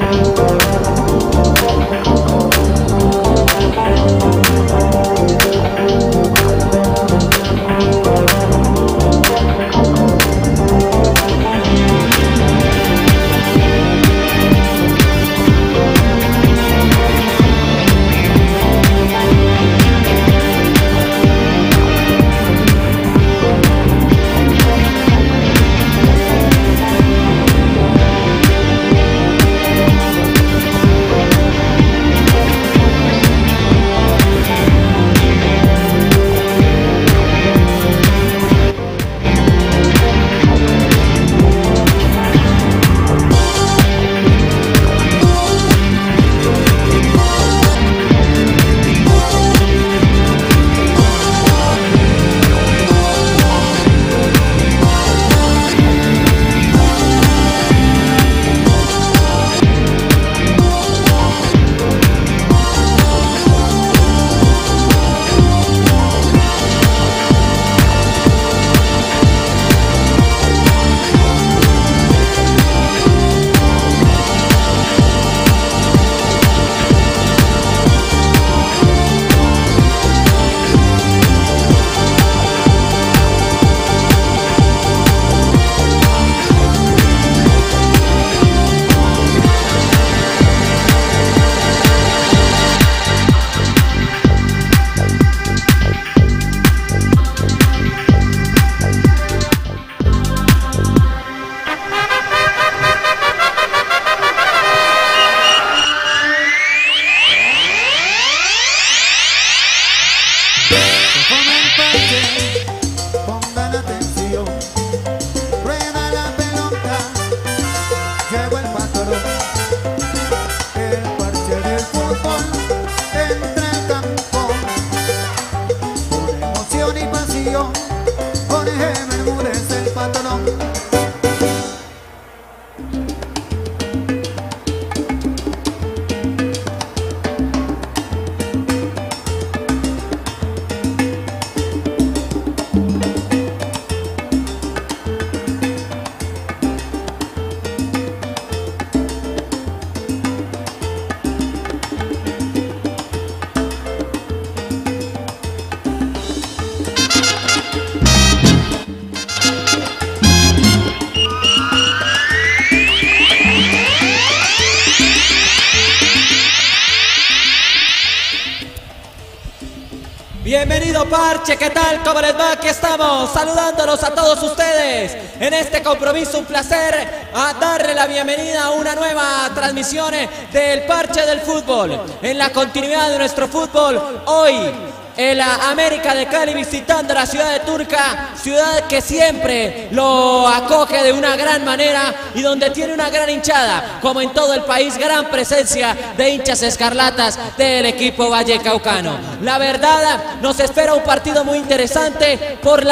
Bienvenido Parche, ¿qué tal? ¿Cómo les va? Aquí estamos saludándolos a todos ustedes en este compromiso. Un placer darle la bienvenida a una nueva transmisión del Parche del Fútbol. En la continuidad de nuestro fútbol, hoy el América de Cali visitando la ciudad de Tunja, ciudad que siempre lo acoge de una gran manera y donde tiene una gran hinchada, como en todo el país, gran presencia de hinchas escarlatas del equipo vallecaucano. La verdad, nos espera un partido muy interesante por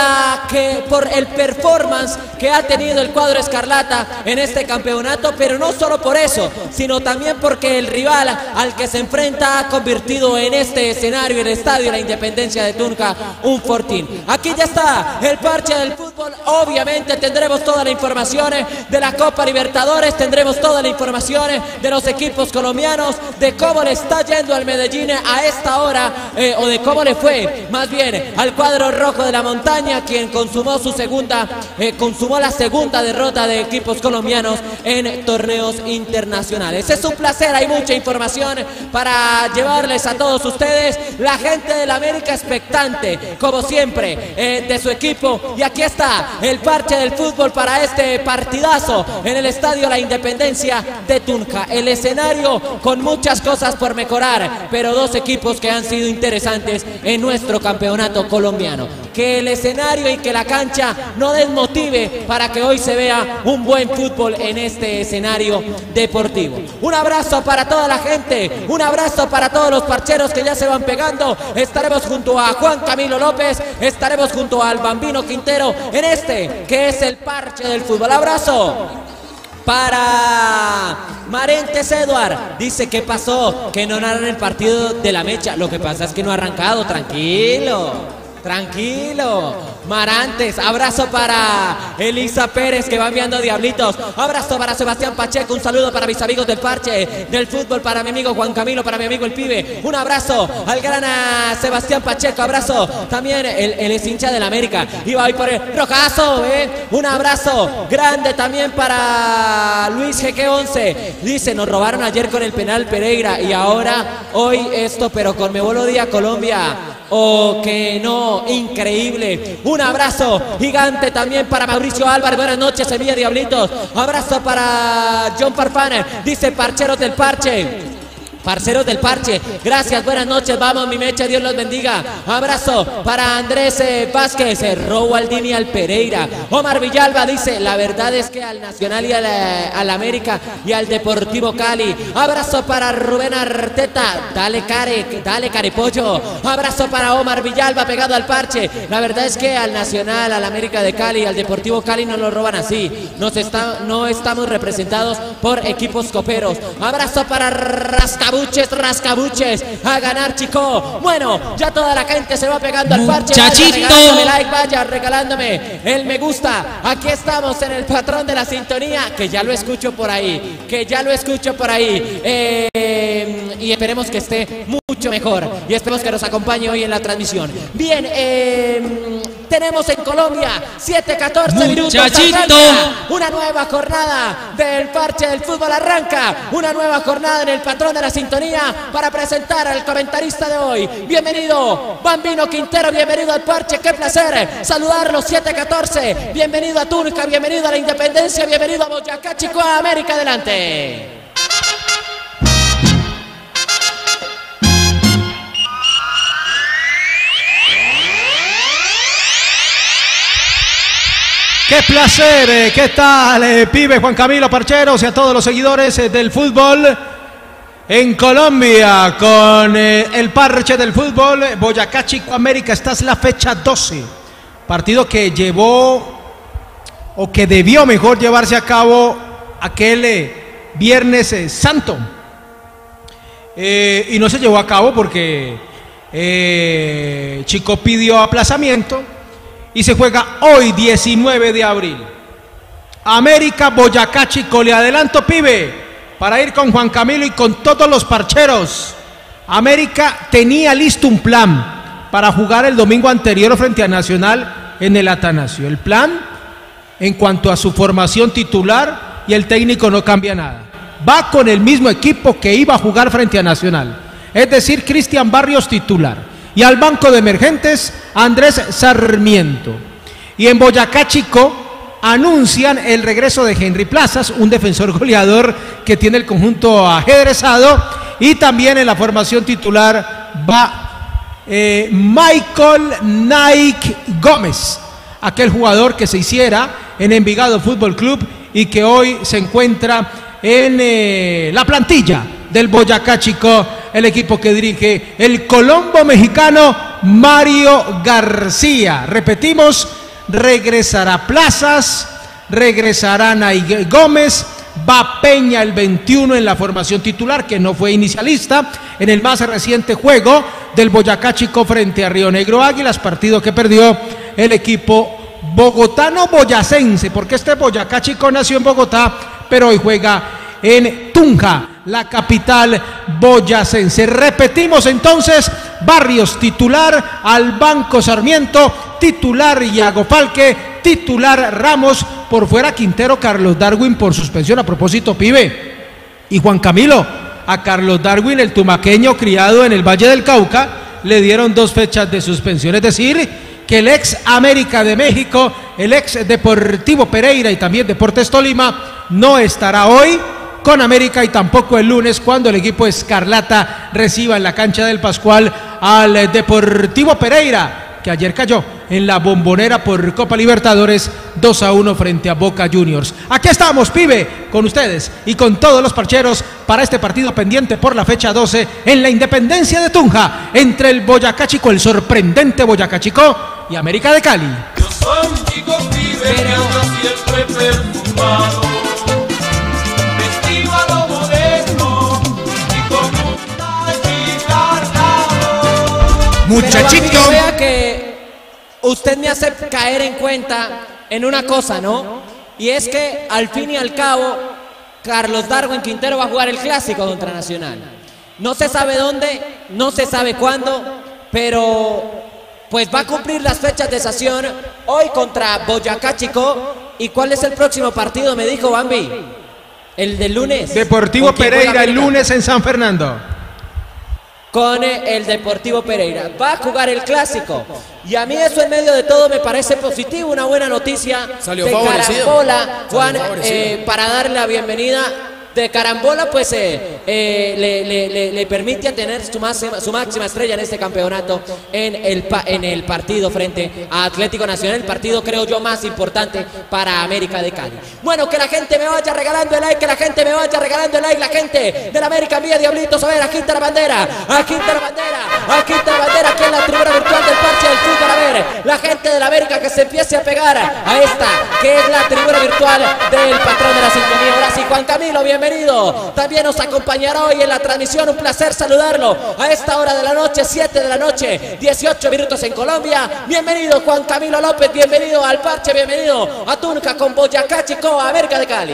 el performance que ha tenido el cuadro escarlata en este campeonato, pero no solo por eso, sino también porque el rival al que se enfrenta ha convertido en este escenario, el Estadio La Independencia de Tunja, un fortín. Aquí ya está el Parche del Fútbol. Obviamente tendremos toda la información de la Copa Libertadores, tendremos toda la información de los equipos colombianos, de cómo le está yendo al Medellín a esta hora, o de cómo le fue más bien al cuadro rojo de la montaña, quien consumó la segunda derrota de equipos colombianos en torneos internacionales. Es un placer, hay mucha información para llevarles a todos ustedes. La gente de la América expectante, como siempre, de su equipo. Y aquí está el Parche del Fútbol para este partidazo en el Estadio La Independencia de Tunja. El escenario con muchas cosas por mejorar, pero dos equipos que han sido interesantes en nuestro campeonato colombiano. Que el escenario y que la cancha no desmotive para que hoy se vea un buen fútbol en este escenario deportivo. Un abrazo para toda la gente, un abrazo para todos los parcheros que ya se van pegando. Estaremos junto a Juan Camilo López, estaremos junto al Bambino Quintero en este que es el Parche del Fútbol. Abrazo para Marentes Eduard. Dice que pasó, que no narran el partido de la mecha. Lo que pasa es que no ha arrancado, tranquilo. Tranquilo, Marantes. Abrazo para Elisa Pérez que va enviando diablitos. Abrazo para Sebastián Pacheco. Un saludo para mis amigos del parche del fútbol, para mi amigo Juan Camilo, para mi amigo el pibe. Un abrazo al gran Sebastián Pacheco. Abrazo también, él es hincha del América. Y va hoy por el rojazo, Un abrazo grande también para Luis GQ11. Dice, nos robaron ayer con el penal Pereira y ahora, hoy esto, pero con Mebolo Día Colombia. Oh, que no, increíble. Un abrazo gigante también para Mauricio Álvarez. Buenas noches, Sevilla Diablitos. Abrazo para John Farfán. Dice, parcheros del parche. Parceros del parche, gracias, buenas noches, vamos mi mecha, Dios los bendiga. Abrazo para Andrés Vázquez, Robo Aldini al Pereira. Omar Villalba dice, la verdad es que al Nacional y al América y al Deportivo Cali. Abrazo para Rubén Arteta, dale carepollo. Abrazo para Omar Villalba pegado al parche. La verdad es que al Nacional, al América de Cali y al Deportivo Cali no lo roban así. No estamos representados por equipos coperos. Abrazo para Rascabuches, a ganar, chico. Bueno, ya toda la gente se va pegando al parche. Muchachito, vaya regalándome like, vaya regalándome el me gusta. Aquí estamos en el patrón de la sintonía, que ya lo escucho por ahí, y esperemos que esté mucho mejor y esperemos que nos acompañe hoy en la transmisión. Bien, tenemos en Colombia 7:14 minutos. Una nueva jornada del parche del fútbol arranca. Una nueva jornada en el patrón de la sintonía para presentar al comentarista de hoy. Bienvenido, Bambino Quintero, bienvenido al parche. Qué placer saludarlos, 7:14. Bienvenido a Tunja, bienvenido a la Independencia, bienvenido a Boyacá, Chico, a América. Adelante. ¡Qué placer! ¿Qué tal, pibe Juan Camilo, parcheros y a todos los seguidores del fútbol en Colombia con el parche del fútbol Boyacá Chico América? Esta es la fecha 12, partido que llevó o que debió mejor llevarse a cabo aquel Viernes Santo y no se llevó a cabo porque Chico pidió aplazamiento. Y se juega hoy, 19 de abril. América, Boyacá, Chico. Le adelanto, pibe, para ir con Juan Camilo y con todos los parcheros. América tenía listo un plan para jugar el domingo anterior frente a Nacional en el Atanasio. El plan, en cuanto a su formación titular, y el técnico no cambia nada. Va con el mismo equipo que iba a jugar frente a Nacional. Es decir, Cristian Barrios titular. Y al banco de emergentes, Andrés Sarmiento. Y en Boyacá Chico anuncian el regreso de Henry Plazas, un defensor goleador que tiene el conjunto ajedrezado. Y también en la formación titular va Michael Nike Gómez, aquel jugador que se hiciera en Envigado Fútbol Club y que hoy se encuentra en la plantilla del Boyacá Chico, el equipo que dirige el colombo mexicano Mario García. Repetimos, regresará Plazas, regresará Nay Gómez, va Peña el 21 en la formación titular, que no fue inicialista en el más reciente juego del Boyacá Chico frente a Río Negro Águilas, partido que perdió el equipo bogotano boyacense, porque este Boyacá Chico nació en Bogotá, pero hoy juega en Tunja, la capital boyacense. Repetimos entonces, Barrios titular, al banco Sarmiento, titular Iago Falque, titular Ramos, por fuera Quintero, Carlos Darwin por suspensión. A propósito, pibe y Juan Camilo, a Carlos Darwin, el tumaqueño criado en el Valle del Cauca, le dieron 2 fechas de suspensión, es decir, que el ex América de México, el ex Deportivo Pereira y también Deportes Tolima no estará hoy con América y tampoco el lunes, cuando el equipo Escarlata reciba en la cancha del Pascual al Deportivo Pereira, que ayer cayó en la Bombonera por Copa Libertadores 2-1 frente a Boca Juniors. Aquí estamos, pibe, con ustedes y con todos los parcheros para este partido pendiente por la fecha 12 en la Independencia de Tunja, entre el Boyacá Chico, el sorprendente Boyacá Chico, y América de Cali. Yo soy un chico pibe que anda siempre perfumado, vestido a lo moderno y con un talle cargado. Muchachito. Vea que usted me hace caer en cuenta en una cosa, ¿no? Y es que al fin y al cabo, Carlos Darwin Quintero va a jugar el clásico contra Nacional. No se sabe dónde, no se sabe cuándo, pero pues va a cumplir las fechas de sanción hoy contra Boyacá Chicó. ¿Y cuál es el próximo partido? Me dijo Bambi. El del lunes. Deportivo Pereira el lunes en San Fernando. Con el Deportivo Pereira. Va a jugar el clásico. Y a mí eso en medio de todo me parece positivo, una buena noticia. Salió de favorecido. Carambola, Juan, para darle la bienvenida. De Carambola, pues le permite tener su máxima estrella en este campeonato en el partido frente a Atlético Nacional, el partido creo yo más importante para América de Cali. Bueno, que la gente me vaya regalando el like, que la gente me vaya regalando el like, la gente de la América Vía Diablitos, a ver, aquí está la bandera, aquí está la bandera, aquí está la bandera, aquí en la tribuna virtual del Parche del Fútbol, a ver, la gente de la América que se empiece a pegar a esta, que es la tribuna virtual del patrón de la sintonía. Ahora sí, Juan Camilo, bienvenido. También nos acompañará hoy en la transmisión, un placer saludarlo a esta hora de la noche, 7 de la noche, 18 minutos en Colombia. Bienvenido Juan Camilo López, bienvenido al Parche, bienvenido a Tunja con Boyacá Chicó, América de Cali.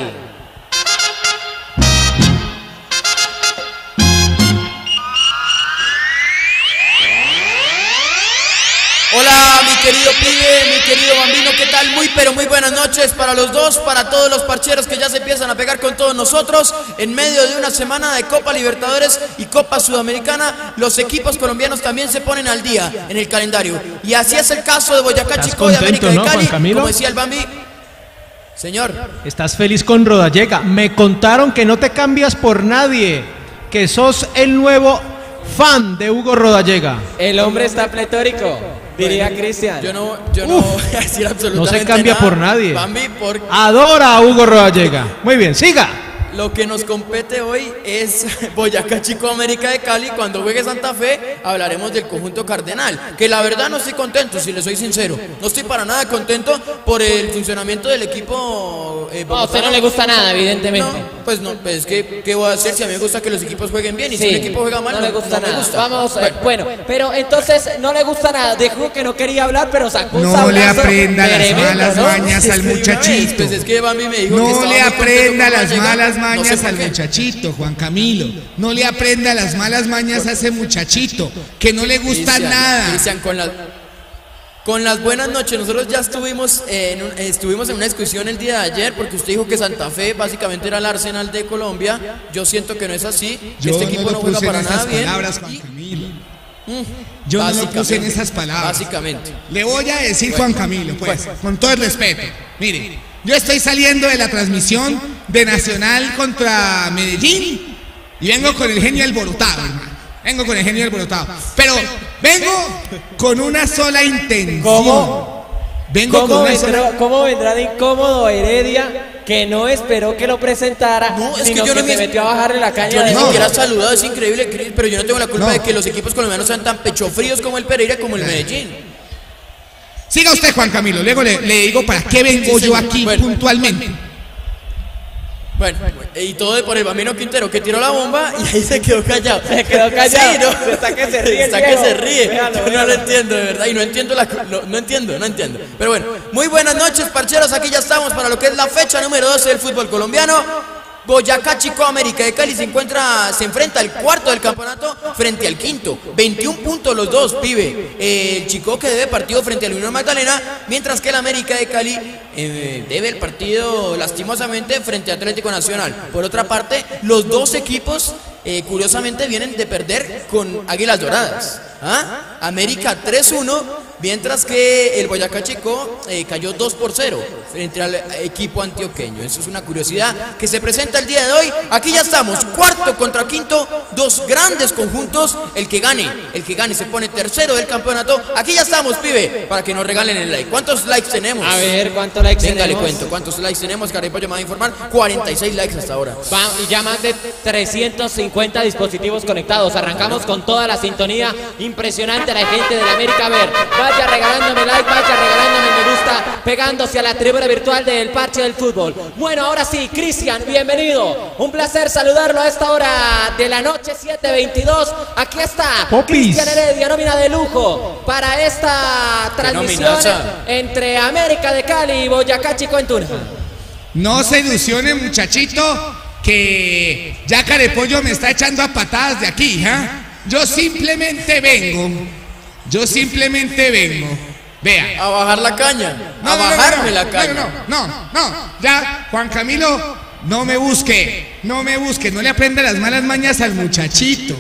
Hola mi querido pibe, mi querido bambino, ¿qué tal? Muy buenas noches para los dos, para todos los parcheros que ya se empiezan a pegar con todos nosotros. En medio de una semana de Copa Libertadores y Copa Sudamericana, los equipos colombianos también se ponen al día en el calendario. Y así es el caso de Boyacá Chicó y América de Cali, como decía el Bambi. Señor. Estás feliz con Rodallega. Me contaron que no te cambias por nadie, que sos el nuevo fan de Hugo Rodallega. El hombre está pletórico, diría Cristian. Yo no voy a decir absolutamente no se cambia nada, por nadie. Bambi, Adora a Hugo Rodallega. Muy bien, siga. Lo que nos compete hoy es Boyacá Chicó, América de Cali. Cuando juegue Santa Fe hablaremos del conjunto cardenal, que la verdad no estoy contento, si le soy sincero. No estoy para nada contento por el funcionamiento del equipo. No, a usted no le gusta nada, evidentemente. No, pues no, pues ¿qué voy a hacer si a mí me gusta que los equipos jueguen bien? Y sí, si un equipo juega mal, no le gusta nada. Me gusta. Vamos, bueno, pero entonces no le gusta nada. Dijo que no quería hablar, pero sacó un No le sablazo aprenda las tremendo, malas ¿no? mañas al muchachito. Pues es que Bambi me dijo que No estaba le muy contento aprenda con las Rodallega. malas No mañas sé por al qué. muchachito, Juan Camilo. No le aprenda las malas mañas a ese muchachito, que no le gusta Cristian, nada. Cristian, con las buenas noches. Nosotros ya estuvimos en una discusión el día de ayer, porque usted dijo que Santa Fe básicamente era el Arsenal de Colombia. Yo siento que no es así, que Yo este no equipo lo no juega puse en para nada esas bien. palabras, Juan Camilo. Yo no lo puse en esas palabras. Básicamente. Le voy a decir, Juan Camilo, pues, con todo el respeto. Mire, yo estoy saliendo de la transmisión de Nacional contra Medellín y vengo con el genio alborotado, hermano. Vengo con el genio alborotado. Pero vengo con una sola intención. ¿Cómo? Vengo con una sola... ¿Cómo vendrá de incómodo Heredia, que no esperó que lo presentara, No, es que sino yo no que me- se metió a bajarle la caña? Yo ni de siquiera he oro? saludado, es increíble, Cris, pero yo no tengo la culpa No. de que los equipos colombianos sean tan pechofríos como el Pereira, como el Medellín. Siga usted, Juan Camilo. Luego le digo para qué vengo Sí, yo señor. aquí Bueno. puntualmente. Bueno, y todo por el Bambino Quintero, que tiró la bomba y ahí se quedó callado. Se quedó callado. Sí, ¿no? Está que se ríe el Está que viejo. se ríe. Véalo, Yo no véalo. lo entiendo, de verdad. Y no entiendo no entiendo. Pero bueno, muy buenas noches, parcheros. Aquí ya estamos para lo que es la fecha número 12 del fútbol colombiano. Boyacá Chicó, América de Cali se enfrenta al cuarto del campeonato frente al quinto. 21 puntos los dos, pibe. El Chicó que debe partido frente al Unión Magdalena, mientras que el América de Cali debe el partido lastimosamente frente a Atlético Nacional. Por otra parte, los dos equipos curiosamente vienen de perder con Águilas Doradas. ¿Ah? América 3-1, mientras que el Boyacá Chicó cayó 2-0 frente al equipo antioqueño. Eso es una curiosidad que se presenta el día de hoy. Aquí ya estamos, cuarto contra quinto, dos grandes conjuntos. El que gane se pone tercero del campeonato. Aquí ya estamos, pibe, para que nos regalen el like. ¿Cuántos likes tenemos? A ver, ¿cuántos likes Venga, tenemos? le cuento. ¿Cuántos likes tenemos? Caripollo me va a informar. 46 likes hasta ahora. Y ya más de 350 dispositivos conectados. Arrancamos con toda la sintonía. Impresionante la gente de la América. A ver, vaya regalándome like, vaya regalándome me gusta, pegándose a la tribuna virtual del Parche del Fútbol. Bueno, ahora sí, Cristian, bienvenido. Un placer saludarlo a esta hora de la noche, 7:22. Aquí está Cristian Heredia, nómina de lujo para esta transmisión entre América de Cali y Boyacá Chico en Tunja. No se ilusione, muchachito, que ya Carepollo me está echando a patadas de aquí, ¿ah? Yo simplemente vengo. Vea. A bajar la caña. A bajarme la caña. No. Ya, Juan Camilo, no me busque. No le aprenda las malas mañas al muchachito.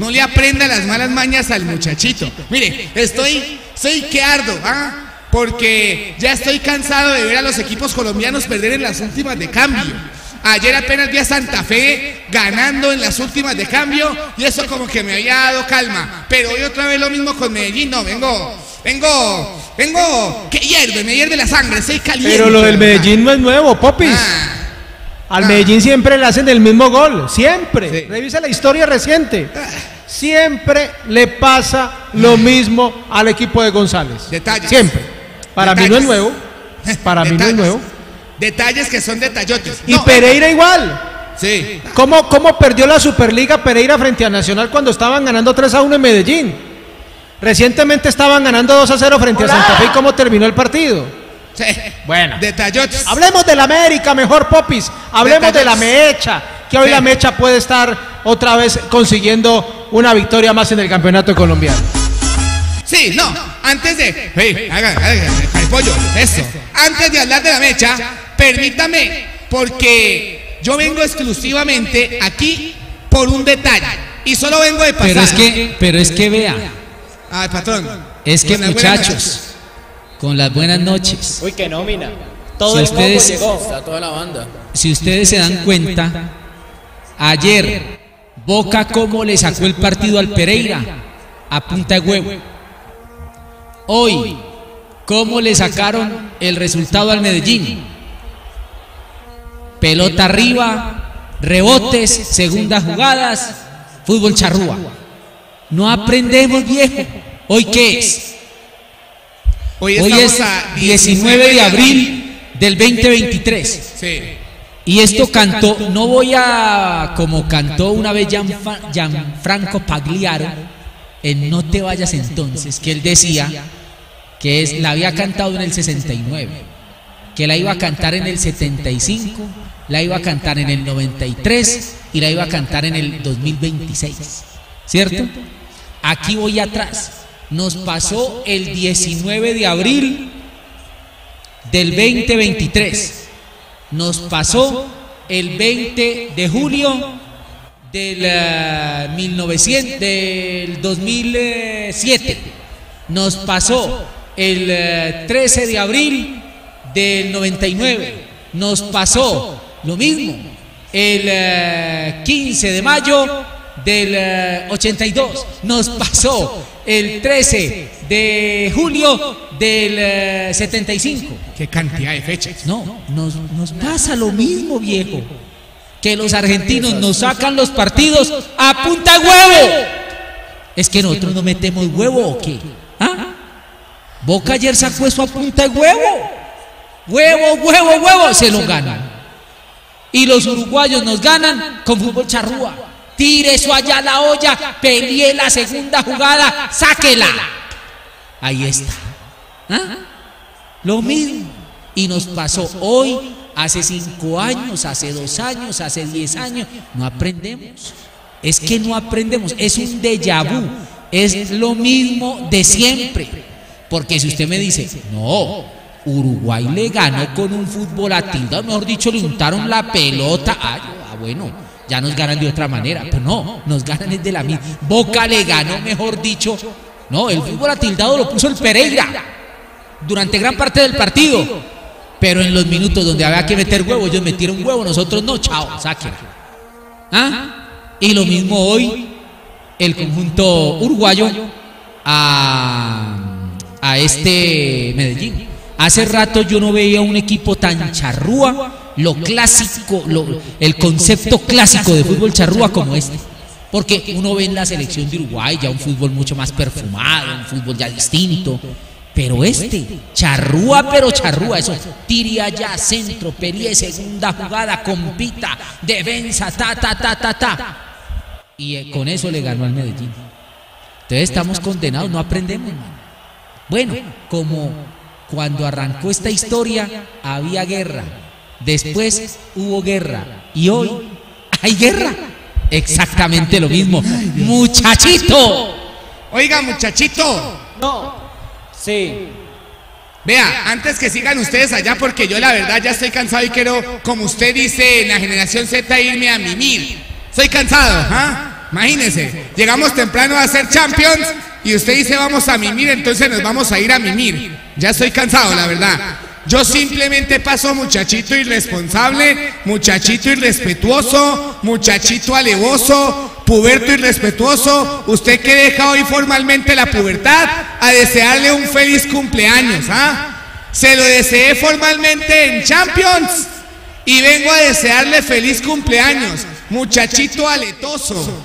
Mire, estoy que ardo, ¿ah? Porque ya estoy cansado de ver a los equipos colombianos perder en las últimas de cambio. Ayer apenas vi a Santa Fe ganando en las últimas de cambio y eso como que me había dado calma. Pero hoy otra vez lo mismo con Medellín. No, vengo, que me hierve la sangre, soy caliente. Pero lo del Medellín no es nuevo, Popis. Al Medellín siempre le hacen el mismo gol, siempre. Sí. Revisa la historia reciente. Siempre le pasa lo mismo al equipo de González. Detalles. Siempre. Para mí no es nuevo. Detalles que son detallotes. Y Pereira igual. Sí. ¿Cómo perdió la Superliga Pereira frente a Nacional cuando estaban ganando 3-1 en Medellín? Recientemente estaban ganando 2-0 frente a Santa Fe. ¿Y cómo terminó el partido? Sí. Bueno. Detallotes. Hablemos de la América, mejor, Popis. Hablemos de la Mecha. Que hoy la Mecha puede estar otra vez consiguiendo una victoria más en el campeonato colombiano. Sí, no, antes de... Caripollo, eso. Antes de hablar de la Mecha, permítame, porque yo vengo exclusivamente aquí por un detalle. Y solo vengo de pasada. Pero es que vea. Ay, patrón. Es que muchachos, con las buenas noches. Uy, qué nómina. Todo el mundo llegó. Está toda la banda. Si ustedes se dan cuenta, ayer Boca cómo le sacó el partido al Pereira a punta de huevo. Hoy, cómo le sacaron el resultado al Medellín. Pelota arriba, rebotes, segundas jugadas, fútbol charrúa. No aprendemos, viejo. ¿Hoy qué es? Hoy es 19 de abril del 2023. Sí. Y esto cantó, no voy a, como cantó una vez Gianfranco Pagliaro en No te vayas entonces, que él decía que la había cantado en el 69, que la iba a cantar en el 75, la iba a cantar en el 93 y la iba a cantar en el 2026, ¿cierto? Aquí voy atrás, nos pasó el 19 de abril del 2023. Nos pasó el 20 de julio del 2007. Nos pasó el 13 de abril del 99. Nos pasó lo mismo el 15 de mayo del 82. Nos pasó el 13 de julio del 75. Qué cantidad de fechas. No, nos pasa lo mismo, viejo. Que los argentinos nos sacan los partidos a punta de huevo. ¿Es que nosotros no metemos huevo o qué? ¿Ah? Boca ayer sacó eso a punta de huevo. Huevo, se lo ganan. Y los uruguayos nos ganan con fútbol charrúa. Tire eso allá a la olla, pelee la segunda jugada, sáquela. Ahí está. ¿Ah? Lo mismo. Y nos pasó hoy, hace 5 años, hace 2 años, hace 10 años. No aprendemos. Es que no aprendemos. Es un déjà vu. Es lo mismo de siempre. Porque si usted me dice, no, Uruguay le ganó con un fútbol a tilda, mejor dicho, le untaron la pelota. Bueno, ya nos ganan de otra manera. Pero no, nos ganan es de la misma. Boca le ganó, mejor dicho. No, el fútbol atildado lo puso el Pereira durante gran parte del partido. Pero en los minutos donde había que meter huevo, ellos metieron huevo, nosotros no, chao, sáquenla. ¿Ah? Y lo mismo hoy, el conjunto uruguayo a este Medellín. hace rato yo no veía un equipo tan charrúa, lo clásico, el concepto clásico de fútbol charrúa como este. Porque uno ve en la selección de Uruguay ya un fútbol mucho más perfumado, un fútbol ya distinto. Pero charrúa, pero charrúa, eso, tire allá, centro, perie, segunda jugada, compita, defensa, ta. Y con eso le ganó al Medellín. Entonces estamos condenados, no aprendemos, man. Bueno, como cuando arrancó esta historia había guerra, después hubo guerra y hoy hay guerra. Exactamente lo mismo. Muchachito. Oiga, muchachito. No. Sí. Vea, antes que sigan ustedes allá, porque yo la verdad ya estoy cansado y quiero, como usted dice, en la generación Z irme a mimir. Estoy cansado, ¿ah? Imagínense, llegamos temprano a hacer Champions y usted dice vamos a mimir, entonces nos vamos a ir a mimir. Ya estoy cansado, la verdad. Yo simplemente paso muchachito irresponsable, muchachito irrespetuoso, muchachito alevoso, puberto irrespetuoso. Usted que deja hoy formalmente la pubertad a desearle un feliz cumpleaños, ¿ah? Se lo deseé formalmente en Champions y vengo a desearle feliz cumpleaños, muchachito aletoso.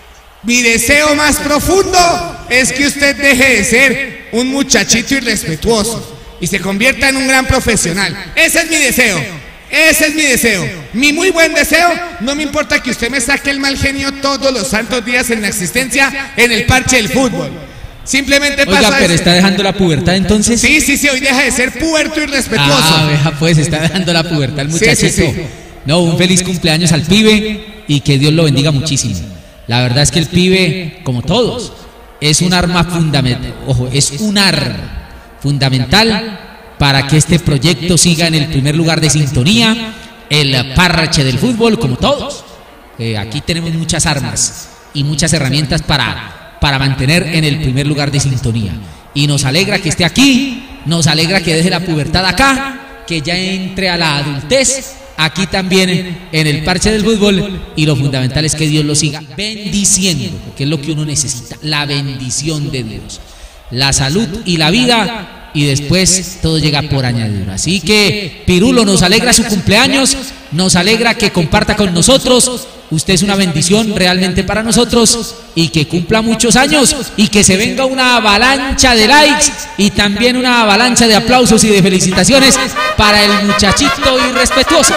Mi deseo más profundo es que usted deje de ser un muchachito irrespetuoso y se convierta en un gran profesional. Ese es mi deseo. Ese es mi deseo. Mi muy buen deseo. No me importa que usted me saque el mal genio todos los santos días en la existencia en el parche del fútbol. Simplemente pasa. Oiga, pero está dejando la pubertad entonces. Sí, hoy deja de ser puberto y respetuoso. Veja, pues está dejando la pubertad el muchachito. Sí. No, un feliz cumpleaños al pibe y que Dios lo bendiga muchísimo. La verdad es que el pibe, como todos, es un arma fundamental. Ojo, es un arma fundamental para que este proyecto siga en el primer lugar de sintonía, el parche del fútbol, como todos. Aquí tenemos muchas armas y muchas herramientas para mantener en el primer lugar de sintonía. Y nos alegra que esté aquí, nos alegra que deje la pubertad acá, que ya entre a la adultez aquí también en el parche del fútbol, y lo fundamental es que Dios lo siga bendiciendo, que es lo que uno necesita, la bendición de Dios, la salud y la vida, y después todo llega por añadidura. Así que Pirulo, nos alegra su cumpleaños, nos alegra que comparta con nosotros. Usted es una bendición realmente para nosotros, y que cumpla muchos años y que se venga una avalancha de likes y también una avalancha de aplausos y de felicitaciones para el muchachito irrespetuoso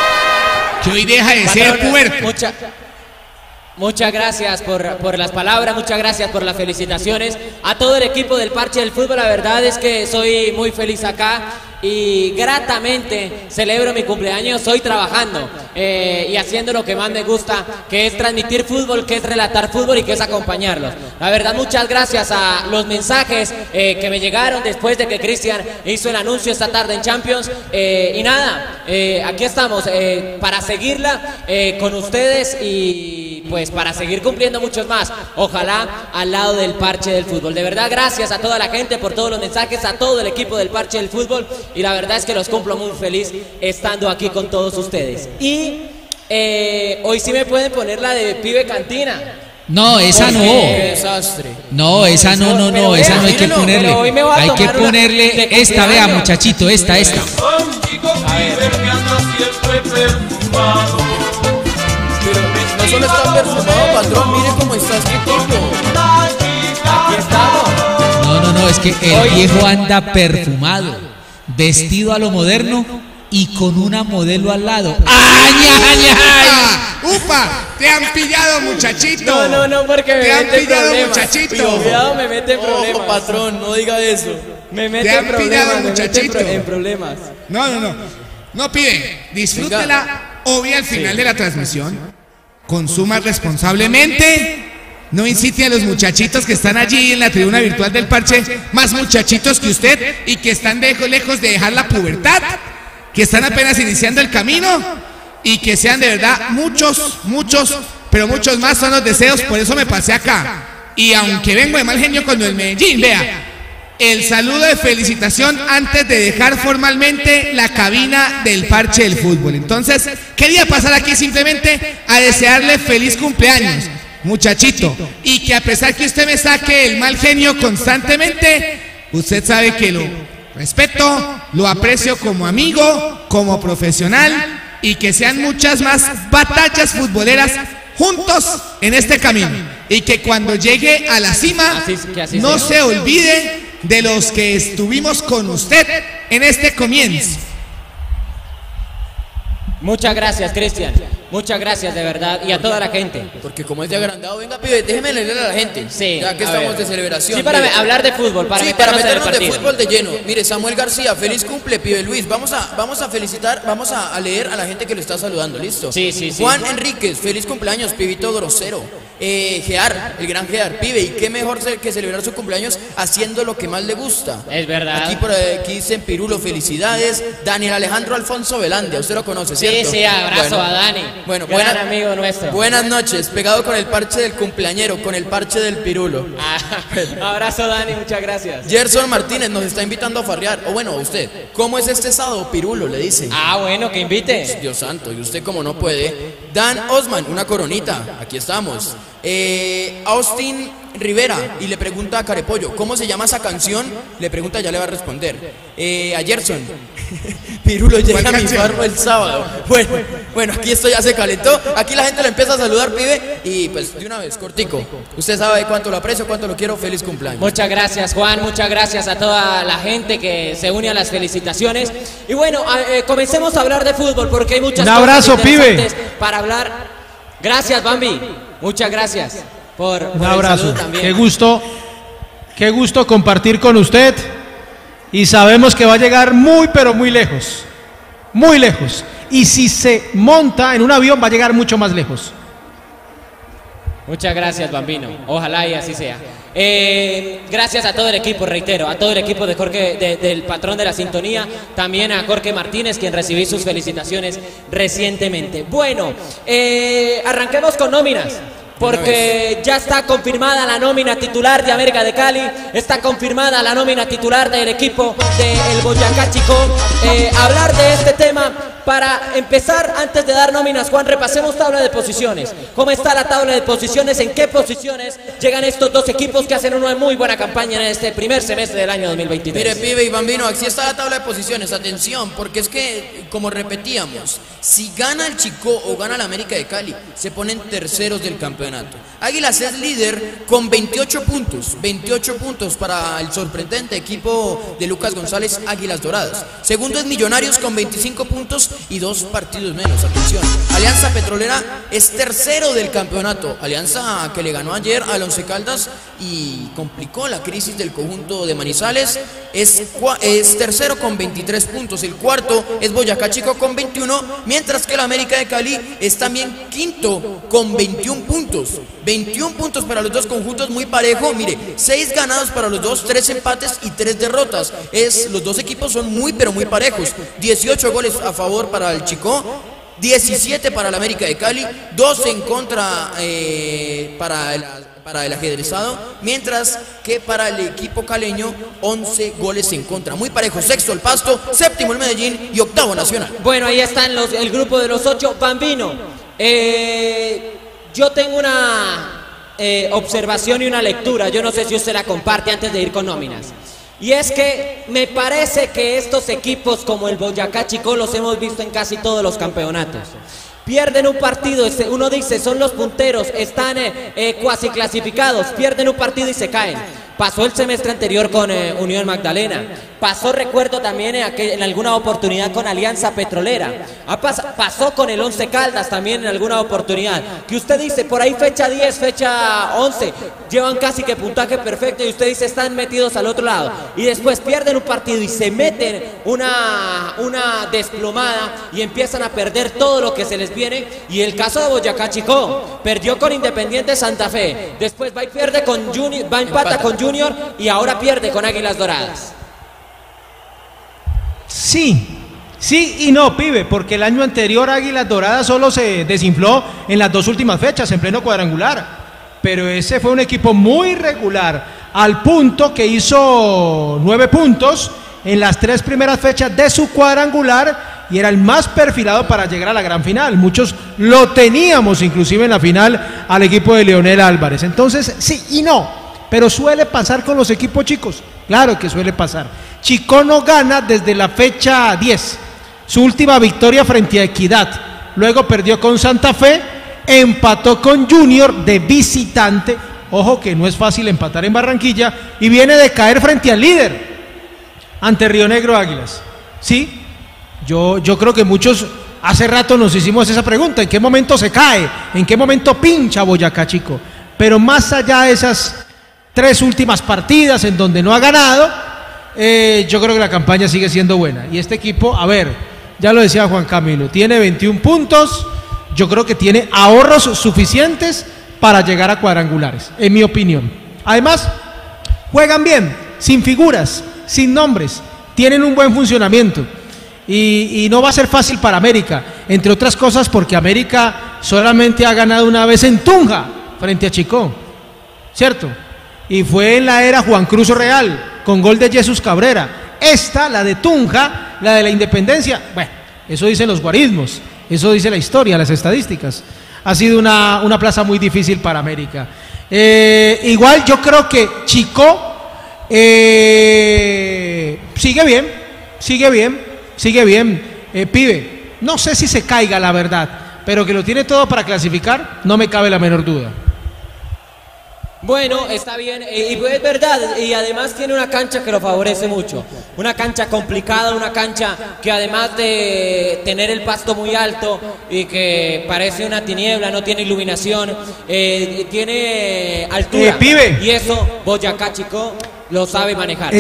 que hoy deja de ser puerco. Muchas gracias por las palabras, muchas gracias por las felicitaciones a todo el equipo del Parche del Fútbol. La verdad es que soy muy feliz acá y gratamente celebro mi cumpleaños hoy trabajando y haciendo lo que más me gusta, que es transmitir fútbol, que es relatar fútbol y que es acompañarlos. La verdad, muchas gracias a los mensajes que me llegaron después de que Cristian hizo el anuncio esta tarde en Champions, y nada, aquí estamos para seguirla con ustedes y pues para seguir cumpliendo muchos más, ojalá al lado del Parche del Fútbol. De verdad, gracias a toda la gente por todos los mensajes, a todo el equipo del Parche del Fútbol, y la verdad es que los cumplo muy feliz estando aquí con todos ustedes. Y hoy sí me pueden poner la de Pibe Cantina. No, esa no. Qué desastre. No, esa no, esa no hay que ponerle. Hay que ponerle esta, vea muchachito, esta. A ver. No solo está perfumado, patrón, mire cómo está este tipo. Aquí estamos. No, es que el viejo anda perfumado, vestido a lo moderno y con una modelo al lado. ¡Ay! ¡Upa! ¡Te han pillado, muchachito! No, porque me te han mete pillado, problemas. muchachito. Cuidado, me mete en problemas. Ojo, patrón, no diga eso. Me mete Te han en problemas, pillado, me mete muchachito. en problemas. No, pibe, disfrútela hoy al final de la transmisión. Consuma responsablemente. No incite a los muchachitos que están allí en la tribuna virtual del Parche, más muchachitos que usted y que están lejos de dejar la pubertad, que están apenas iniciando el camino, y que sean de verdad muchos, pero muchos más son los deseos. Por eso me pasé acá. Y aunque vengo de mal genio con el Medellín, vea, el saludo de felicitación antes de dejar formalmente la cabina del Parche del Fútbol. Entonces, quería pasar aquí simplemente a desearle feliz cumpleaños, muchachito, y que a pesar que usted me saque el mal genio constantemente, usted sabe que respeto, lo aprecio como amigo, como profesional y que sean muchas más batallas futboleras juntos en este camino y que cuando llegue a la cima no se olvide de los que estuvimos con usted en este comienzo. Muchas gracias, Cristian. Muchas gracias de verdad y a toda la gente. Porque como es de agrandado, venga, pibe, déjeme leerle a la gente. Sí, ya que estamos de celebración. Sí, para hablar de fútbol, para meternos de fútbol de lleno. Mire, Samuel García, feliz cumple, pibe Luis. Vamos a felicitar, vamos a leer a la gente que lo está saludando, ¿listo? Sí, sí, sí. Juan Enríquez, feliz cumpleaños, pibito grosero. Gear, el gran Gear, pibe, y qué mejor que celebrar su cumpleaños haciendo lo que más le gusta. Es verdad. Aquí dicen Pirulo, felicidades. Daniel Alejandro Alfonso Velandia, usted lo conoce, ¿cierto? Sí, abrazo a Dani. Bueno, gran amigo nuestro. Buenas noches, pegado con el parche del cumpleañero, con el parche del Pirulo. Abrazo Dani, muchas gracias. Gerson Martínez nos está invitando a farrear. O bueno, usted, ¿cómo es este sábado, Pirulo? Le dice. Bueno, que invite. Dios santo, y usted como no puede. Dan Osman, una coronita, aquí estamos. Austin Rivera, y le pregunta a Carepollo, ¿cómo se llama esa canción? Le pregunta, ya le va a responder. A Gerson, Pirulo llega a mi farro el sábado. Bueno, aquí esto ya se calentó. Aquí la gente le empieza a saludar, pibe. Y pues de una vez, cortico. Usted sabe cuánto lo aprecio, cuánto lo quiero. Feliz cumpleaños. Muchas gracias, Juan. Muchas gracias a toda la gente que se une a las felicitaciones. Y bueno, comencemos a hablar de fútbol porque hay muchas cosas abrazo, pibe, para hablar. Gracias, Bambi. Muchas gracias por un abrazo. También. Qué gusto compartir con usted. Y sabemos que va a llegar muy, pero muy lejos. Muy lejos. Y si se monta en un avión, va a llegar mucho más lejos. Muchas gracias, Bambino. Ojalá y así sea. Gracias a todo el equipo, reitero, a todo el equipo de Jorge, del patrón de la sintonía, también a Jorge Martínez, quien recibí sus felicitaciones recientemente. Bueno, arranquemos con nóminas. Porque ya está confirmada la nómina titular de América de Cali, está confirmada la nómina titular del equipo del Boyacá Chicó. Hablar de este tema, para empezar, antes de dar nóminas, Juan, repasemos tabla de posiciones. ¿Cómo está la tabla de posiciones? ¿En qué posiciones llegan estos dos equipos que hacen una muy buena campaña en este primer semestre del año 2023? Mire, pibe y Bambino, aquí está la tabla de posiciones. Atención, porque es que, como repetíamos, si gana el Chicó o gana el América de Cali, se ponen terceros del campeonato. Águilas es líder con 28 puntos. 28 puntos para el sorprendente equipo de Lucas González, Águilas Doradas. Segundo es Millonarios con 25 puntos y 2 partidos menos. Atención, Alianza Petrolera es tercero del campeonato. Alianza que le ganó ayer al Once Caldas y complicó la crisis del conjunto de Manizales. Es tercero con 23 puntos. El cuarto es Boyacá Chicó con 21, mientras que el América de Cali es también quinto con 21 puntos. 21 puntos para los dos conjuntos, muy parejo. Mire, 6 ganados para los dos, 3 empates y 3 derrotas. Los dos equipos son muy pero muy parejos. 18 goles a favor para el Chicó, 17 para el América de Cali, 2 en contra para el ajedrezado, mientras que para el equipo caleño 11 goles en contra. Muy parejo, sexto el Pasto, séptimo el Medellín y octavo Nacional. Bueno, ahí están el grupo de los 8. Bambino, yo tengo una observación y una lectura, yo no sé si usted la comparte antes de ir con nóminas. Y es que me parece que estos equipos como el Boyacá Chicó los hemos visto en casi todos los campeonatos. Pierden un partido, uno dice, son los punteros, están cuasi clasificados, pierden un partido y se caen. Pasó el semestre anterior con Unión Magdalena. Pasó, recuerdo también en alguna oportunidad con Alianza Petrolera. Pasó con el Once Caldas también en alguna oportunidad. Que usted dice, por ahí fecha 10, fecha 11, llevan casi que puntaje perfecto y usted dice, están metidos al otro lado. Y después pierden un partido y se meten una desplomada y empiezan a perder todo lo que se les viene. Y el caso de Boyacá Chicó, perdió con Independiente Santa Fe. Después va y pierde con Junior, va empata con Junior y ahora pierde con Águilas Doradas. Sí y no, pibe, porque el año anterior Águilas Doradas solo se desinfló en las 2 últimas fechas, en pleno cuadrangular. Pero ese fue un equipo muy regular, al punto que hizo 9 puntos en las 3 primeras fechas de su cuadrangular y era el más perfilado para llegar a la gran final. Muchos lo teníamos inclusive en la final al equipo de Leonel Álvarez. Entonces, sí y no, pero suele pasar con los equipos chicos, claro que suele pasar. Chico no gana desde la fecha 10. Su última victoria frente a Equidad. Luego perdió con Santa Fe, empató con Junior de visitante. Ojo que no es fácil empatar en Barranquilla. Y viene de caer frente al líder, ante Río Negro Águilas. Sí, yo creo que muchos hace rato nos hicimos esa pregunta: ¿en qué momento se cae? ¿En qué momento pincha Boyacá Chico? Pero más allá de esas 3 últimas partidas en donde no ha ganado, yo creo que la campaña sigue siendo buena. Y este equipo, a ver, ya lo decía Juan Camilo, tiene 21 puntos. Yo creo que tiene ahorros suficientes para llegar a cuadrangulares, en mi opinión. Además, juegan bien, sin figuras, sin nombres, tienen un buen funcionamiento. Y no va a ser fácil para América, entre otras cosas porque América solamente ha ganado una vez en Tunja frente a Chico, ¿cierto? Y fue en la era Juan Cruz Real, con gol de Jesús Cabrera. Esta, la de Tunja, la de la Independencia, bueno, eso dicen los guarismos, eso dice la historia, las estadísticas. Ha sido una plaza muy difícil para América. Igual yo creo que Chico sigue bien, pibe. No sé si se caiga, la verdad, pero que lo tiene todo para clasificar, no me cabe la menor duda. Bueno, está bien, y es verdad, y además tiene una cancha que lo favorece mucho, una cancha complicada, una cancha que además de tener el pasto muy alto y que parece una tiniebla, no tiene iluminación, tiene altura, pibe. Y eso Boyacá Chico lo sabe manejar.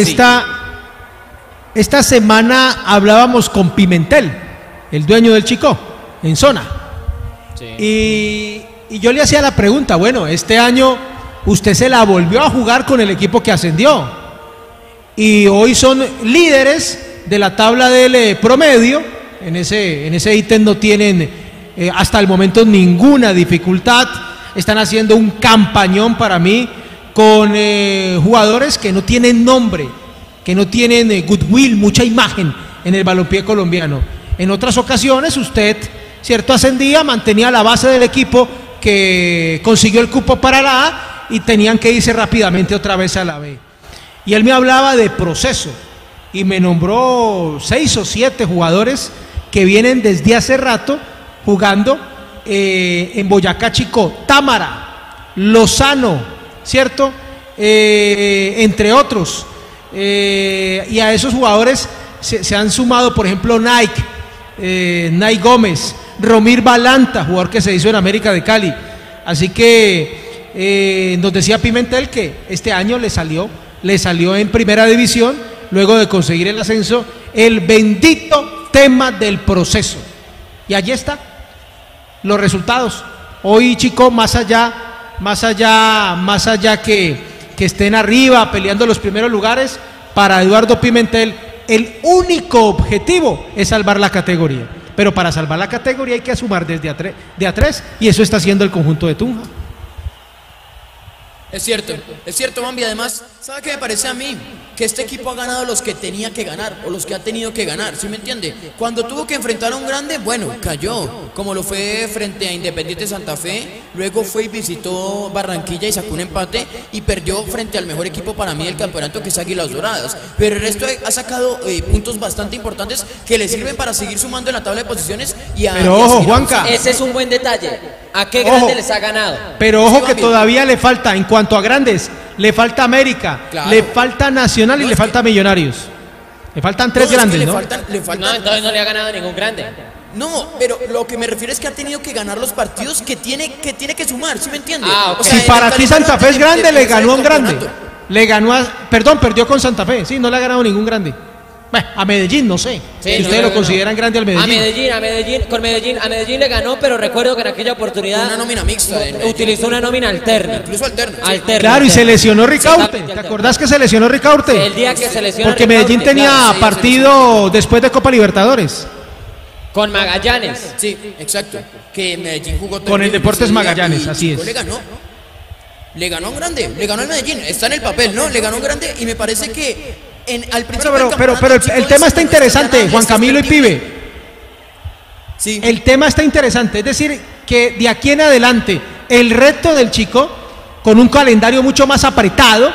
Esta semana hablábamos con Pimentel, el dueño del Chico, en zona, sí. Y yo le hacía la pregunta, bueno, este año usted se la volvió a jugar con el equipo que ascendió y hoy son líderes de la tabla del promedio. En ese ítem no tienen hasta el momento ninguna dificultad. Están haciendo un campañón para mí con jugadores que no tienen nombre, que no tienen goodwill, mucha imagen en el balompié colombiano. En otras ocasiones usted, cierto, ascendía, mantenía la base del equipo que consiguió el cupo para la A y tenían que irse rápidamente otra vez a la B. Y él me hablaba de proceso y me nombró 6 o 7 jugadores que vienen desde hace rato jugando en Boyacá Chico. Támara, Lozano, ¿cierto? Entre otros. Y a esos jugadores se han sumado, por ejemplo, Nike Gómez, Romir Balanta, jugador que se hizo en América de Cali. Así que nos decía Pimentel que este año le salió en primera división, luego de conseguir el ascenso, el bendito tema del proceso. Y allí está, los resultados. Hoy, Chico, más allá que estén arriba peleando los primeros lugares, para Eduardo Pimentel el único objetivo es salvar la categoría. Pero para salvar la categoría hay que sumar desde a 3 y eso está haciendo el conjunto de Tunja. Es cierto, Bambi. Además, ¿sabe qué me parece a mí? Que este equipo ha ganado los que tenía que ganar, o los que ha tenido que ganar, ¿sí me entiende? Cuando tuvo que enfrentar a un grande, bueno, cayó, como lo fue frente a Independiente Santa Fe, luego fue y visitó Barranquilla y sacó un empate, y perdió frente al mejor equipo para mí del campeonato, que es Águilas Doradas. Pero el resto ha sacado puntos bastante importantes que le sirven para seguir sumando en la tabla de posiciones y a... Pero ojo, Juanca, ese es un buen detalle. ¿A qué grande les ha ganado? Pero ojo que todavía le falta, en cuanto a grandes, le falta América, claro, le falta Nacional y le falta Millonarios. Le faltan 3 grandes, ¿no? No, entonces no le ha ganado ningún grande. No, pero lo que me refiero es que ha tenido que ganar los partidos que tiene que sumar, ¿sí me entiende? Okay. O sea, si para ti Santa Fe es grande, le ganó a un grande. Perdió con Santa Fe, sí, no le ha ganado ningún grande. Bueno, a Medellín no sé, sí, si ustedes lo consideran grande al Medellín. A Medellín le ganó, pero recuerdo que en aquella oportunidad una nómina mixta, utilizó una nómina alterna. Incluso alterna. Claro, y se lesionó Ricaurte. ¿Te acordás que se lesionó Ricaurte? El día que se lesionó porque Medellín tenía partido después de Copa Libertadores. Con Magallanes. Sí, exacto. Que Medellín jugó con el Deportes Magallanes, así es. Le ganó a un grande, le ganó al Medellín. Está en el papel, ¿no? Le ganó a un grande y me parece que al principio pero el tema está interesante, Juan Camilo y Pibe. Sí. El tema está interesante, es decir, que de aquí en adelante el reto del Chico, con un calendario mucho más apretado,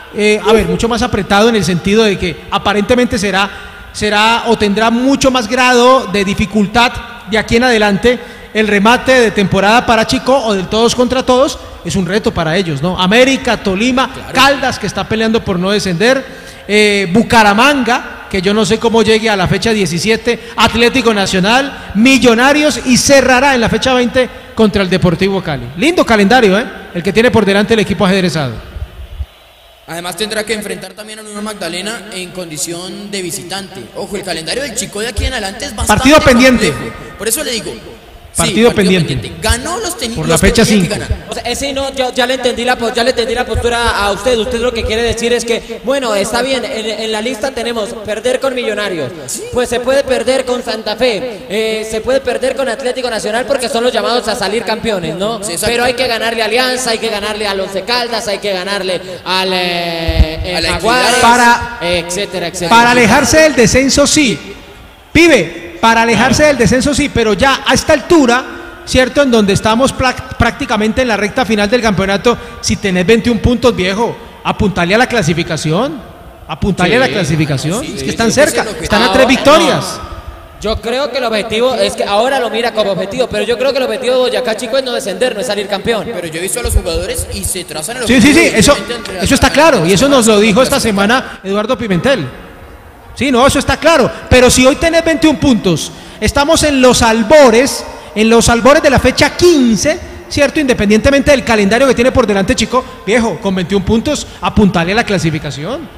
a ver, mucho más apretado en el sentido de que aparentemente será o tendrá mucho más grado de dificultad de aquí en adelante. El remate de temporada para Chico o del todos contra todos es un reto para ellos, ¿no? América, Tolima, claro. Caldas, que está peleando por no descender, Bucaramanga, que yo no sé cómo llegue a la fecha 17, Atlético Nacional, Millonarios, y cerrará en la fecha 20 contra el Deportivo Cali. Lindo calendario, el que tiene por delante el equipo ajedrezado. Además tendrá que enfrentar también a Unión Magdalena en condición de visitante. Ojo, el calendario del Chico de aquí en adelante es bastante partido pendiente. complejo. Por eso le digo, partido pendiente. Ganó los tenis por la fecha 5. O sea, ese no, yo ya le entendí la postura a usted. Usted lo que quiere decir es que, bueno, está bien, en la lista tenemos perder con Millonarios, pues se puede perder con Santa Fe, se puede perder con Atlético Nacional porque son los llamados a salir campeones, ¿no? Sí, pero hay que ganarle a Alianza, hay que ganarle al Once Caldas, hay que ganarle al Jaguares, etcétera, etcétera. Para alejarse del descenso, sí. Pibe. Para alejarse del descenso sí, pero ya a esta altura, ¿cierto? En donde estamos prácticamente en la recta final del campeonato, si tenés 21 puntos, viejo, apuntale a la clasificación. Apuntale a la clasificación. Sí, es que están cerca, están a 3 victorias. No. Yo creo que el objetivo es que ahora lo mira como objetivo, pero yo creo que el objetivo de Boyacá, Chico, es no descender, no es salir campeón. Pero yo he visto a los jugadores y se trazan el objetivo. Sí, eso está claro, y eso nos lo dijo esta semana Eduardo Pimentel. Sí, no, eso está claro, pero si hoy tenés 21 puntos, estamos en los albores de la fecha 15, ¿cierto? Independientemente del calendario que tiene por delante, Chico, viejo, con 21 puntos, apuntale a la clasificación,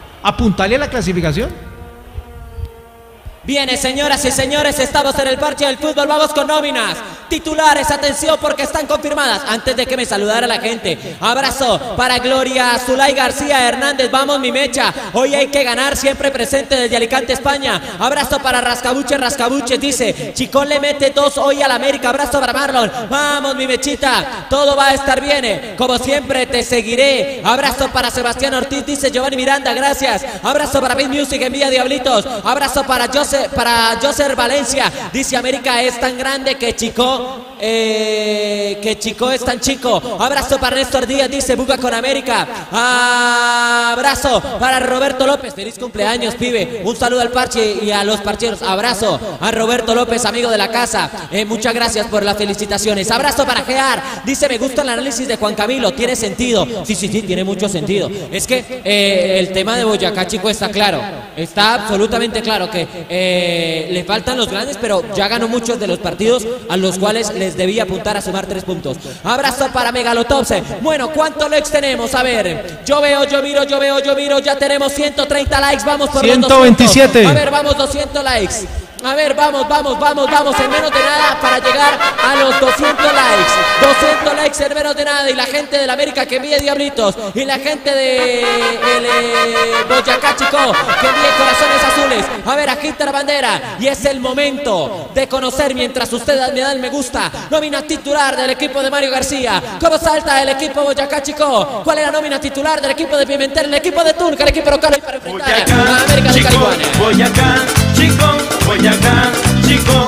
Viene, señoras y señores, estamos en el parche del fútbol, vamos con nóminas titulares, atención porque están confirmadas. Antes de que me saludara la gente, abrazo para Gloria Zulay García Hernández, vamos mi mecha, hoy hay que ganar, siempre presente desde Alicante, España. Abrazo para Rascabuches, dice, Chicón le mete 2 hoy al América, abrazo para Marlon, vamos mi mechita, todo va a estar bien, como siempre te seguiré. Abrazo para Sebastián Ortiz, dice Giovanni Miranda, gracias. Abrazo para Beat Music, envía Diablitos. Abrazo para Joser Valencia, dice América es tan grande que Chico es tan chico. Abrazo para Néstor Díaz, dice Buga con América. Abrazo para Roberto López, feliz cumpleaños, pibe. Un saludo al parche y a los parcheros. Abrazo a Roberto López, amigo de la casa. Muchas gracias por las felicitaciones. Abrazo para Gear, dice me gusta el análisis de Juan Camilo, tiene sentido. Sí, tiene mucho sentido. Es que el tema de Boyacá, Chico, está claro. Está absolutamente claro que le faltan los grandes, pero ya ganó muchos de los partidos a los cuales les debía apuntar a sumar 3 puntos. Abrazo para Megalotopse. Bueno, ¿cuántos likes tenemos? A ver, yo miro, ya tenemos 130 likes, vamos por 127. A ver, vamos 200 likes. A ver, vamos, en menos de nada para llegar a los 200 likes. 200 likes en menos de nada. Y la gente de la América que envíe Diablitos. Y la gente de Boyacá, Chico, que envíe corazones azules. A ver, agita la bandera. Y es el momento de conocer, mientras ustedes me dan me gusta, nómina titular del equipo de Mario García. ¿Cómo salta el equipo Boyacá, Chico? ¿Cuál es la nómina titular del equipo de Pimentel, el equipo de Turca, el equipo local para enfrentar a América de California? Boyacá, Chico, Boyacá, Chico,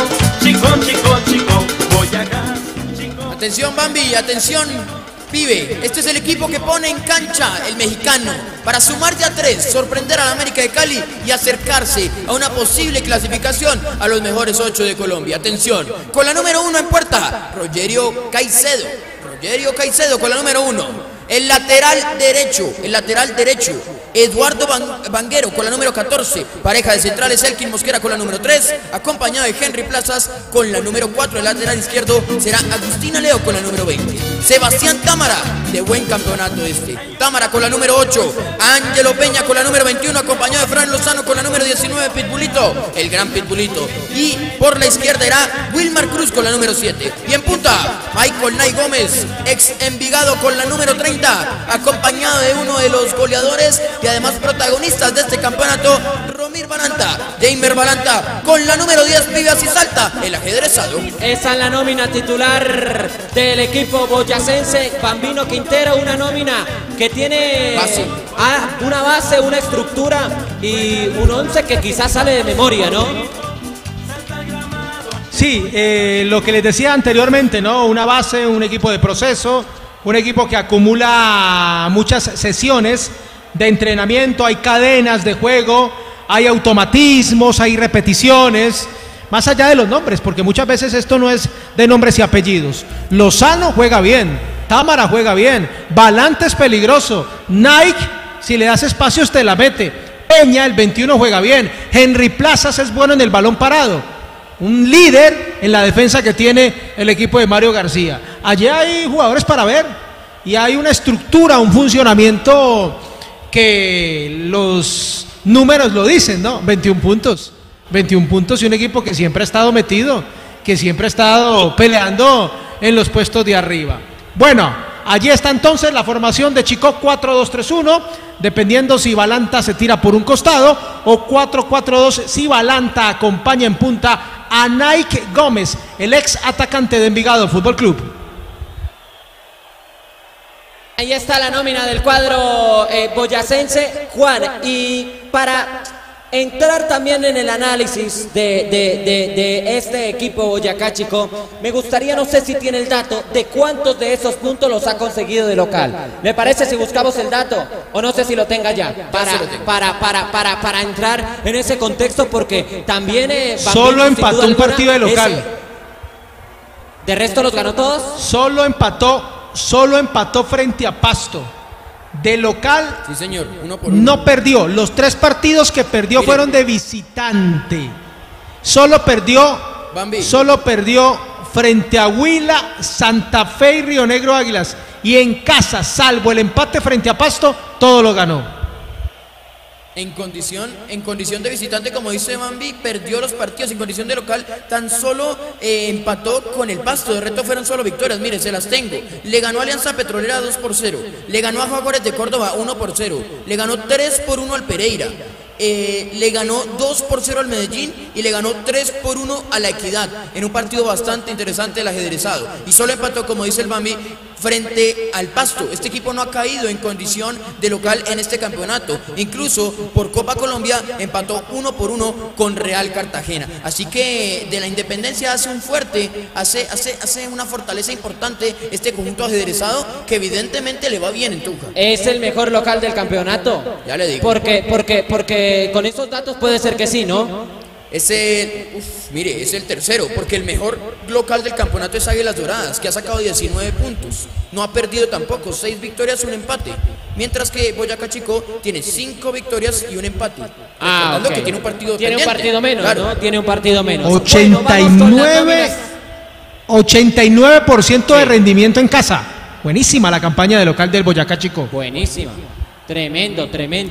Boyacá, Chico. Atención, Bambi, atención, pibe. Este es el equipo que pone en cancha el mexicano para sumar ya 3, sorprender a la América de Cali y acercarse a una posible clasificación a los mejores 8 de Colombia. Atención, con la número 1 en puerta, Rogerio Caicedo con la número 1. El lateral derecho, Eduardo Vanguero con la número 14. Pareja de centrales, Elkin Mosquera con la número 3, acompañado de Henry Plazas con la número 4. El lateral izquierdo será Agustina Leo con la número 20. Sebastián Támara, de buen campeonato Támara con la número 8. Ángelo Peña con la número 21, acompañado de Fran Lozano con la número 19, Pitbullito, el gran Pitbullito. Y por la izquierda era Wilmar Cruz con la número 7. Y en punta, Michael Nay Gómez, ex Envigado con la número 30. Acompañado de uno de los goleadores y además protagonistas de este campeonato, Jamer Balanta con la número 10, pibe, así salta el ajedrezado. Esa es la nómina titular del equipo boyacense. Bambino Quintero, una nómina que tiene una base, una estructura y un 11 que quizás sale de memoria, ¿no? Sí, lo que les decía anteriormente, ¿no? Una base, un equipo de proceso, un equipo que acumula muchas sesiones de entrenamiento, hay cadenas de juego, hay automatismos, hay repeticiones, más allá de los nombres, porque muchas veces esto no es de nombres y apellidos. Lozano juega bien, Támara juega bien, Balanta es peligroso, Nike, si le das espacios te la mete, Peña, el 21, juega bien, Henry Plazas es bueno en el balón parado, un líder en la defensa que tiene el equipo de Mario García. Allí hay jugadores para ver y hay una estructura, un funcionamiento que los números lo dicen, ¿no? 21 puntos y un equipo que siempre ha estado metido, que siempre ha estado peleando en los puestos de arriba. Bueno, allí está entonces la formación de Chico 4-2-3-1, dependiendo si Balanta se tira por un costado o 4-4-2 si Balanta acompaña en punta a Nike Gómez, el ex atacante de Envigado Fútbol Club. Ahí está la nómina del cuadro boyacense, Juan, y para entrar también en el análisis de este equipo Boyacá Chico, me gustaría, no sé si tiene el dato, de cuántos de esos puntos los ha conseguido de local. ¿Le parece si buscamos el dato? O no sé si lo tenga ya, para entrar en ese contexto, porque también... Solo empató un partido de local. ¿De resto los ganó todos? Solo empató frente a Pasto. De local, sí señor, 1-1. No perdió. Los 3 partidos que perdió fueron de visitante. Solo perdió frente a Huila, Santa Fe y Río Negro Águilas. Y en casa, salvo el empate frente a Pasto, todo lo ganó. En condición de visitante, como dice Bambi, perdió los partidos. En condición de local, tan solo empató con el Pasto. De resto fueron solo victorias. Mire, se las tengo. Le ganó a Alianza Petrolera 2-0. Le ganó a Jaguares de Córdoba 1-0. Le ganó 3-1 al Pereira. Le ganó 2-0 al Medellín y le ganó 3-1 a la Equidad, en un partido bastante interesante el ajedrezado. Y solo empató, como dice el Bambi, frente al Pasto. Este equipo no ha caído en condición de local en este campeonato. Incluso por Copa Colombia empató 1-1 con Real Cartagena. Así que de la Independencia hace un fuerte, hace una fortaleza importante este conjunto ajedrezado, que evidentemente le va bien en Tunja. Es el mejor local del campeonato. Ya le digo. Porque con esos datos puede ser que sí, ¿no? Mire, es el tercero, porque el mejor local del campeonato es Águilas Doradas, que ha sacado 19 puntos. No ha perdido tampoco, 6 victorias, un empate. Mientras que Boyacá Chico tiene 5 victorias y un empate. Okay. Que tiene un partido pendiente. Un partido menos, claro. ¿no? Tiene un partido menos. 89% de rendimiento en casa. Buenísima la campaña de local del Boyacá Chico. Buenísima. Tremendo.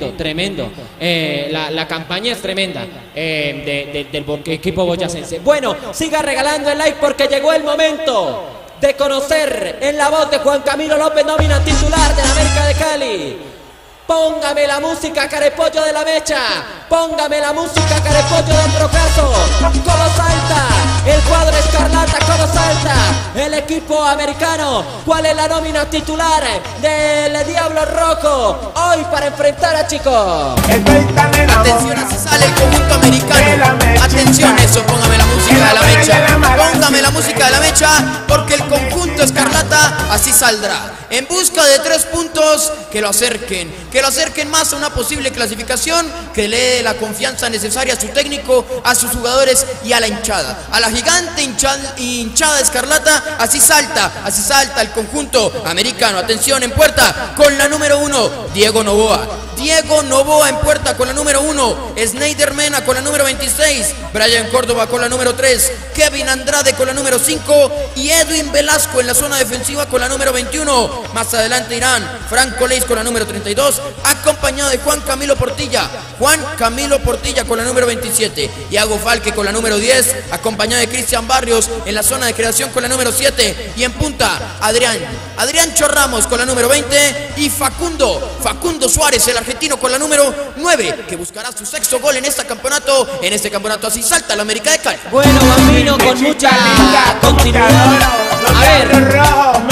La campaña es tremenda del equipo boyacense. Bueno, siga regalando el like porque llegó el momento de conocer en la voz de Juan Camilo López, nómina titular de la América de Cali. Póngame la música, carepollo de la mecha. Póngame la música, carepollo del Rocazo. ¿Cómo salta el cuadro escarlata? ¿Cómo salta el equipo americano? ¿Cuál es la nómina titular del Diablo Rojo hoy para enfrentar a Chico? Atención, así sale el conjunto americano. Atención, eso, póngame la música de la mecha. Póngame la música de la mecha, porque el conjunto escarlata así saldrá. En busca de 3 puntos que lo acerquen más a una posible clasificación, que le dé la confianza necesaria a su técnico, a sus jugadores y a la hinchada, a la gigante hinchada escarlata. Así salta el conjunto americano. Atención, en puerta con la número 1, Diego Novoa en puerta con la número 1, Snyder Mena con la número 26, Brian Córdoba con la número 3, Kevin Andrade con la número 5 y Edwin Velasco en la zona defensiva con la número 21. Más adelante irán Franco Leis con la número 32, acompañado de Juan Camilo Portilla con la número 27, Iago Falque con la número 10, acompañado de Cristian Barrios en la zona de creación con la número 7, y en punta Adrián Chorramos con la número 20 y Facundo Suárez, el argentino, con la número 9, que buscará su 6º gol en este campeonato. Así salta la América de Cali. Bueno, Bambino, con mucha continuidad. A ver,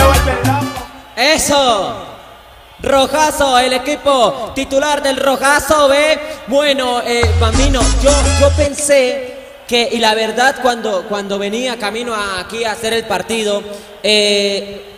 eso. Rojazo, el equipo titular del Rojazo B. Bueno, Bambino, yo pensé que, y la verdad, cuando venía camino aquí a hacer el partido,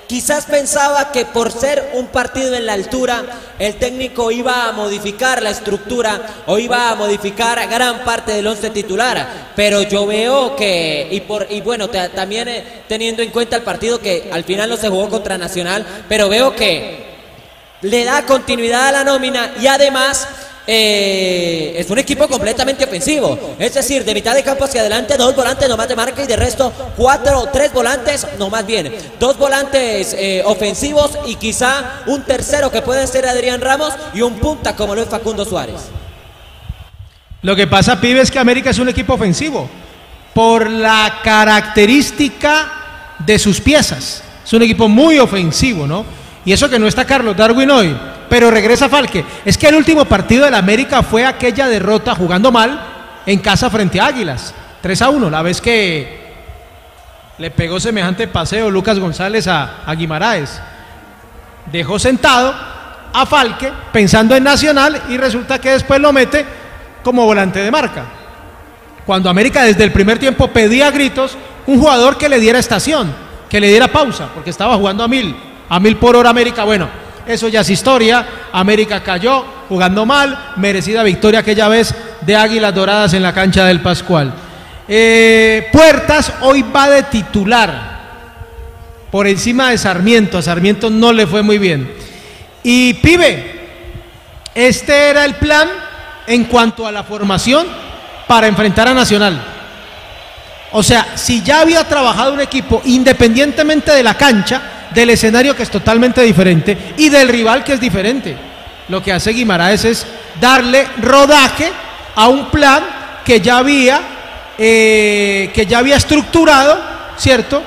quizás pensaba que por ser un partido en la altura, el técnico iba a modificar la estructura o iba a modificar gran parte del once titular. Pero yo veo que, también teniendo en cuenta el partido que al final no se jugó contra Nacional, pero veo que le da continuidad a la nómina y además es un equipo completamente ofensivo, es decir, de mitad de campo hacia adelante 2 volantes nomás de marca y de resto 3 volantes, no más bien 2 volantes ofensivos y quizá un tercero que puede ser Adrián Ramos y un punta como lo es Facundo Suárez. Lo que pasa, pibe, es que América es un equipo ofensivo por la característica de sus piezas. Es un equipo muy ofensivo, ¿no? Y eso que no está Carlos Darwin hoy, pero regresa Falque. Es que el último partido del América fue aquella derrota jugando mal en casa frente a Águilas, 3-1, la vez que le pegó semejante paseo Lucas González a Guimaraes. Dejó sentado a Falque pensando en Nacional y resulta que después lo mete como volante de marca. Cuando América desde el primer tiempo pedía a gritos un jugador que le diera estación, que le diera pausa, porque estaba jugando a mil por hora América. Bueno, eso ya es historia. América cayó jugando mal, merecida victoria aquella vez de Águilas Doradas en la cancha del Pascual. Puertas hoy va de titular por encima de Sarmiento. A Sarmiento no le fue muy bien. Y pibe, este era el plan en cuanto a la formación para enfrentar a Nacional. O sea, si ya había trabajado un equipo independientemente de la cancha, del escenario que es totalmente diferente y del rival que es diferente, lo que hace Guimaraes es darle rodaje a un plan que ya había estructurado, ¿cierto?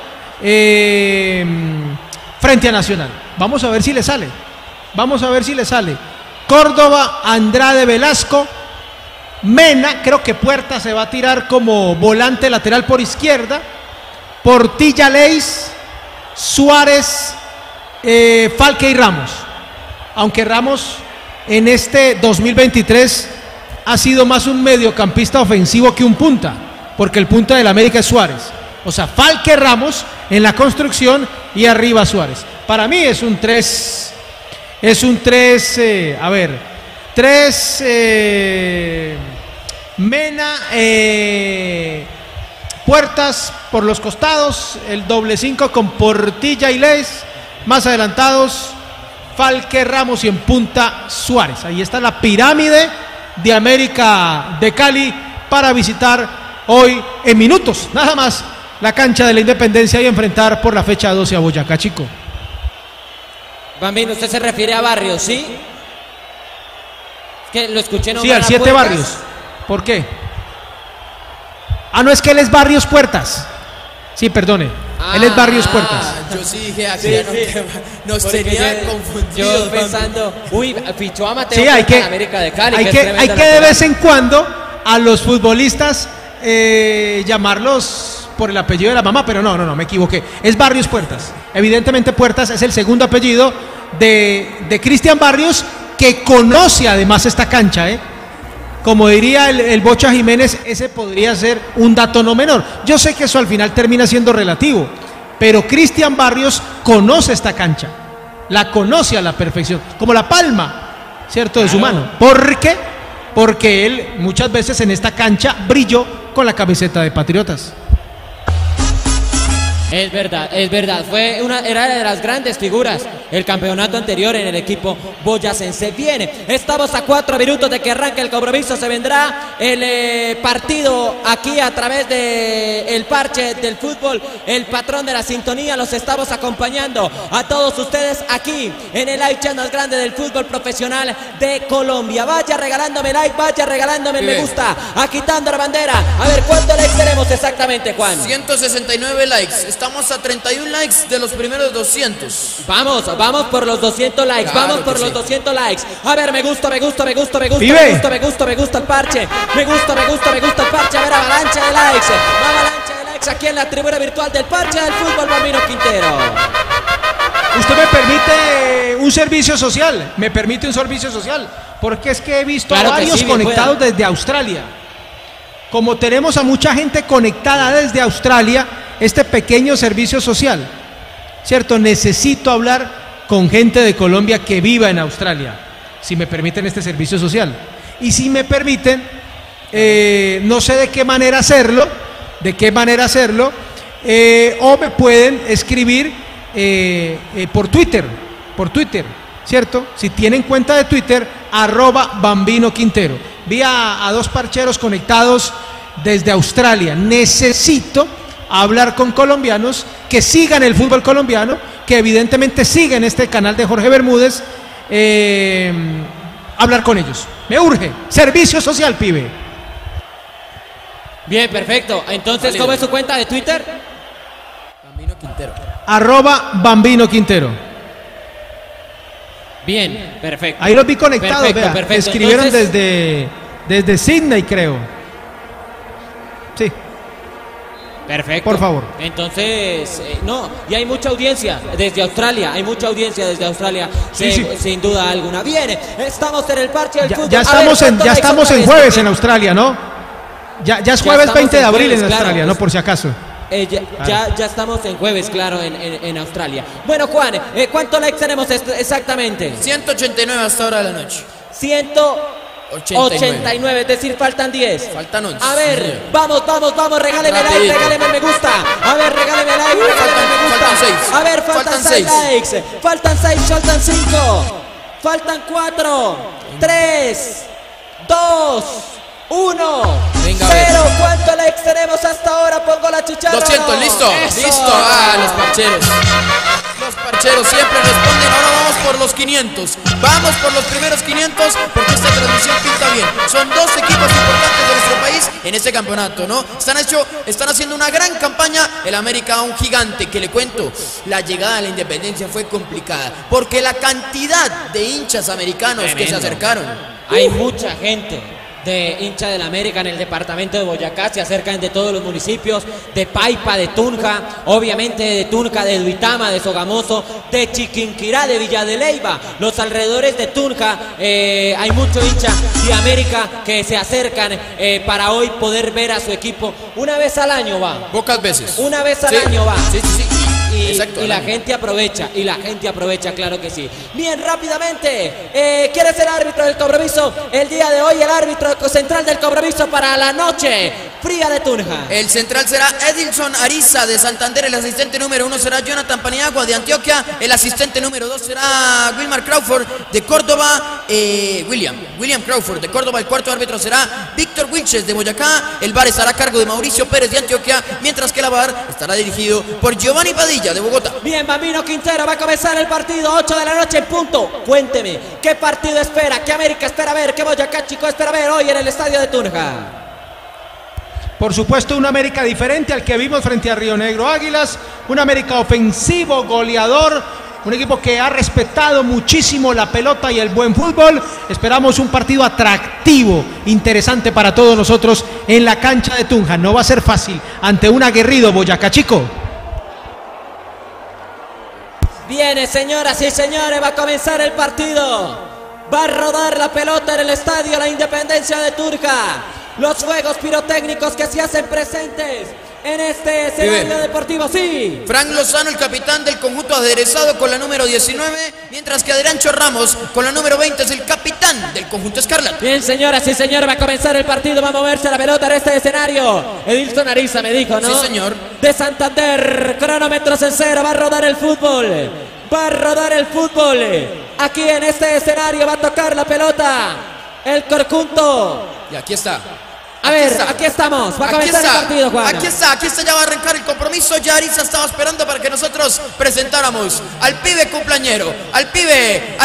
Frente a Nacional. Vamos a ver si le sale. Córdoba, Andrade, Velasco, Mena, creo que Puerta se va a tirar como volante lateral por izquierda, Portilla, Leis, Suárez, Falque y Ramos. Aunque Ramos en este 2023 ha sido más un mediocampista ofensivo que un punta, porque el punta del América es Suárez. O sea, Falque, Ramos en la construcción y arriba Suárez. Para mí es un 3, Mena, Puertas por los costados, el doble 5 con Portilla y Les más adelantados, Falque, Ramos y en punta Suárez. Ahí está la pirámide de América de Cali para visitar hoy en minutos, nada más, la cancha de la Independencia y enfrentar por la fecha 12 a Boyacá Chico. Bambino, usted se refiere a Barrios, ¿sí? Que lo escuché nombrar. Sí, al 7 Barrios. ¿Por qué? No, es que él es Barrios Puertas. Sí, perdone. Él es Barrios Puertas. Yo sí dije aquí, nos tenía confundido. Yo pensando, fichó a Mateo sí, hay que, América de Cali. hay que de vez en cuando a los futbolistas llamarlos por el apellido de la mamá, pero no, me equivoqué. Es Barrios Puertas. Evidentemente Puertas es el segundo apellido de Cristian Barrios, que conoce además esta cancha, Como diría el Bocha Jiménez, ese podría ser un dato no menor. Yo sé que eso al final termina siendo relativo, pero Cristian Barrios conoce esta cancha, la conoce a la perfección, como la palma, ¿cierto?, de su mano. ¿Por qué? Porque él muchas veces en esta cancha brilló con la camiseta de Patriotas. Es verdad, era de las grandes figuras el campeonato anterior en el equipo boyacense. Viene, estamos a 4 minutos de que arranque el compromiso, se vendrá el partido aquí a través de el parche del fútbol, el patrón de la sintonía, los estamos acompañando a todos ustedes aquí en el live chat más grande del fútbol profesional de Colombia. Vaya regalándome like, vaya regalándome me gusta, agitando la bandera. A ver, ¿cuántos likes tenemos exactamente, Juan? 169 likes. Estamos a 31 likes de los primeros 200. Vamos por los 200 likes, claro, vamos por los 200 likes. A ver, me gusta el parche. Me gusta el parche. A ver, avalancha de likes aquí en la tribuna virtual del parche del fútbol, Bambino Quintero. Usted me permite un servicio social, porque es que he visto a varios conectados desde Australia. Como tenemos a mucha gente conectada desde Australia, este pequeño servicio social. ¿cierto? Necesito hablar con gente de Colombia que viva en Australia, si me permiten este servicio social. Y si me permiten, no sé de qué manera hacerlo, o me pueden escribir por Twitter, ¿cierto? Si tienen cuenta de Twitter, @BambinoQuintero. Vi a dos parcheros conectados desde Australia. Necesito hablar con colombianos que sigan el fútbol colombiano, que evidentemente siguen este canal de Jorge Bermúdez, hablar con ellos. Me urge. Servicio social, pibe. Bien, perfecto. Entonces, ¿cómo es su cuenta de Twitter? Bambino Quintero. @BambinoQuintero. Bien, perfecto. Ahí los vi conectados, Perfecto, vea. perfecto. Escribieron Entonces, desde Sydney, creo. Sí. perfecto. Por favor. Entonces, no, y hay mucha audiencia desde Australia, Sí. sin duda alguna. Bien, estamos en el parche del fútbol. Ya A estamos ver, en ¿cuánto jueves likes otra vez? en Australia, ¿no? Ya es jueves estamos 20 de en abril jueves, en claro, Australia, pues. ¿no? Por si acaso. Ya estamos en jueves, claro, en Australia. Bueno, Juan, ¿cuántos likes tenemos exactamente? 189 hasta ahora de la noche. 189, es decir, faltan 10. Faltan 11. A ver, Sí. vamos, regáleme like, Rapidito. regáleme me gusta. A ver, regáleme like, regáleme me gusta. Faltan 6. A ver, faltan 6 likes. Faltan 6, faltan 5. Faltan 4, 3, 2, 1, Venga, 0. ¿Cuántos likes tenemos hasta ahora? Pongo la chicharra. 200, listo. Eso. Listo. Ah, los parcheros. Los parcheros siempre responden. Ahora vamos por los 500. Vamos por los primeros 500 porque esta transmisión pinta bien. Son dos equipos importantes de nuestro país en este campeonato, ¿no? Están haciendo una gran campaña. El América, un gigante que le cuento. La llegada de la independencia fue complicada porque la cantidad de hinchas americanos que se Tremendo. acercaron. Hay mucha gente de hincha del América en el departamento de Boyacá, se acercan de todos los municipios, de Paipa, de Tunja, obviamente de Tunja, de Duitama, de Sogamoso, de Chiquinquirá, de Villa de Leyva, los alrededores de Tunja, hay mucho hincha de América que se acercan para hoy poder ver a su equipo. Una vez al año va. Pocas veces. Una vez al Sí, año va. Sí. Y la gente aprovecha, claro que sí. Bien, rápidamente, ¿quién es el árbitro del compromiso? El día de hoy, el árbitro central del compromiso para la noche fría de Tunja. El central será Edilson Ariza de Santander, el asistente número 1 será Jonathan Paniagua de Antioquia, el asistente número 2 será Wilmar Crawford de Córdoba, William Crawford de Córdoba, el cuarto árbitro será Víctor Wilches de Boyacá, el VAR estará a cargo de Mauricio Pérez de Antioquia, mientras que la VAR estará dirigido por Giovanni Padilla de Bogotá. Bien, Bambino Quintero, va a comenzar el partido, 8 de la noche en punto. Cuénteme, ¿qué partido espera? ¿Qué América espera ver? ¿Qué Boyacá Chico espera ver hoy en el estadio de Tunja? Por supuesto, un América diferente al que vimos frente a Río Negro Águilas, un América ofensivo, goleador, un equipo que ha respetado muchísimo la pelota y el buen fútbol. Esperamos un partido atractivo, interesante para todos nosotros en la cancha de Tunja. No va a ser fácil ante un aguerrido Boyacá Chico. Viene, señoras y señores, va a comenzar el partido. Va a rodar la pelota en el estadio La Independencia de Tunja. Los fuegos pirotécnicos que se hacen presentes en este escenario deportivo, sí. Frank Lozano, el capitán del conjunto aderezado con la número 19, mientras que Adriancho Ramos con la número 20 es el capitán del conjunto escarlata. Bien, señoras y señores, va a comenzar el partido, va a moverse la pelota en este escenario. Edilson Ariza me dijo, ¿no? Sí, señor. De Santander, cronómetros en cero, va a rodar el fútbol. Va a rodar el fútbol. Aquí en este escenario va a tocar la pelota el conjunto. Y aquí está. A ver, aquí estamos, va a comenzar el partido, Juan. Aquí está, ya va a arrancar el compromiso. Ya Ariza estaba esperando para que nosotros presentáramos al pibe cumpleañero, al pibe.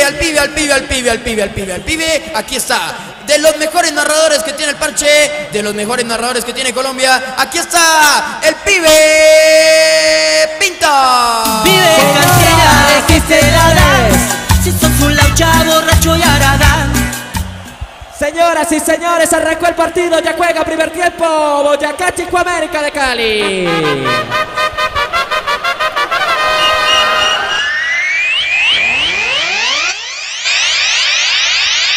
Aquí está, de los mejores narradores que tiene el parche, de los mejores narradores que tiene Colombia. Aquí está, el pibe Pinta. Vive cantidades que se la dan. Si son full laucha, borracho y aragán. Señoras y señores, arrancó el partido, ya juega primer tiempo, Boyacá Chico América de Cali.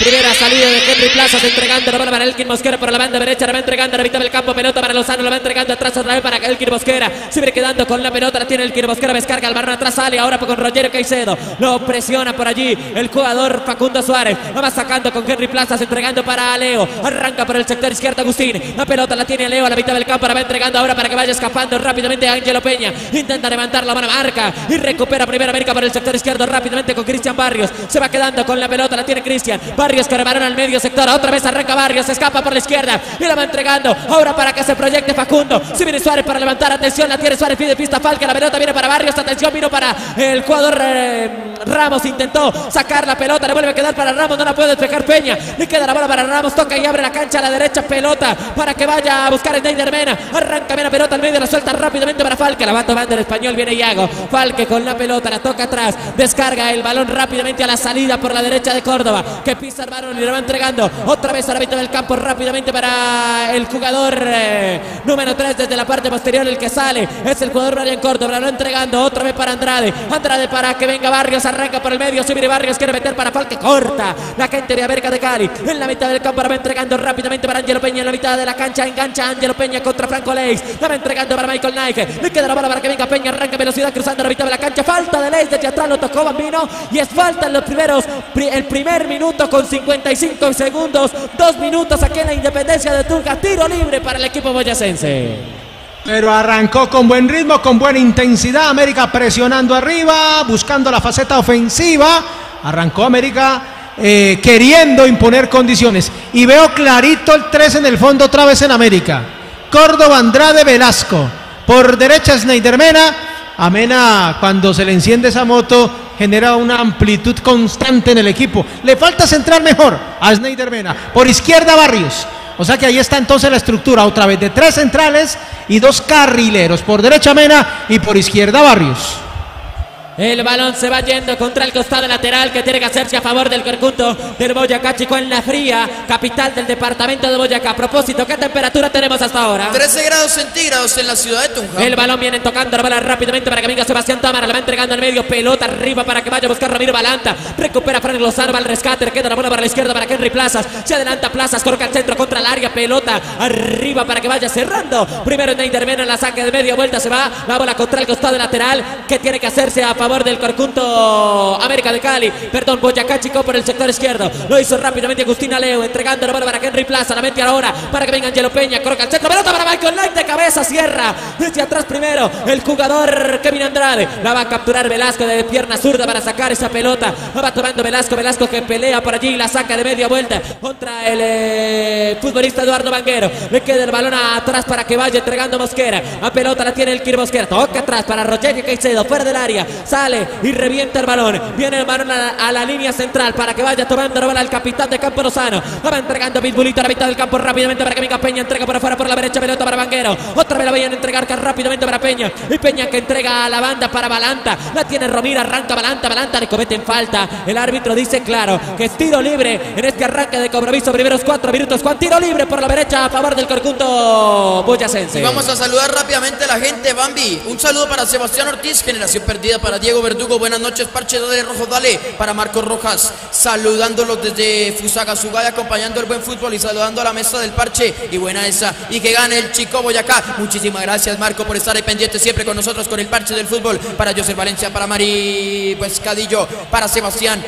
Primera salida de Henry Plazas entregando la bola para Elkin Mosquera por la banda derecha. La va entregando a la mitad del campo. Pelota para Lozano. La va entregando atrás otra vez para Elkin Mosquera. Sigue quedando con la pelota. La tiene Elkin Mosquera. Descarga el balón atrás. Sale ahora con Rogerio Caicedo. Lo presiona por allí el jugador Facundo Suárez. La va sacando con Henry Plazas. Entregando para Leo. Arranca por el sector izquierdo Agustín. La pelota la tiene Leo a la mitad del campo. La va entregando ahora para que vaya escapando rápidamente Ángelo Peña. Intenta levantar la mano. Marca y recupera primero América por el sector izquierdo rápidamente con Cristian Barrios. Se va quedando con la pelota. La tiene Cristian Barrios que rebarona al medio sector, otra vez arranca Barrios, se escapa por la izquierda y la va entregando ahora para que se proyecte Facundo. Si viene Suárez para levantar, atención, la tiene Suárez, pide pista Falque, la pelota viene para Barrios, atención, vino para el jugador Ramos, intentó sacar la pelota, le vuelve a quedar para Ramos, no la puede despejar Peña, le queda la bola para Ramos, toca y abre la cancha a la derecha, pelota para que vaya a buscar Snyder Mena, arranca bien la pelota al medio, la suelta rápidamente para Falque, la va tomando el español, viene Iago, Falque con la pelota, la toca atrás, descarga el balón rápidamente a la salida por la derecha de Córdoba, que pisa el balón y le va entregando otra vez a la mitad del campo rápidamente para el jugador número 3 desde la parte posterior, el que sale es el jugador Brian Córdoba, lo entregando otra vez para Andrade para que venga Barrios, arranca por el medio, Subir Barrios quiere meter para Falque, corta la gente de América de Cali, en la mitad del campo la va entregando rápidamente para Ángelo Peña, en la mitad de la cancha engancha Ángelo Peña contra Franco Leis, la va entregando para Michael Nike, le queda la bola para que venga Peña, arranca velocidad cruzando la mitad de la cancha, falta de Leis, desde atrás lo tocó Bambino y es falta en el primer minuto con 55 segundos, 2 minutos aquí en la Independencia de Tunja, tiro libre para el equipo boyacense. Pero arrancó con buen ritmo, con buena intensidad, América presionando arriba, buscando la faceta ofensiva, arrancó América queriendo imponer condiciones, y veo clarito el 3 en el fondo otra vez en América, Córdoba, Andrade, Velasco, por derecha Snyder Mena. A Mena, cuando se le enciende esa moto, genera una amplitud constante en el equipo. Le falta centrar mejor a Snyder Mena. Por izquierda Barrios. O sea que ahí está entonces la estructura, otra vez de 3 centrales y 2 carrileros. Por derecha Mena y por izquierda Barrios. El balón se va yendo contra el costado lateral que tiene que hacerse a favor del conjunto del Boyacá Chico en La Fría, capital del departamento de Boyacá. A propósito, ¿qué temperatura tenemos hasta ahora? 13 grados centígrados en la ciudad de Tunja. El balón viene tocando la bola rápidamente para que venga Sebastián Támara, la va entregando al medio, pelota arriba para que vaya a buscar Ramiro Balanta, recupera Frank Lozano, va al rescate, le queda la bola para la izquierda para Henry Plazas, se adelanta Plazas, coloca el centro contra el área, pelota arriba para que vaya cerrando, primero Snyder Mena en la saque de media vuelta, se va la bola contra el costado lateral que tiene que hacerse a favor del conjunto América de Cali, Boyacá Chico por el sector izquierdo, lo hizo rápidamente Agustín Aleo, entregando la bola para Henry Plaza, la mete ahora para que venga Ángelo Peña, coloca el centro, pelota para Michael Knight de cabeza, cierra desde atrás primero el jugador Kevin Andrade, la va a capturar Velasco de pierna zurda para sacar esa pelota, la va tomando Velasco que pelea por allí, la saca de media vuelta contra el futbolista Eduardo Vanguero, le queda el balón atrás para que vaya entregando Mosquera, la pelota la tiene el Kir Mosquera, toca atrás para Rogerio Caicedo, fuera del área, sale y revienta el balón, viene el balón a la línea central para que vaya tomando la bola el capitán de campo Lozano, la va entregando Pitbullito a la mitad del campo rápidamente para que venga Peña, entrega por afuera por la derecha, pelota para Vanguero, otra vez la vayan a entregar rápidamente para Peña, y Peña que entrega a la banda para Balanta, la tiene Romira, arranca Balanta le cometen falta, el árbitro dice claro que es tiro libre en este arranque de compromiso, primeros 4 minutos con tiro libre por la derecha a favor del conjunto boyacense. Y vamos a saludar rápidamente a la gente, Bambi, un saludo para Sebastián Ortiz, generación perdida para Diego Verdugo, buenas noches, Parche, dale rojo, dale, para Marcos Rojas, saludándolos desde Fusagasugá, acompañando el buen fútbol y saludando a la mesa del Parche, y buena esa, y que gane el Chico Boyacá. Muchísimas gracias, Marco, por estar ahí pendiente siempre con nosotros con el Parche del fútbol, para José Valencia, para Mari Pescadillo, para Sebastián,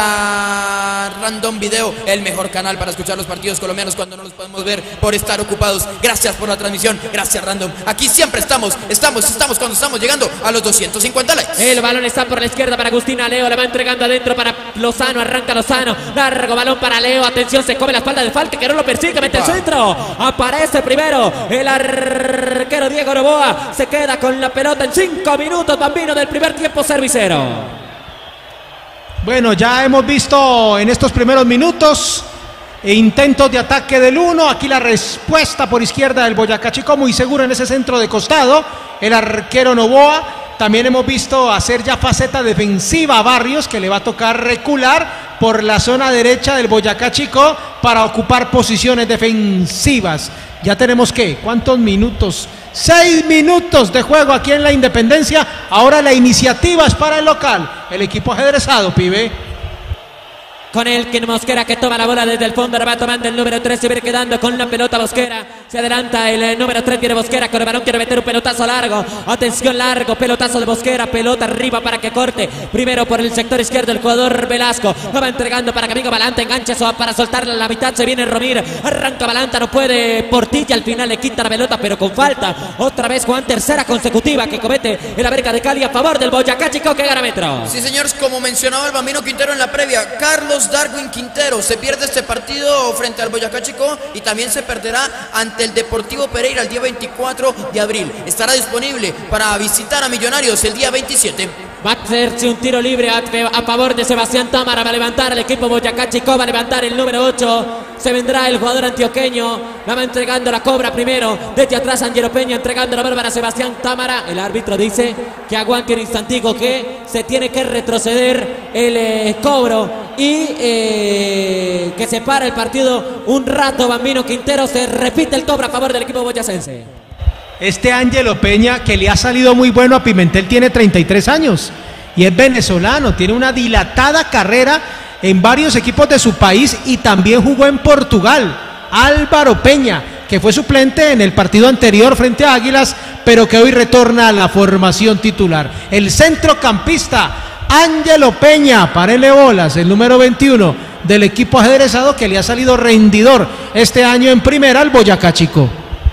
para Random Video, el mejor canal para escuchar los partidos colombianos cuando no los podemos ver por estar ocupados. Gracias por la transmisión, gracias Random, aquí siempre estamos cuando estamos llegando a los 250 likes. El balón está por la izquierda para Agustín Aleo, le va entregando adentro para Lozano, arranca Lozano, largo balón para Leo, atención, se come la espalda de Falque que no lo persigue, mete el centro, aparece primero el arquero Diego Novoa, se queda con la pelota en 5 minutos, Bambino, del primer tiempo servicero. Bueno, ya hemos visto en estos primeros minutos intentos de ataque del 1, aquí la respuesta por izquierda del Boyacá Chico, muy seguro en ese centro de costado, el arquero Novoa. También hemos visto hacer ya faceta defensiva a Barrios, que le va a tocar recular por la zona derecha del Boyacá Chico para ocupar posiciones defensivas. Ya tenemos ¿qué? ¿Cuántos minutos? 6 minutos de juego aquí en la Independencia. Ahora la iniciativa es para el local, el equipo ajedrezado, pibe. con el que Mosquera, que toma la bola desde el fondo, la va tomando el número 3, se viene quedando con la pelota Mosquera, se adelanta el número 3, viene Mosquera con el balón, quiere meter un pelotazo largo, atención, largo, pelotazo de Mosquera, pelota arriba para que corte, primero por el sector izquierdo el jugador Velasco, lo va entregando para que amigo Balanta enganche para soltarla a la mitad, se viene Romir, arranca Balanta, no puede Portilla, al final le quita la pelota pero con falta, otra vez Juan, tercera consecutiva que comete el América de Cali a favor del Boyacá Chico, que gana Metro. Sí, señores, como mencionaba el Bambino Quintero en la previa, Carlos Darwin Quintero se pierde este partido frente al Boyacá Chico y también se perderá ante el Deportivo Pereira el día 24 de abril. Estará disponible para visitar a Millonarios el día 27. Va a hacerse un tiro libre a favor de Sebastián Támara, va a levantar el equipo Boyacá Chico, va a levantar el número 8, se vendrá el jugador antioqueño, la va entregando, la cobra primero, desde atrás Angelo Peña entregando la bárbara a Sebastián Támara, el árbitro dice que aguante un instantico, que se tiene que retroceder el cobro y que se para el partido un rato. Bambino Quintero, se repite el cobro a favor del equipo boyacense. Este Angelo Peña, que le ha salido muy bueno a Pimentel, tiene 33 años y es venezolano, tiene una dilatada carrera en varios equipos de su país y también jugó en Portugal. Álvaro Peña, que fue suplente en el partido anterior frente a Águilas, pero que hoy retorna a la formación titular. El centrocampista Angelo Peña, párele bolas, el número 21 del equipo ajedrezado, que le ha salido rendidor este año en primera al Boyacá Chico.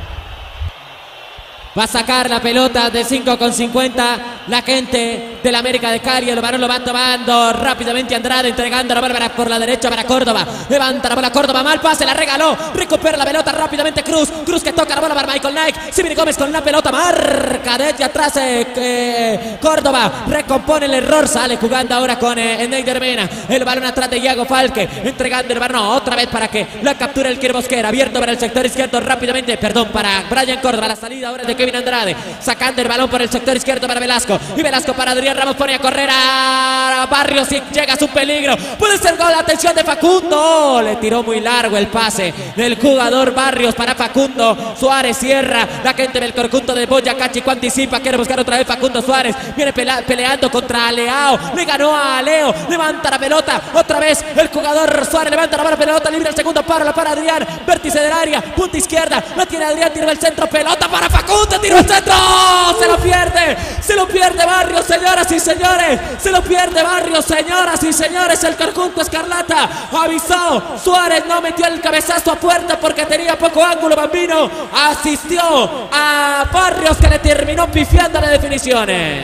Va a sacar la pelota de 5,50 la gente del América de Cali. El balón lo va tomando rápidamente Andrade, entregando la bárbara por la derecha para Córdoba. Levanta la bola Córdoba, mal pase, la regaló. Recupera la pelota rápidamente Cruz. Cruz que toca la bola para Michael Knight. Sibiri Gómez con la pelota, marca desde atrás Córdoba. Recompone el error, sale jugando ahora con Neider Mena. El balón atrás de Iago Falque, entregando el balón otra vez para que la capture el Quiero Mosquera. Abierto para el sector izquierdo rápidamente, para Brian Córdoba. La salida ahora es de Kevin Andrade, sacando el balón por el sector izquierdo para Velasco, y Velasco para Adrián Ramos, pone a correr a Barrios y llega a su peligro, puede ser gol, atención de Facundo, le tiró muy largo el pase del jugador Barrios para Facundo Suárez, cierra la gente del conjunto de Boyacá Chico, anticipa, quiere buscar otra vez Facundo Suárez, viene peleando contra Leao, le ganó a Leo, levanta la pelota, otra vez el jugador Suárez, levanta la pelota libre, el segundo paro, la para Adrián, vértice del área, punta izquierda, la tiene Adrián, tira el centro, pelota para Facundo, tiro el centro, se lo pierde Barrios, señoras y señores, se lo pierde Barrios, señoras y señores, el conjunto escarlata avisó, Suárez no metió el cabezazo a puerta porque tenía poco ángulo, Bambino asistió a Barrios, que le terminó pifiando las definiciones.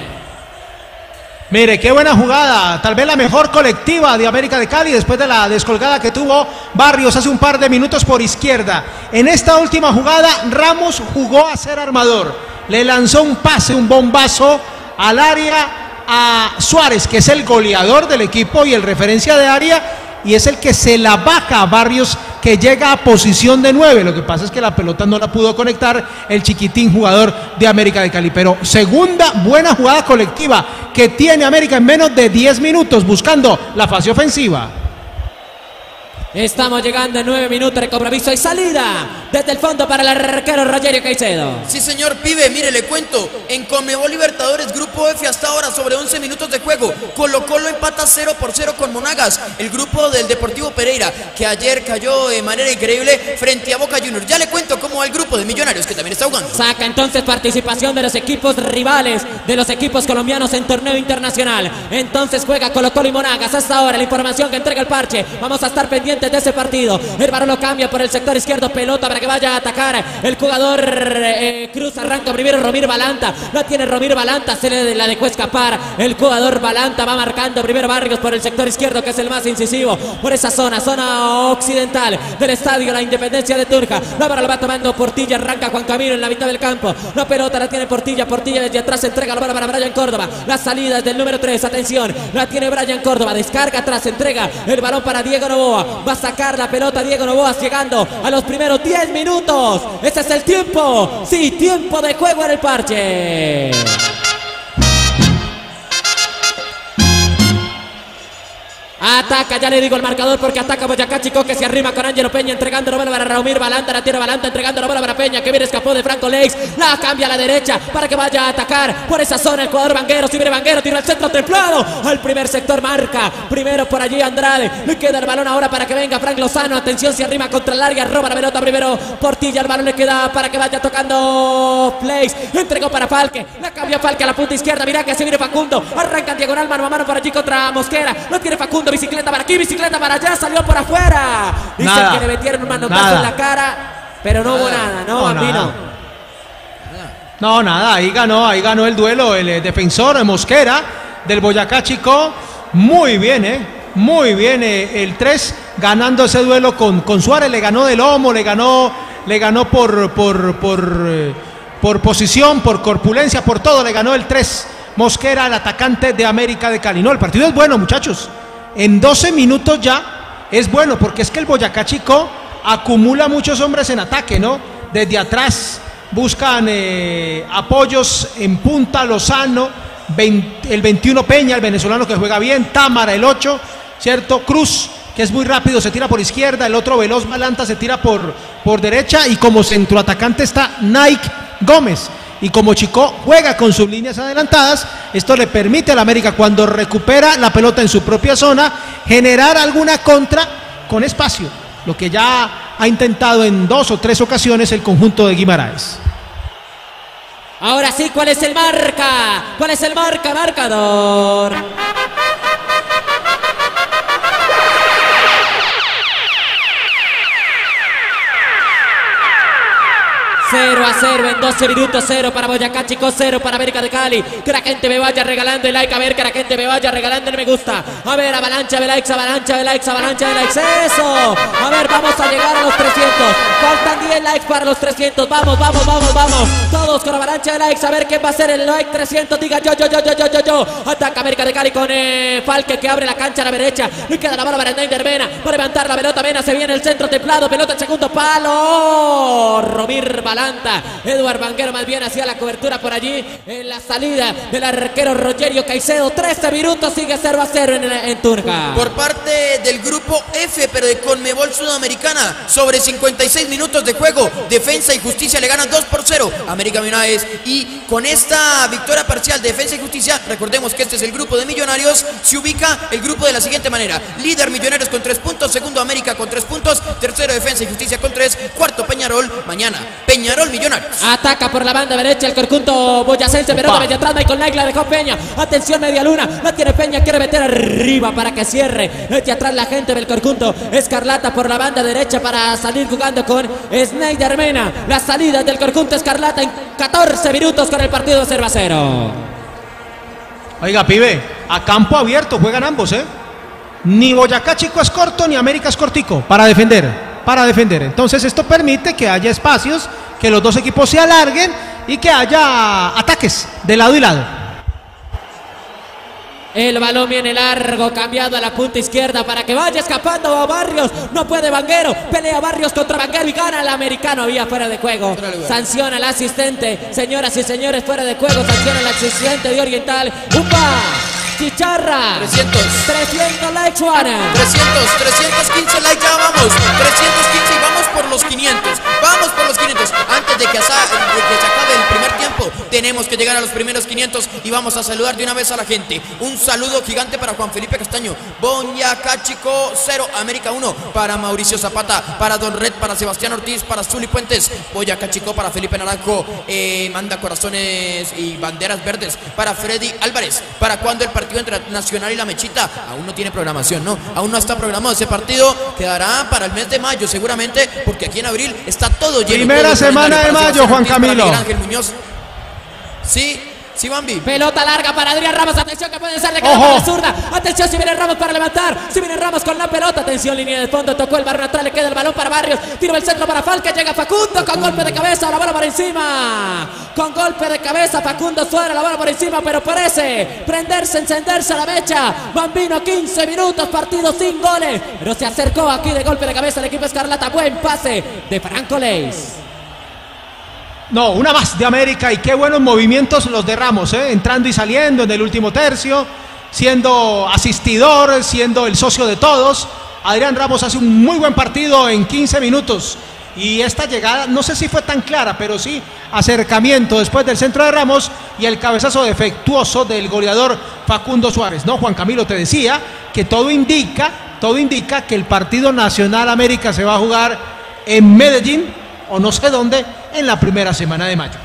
Mire, qué buena jugada, tal vez la mejor colectiva de América de Cali después de la descolgada que tuvo Barrios hace un par de minutos por izquierda. En esta última jugada Ramos jugó a ser armador, le lanzó un pase, un bombazo al área a Suárez, que es el goleador del equipo y el referencia de área, y es el que se la baja a Barrios, que llega a posición de 9. Lo que pasa es que la pelota no la pudo conectar el chiquitín jugador de América de Cali. Pero segunda buena jugada colectiva que tiene América en menos de 10 minutos buscando la fase ofensiva. Estamos llegando en 9 minutos de compromiso y salida desde el fondo para el arquero Rogerio Caicedo. Sí, señor pibe, mire, le cuento. En Conmebol Libertadores Grupo F hasta ahora sobre 11 minutos de juego. Colo-Colo empata 0-0 con Monagas, el grupo del Deportivo Pereira, que ayer cayó de manera increíble frente a Boca Juniors. Ya le cuento cómo va el grupo de Millonarios, que también está jugando. Saca entonces participación de los equipos rivales, de los equipos colombianos en torneo internacional. Entonces juega Colo-Colo y Monagas. Hasta ahora la información que entrega el parche. Vamos a estar pendientes de ese partido. El balón lo cambia por el sector izquierdo, pelota para que vaya a atacar el jugador Cruz. Arranca primero Romir Balanta, la tiene Romir Balanta, se la dejó escapar el jugador Balanta, va marcando primero Barrios por el sector izquierdo, que es el más incisivo por esa zona occidental del estadio La Independencia de Tunja. La bola la va tomando Portilla, arranca Juan Camilo en la mitad del campo, la pelota la tiene Portilla desde atrás entrega la bola para Brian Córdoba, la salida es del número 3, atención, la tiene Brian Córdoba, descarga atrás, entrega el balón para Diego Noboa, va a sacar la pelota Diego Noboa, llegando a los primeros 10 minutos. Ese es el tiempo, sí, tiempo de juego en el parche. Ataca, ya le digo el marcador porque ataca Boyacá Chico, que se arrima con Ángelo Peña, entregando la bola para Raumir Balanta, la tira Balanta, entregando la bola para Peña, que viene escapó de Franco Leix, la cambia a la derecha para que vaya a atacar por esa zona el jugador Vanguero. Si viene Vanguero, tira el centro templado al primer sector, marca primero por allí Andrade, le queda el balón ahora para que venga Frank Lozano. Atención, se arrima contra el área, roba la pelota primero Portilla, el balón le queda para que vaya tocando Place, entregó para Falque, la cambia Falque a la punta izquierda, mira que se viene Facundo, arranca en diagonal mano a mano por allí contra Mosquera, lo tiene Facundo, bicicleta para aquí, bicicleta para allá, salió por afuera, dicen Nada. que le metieron un manotazo en la cara, pero no hubo nada, no, Bambino. No, nada, ahí ganó el duelo el defensor Mosquera del Boyacá Chico. Muy bien, muy bien el 3 ganando ese duelo con Suárez, le ganó de lomo, le ganó por posición, por corpulencia, por todo, le ganó el 3 Mosquera, el atacante de América de Cali. No, el partido es bueno, muchachos. En 12 minutos ya es bueno, porque es que el Boyacá Chico acumula muchos hombres en ataque, ¿no? Desde atrás buscan apoyos en punta, Lozano, el 21 Peña, el venezolano que juega bien, Támara, el 8, ¿cierto? Cruz, que es muy rápido, se tira por izquierda, el otro veloz Balanta se tira por derecha, y como centroatacante está Nike Gómez. Y como Chico juega con sus líneas adelantadas, esto le permite al América, cuando recupera la pelota en su propia zona, generar alguna contra con espacio, lo que ya ha intentado en 2 o 3 ocasiones el conjunto de Guimaraes. Ahora sí, ¿cuál es el marca? ¿Cuál es el marcador? 0-0 en 12 minutos, 0 para Boyacá Chico, 0 para América de Cali. Que la gente me vaya regalando el like, a ver, que la gente me vaya regalando el me gusta. A ver, avalancha de likes, avalancha de likes, avalancha de likes, eso. A ver, vamos a llegar a los 300. Faltan 10 likes para los 300. Vamos, vamos, vamos, vamos. Todos con avalancha de likes, a ver quién va a ser el like 300. Diga yo. Ataca América de Cali con Falque, que abre la cancha a la derecha. Le queda la bola para Neider Mena. Va a levantar la pelota, Mena, se viene el centro templado. Pelota en segundo palo. Romir Balanta. Eduard Vanguero más bien hacía la cobertura por allí en la salida del arquero Rogerio Caicedo. 13 minutos, sigue 0-0 en Tunja. Por parte del grupo F, pero de Conmebol Sudamericana, sobre 56 minutos de juego, Defensa y Justicia le ganan 2-0 a América Millonarios. Y con esta victoria parcial de Defensa y Justicia, recordemos que este es el grupo de Millonarios, se ubica el grupo de la siguiente manera: líder Millonarios con 3 puntos, segundo América con 3 puntos, tercero Defensa y Justicia con 3, cuarto Peñarol. Mañana Peñarol Millonarios. Ataca por la banda derecha el conjunto boyacense, pelota media atrás, Michael Knight la dejó Peña. Atención, media luna, la tiene Peña, quiere meter arriba para que cierre. Media atrás la gente del conjunto Escarlata por la banda derecha para salir jugando con Sneider Mena. La salida del conjunto Escarlata en 14 minutos con el partido 0-0. Oiga, pibe, a campo abierto juegan ambos, Ni Boyacá Chico es corto, ni América es cortico para defender. Entonces esto permite que haya espacios, que los dos equipos se alarguen y que haya ataques de lado y lado. El balón viene largo, cambiado a la punta izquierda para que vaya escapando a Barrios. No puede Vanguero, pelea Barrios contra Vanguero y gana el americano. Había fuera de juego. Sanciona al asistente. Señoras y señores, fuera de juego. Sanciona al asistente de Oriental. ¡Upa! Chicharra. 300 likes, Juana. 315 likes, ya vamos. 315 y vamos por los 500. Vamos por los 500. Antes de que se acabe el primer tiempo, tenemos que llegar a los primeros 500 y vamos a saludar de una vez a la gente. Un saludo gigante para Juan Felipe Castaño. Boyacá Chico 0, América 1. Para Mauricio Zapata, para Don Red, para Sebastián Ortiz, para Zuli Puentes. Boyacá Chico para Felipe Naranjo. Manda corazones y banderas verdes para Freddy Álvarez. ¿Para cuando el partido entre Nacional y la Mechita? Aún no tiene programación, ¿no? Aún no está programado ese partido. Quedará para el mes de mayo seguramente, porque aquí en abril está todo lleno. Primera semana de mayo, Juan Camilo. Miguel Ángel Muñoz. Sí, Bambi. Pelota larga para Adrián Ramos. Atención que puede ser de cara para la zurda. Atención, si viene Ramos para levantar. Si viene Ramos con la pelota. Atención, línea de fondo. Tocó el balón atrás. Le queda el balón para Barrios. Tiro el centro para Falque. Llega Facundo con golpe de cabeza. La bola por encima. Con golpe de cabeza. Facundo Suárez. La bola por encima. Pero parece prenderse, encenderse a la mecha. Bambino, 15 minutos. Partido sin goles. Pero se acercó aquí de golpe de cabeza el equipo Escarlata. Buen pase de Franco Leix. No, una más de América, y qué buenos movimientos los de Ramos, entrando y saliendo en el último tercio. siendo asistidor, siendo el socio de todos. Adrián Ramos hace un muy buen partido en 15 minutos. Y esta llegada, no sé si fue tan clara, pero sí acercamiento después del centro de Ramos y el cabezazo defectuoso del goleador Facundo Suárez. No, Juan Camilo, te decía que todo indica que el partido Nacional América se va a jugar en Medellín o no sé dónde en la primera semana de mayo.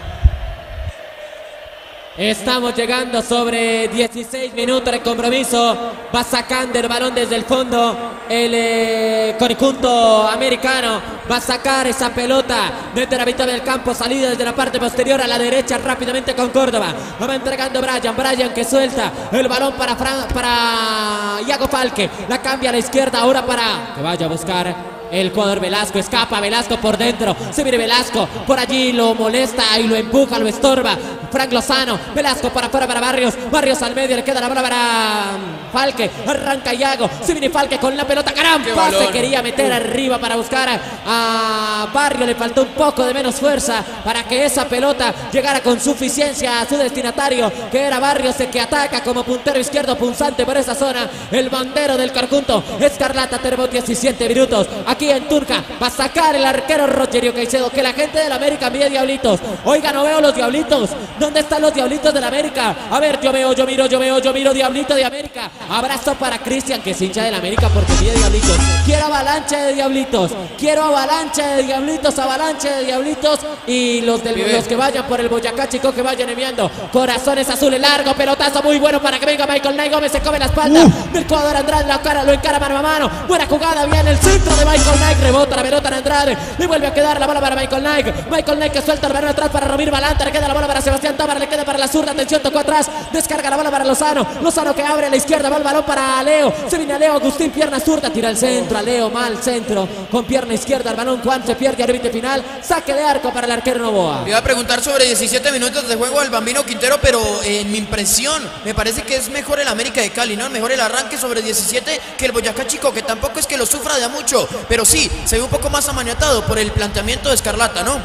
Estamos llegando sobre 16 minutos de compromiso. Va sacando el balón desde el fondo el conjunto americano. Va a sacar esa pelota desde la mitad del campo, salida desde la parte posterior a la derecha rápidamente con Córdoba. Lo va entregando Brian que suelta el balón para Iago Falque. La cambia a la izquierda ahora para que vaya a buscar el jugador Velasco. Escapa Velasco por dentro. Se viene Velasco. Por allí lo molesta y lo empuja, lo estorba Frank Lozano. Velasco para afuera para Barrios. Barrios al medio. Le queda la bola para Falque. Arranca Iago. Se viene Falque con la pelota. ¡Caramba! Se quería meter arriba para buscar a Barrios. Le faltó un poco de menos fuerza para que esa pelota llegara con suficiencia a su destinatario, que era Barrios, el que ataca como puntero izquierdo punzante por esa zona. El bandero del conjunto Escarlata. Tenemos 17 minutos. Aquí en Turca va a sacar el arquero Rogerio Caicedo. Que la gente del América envíe Diablitos. Oiga, no veo los Diablitos. ¿Dónde están los Diablitos del América? A ver, yo miro Diablito de América. Abrazo para Cristian, que es hincha del América porque pide Diablitos. Quiero avalancha de Diablitos. Quiero avalancha de Diablitos. Y los que vayan por el Boyacá Chico, que vayan enviando corazones azules. Largo, pelotazo muy bueno para que venga Michael Knight. Gómez se come la espalda del jugador Andrade. La cara lo encara mano a mano. Buena jugada, viene el centro de Michael Knight, rebota la pelota en Andrade, le vuelve a quedar la bola para Michael Knight que suelta el balón atrás para Romir Balanta, le queda la bola para Sebastián Tábara, le queda para la zurda, atención, tocó atrás, descarga la bola para Lozano que abre a la izquierda, va el balón para Leo, se viene Leo, Agustín, pierna zurda, tira el centro, a Leo, mal centro, con pierna izquierda, el balón, Juan se pierde, árbitro final, saque de arco para el arquero Novoa. Iba a preguntar sobre 17 minutos de juego del Bambino Quintero, pero en mi impresión, me parece que es mejor el América de Cali, ¿no? Mejor el arranque sobre 17 que el Boyacá Chico, que tampoco es que lo sufra de a mucho, pero sí, se ve un poco más amaniatado por el planteamiento de Escarlata, ¿no?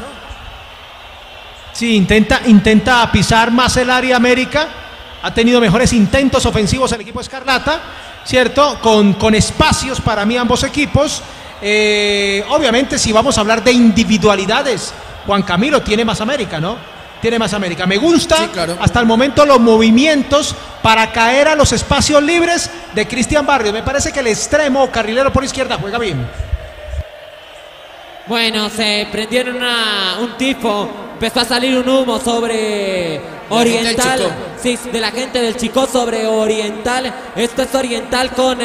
Sí, intenta pisar más el área América. Ha tenido mejores intentos ofensivos el equipo Escarlata, ¿cierto? Con espacios para mí ambos equipos. Obviamente, si vamos a hablar de individualidades, Juan Camilo tiene más América, ¿no? Tiene más América. Me gusta, sí, claro, hasta el momento los movimientos para caer a los espacios libres de Cristian Barrios. Me parece que el extremo carrilero por izquierda juega bien. Bueno, se prendieron un tifo, empezó a salir un humo sobre Oriental, sí, de la gente del Chicó sobre Oriental. Esto es Oriental con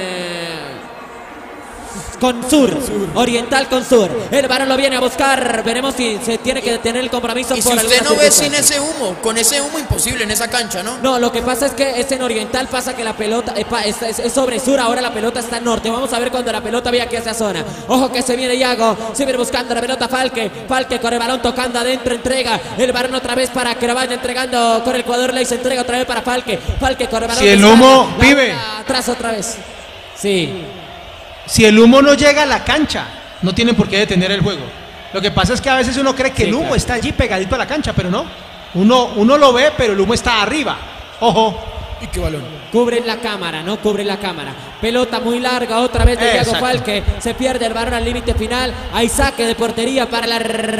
Sur, Oriental con Sur. El varón lo viene a buscar. Veremos si se tiene que detener el compromiso. Y por si usted no ve sin ese humo, con ese humo imposible en esa cancha, ¿no? No, lo que pasa es que es en Oriental, pasa que la pelota es sobre Sur, ahora la pelota está en Norte. Vamos a ver cuando la pelota vaya aquí a esa zona. Ojo que se viene Iago, se viene buscando la pelota Falque con el balón tocando adentro, entrega el balón otra vez para que la vaya entregando con el jugador Ley, se entrega otra vez para Falque con el balón. Si el humo vive atrás otra vez. Sí. Si el humo no llega a la cancha, no tienen por qué detener el juego. Lo que pasa es que a veces uno cree que el humo está allí pegadito a la cancha, pero no. Uno lo ve, pero el humo está arriba. Ojo. ¿Y qué balón? Cubre la cámara, no cubre la cámara. Pelota muy larga, otra vez de Iago Falque. Se pierde el balón al límite final. Hay saque de portería para el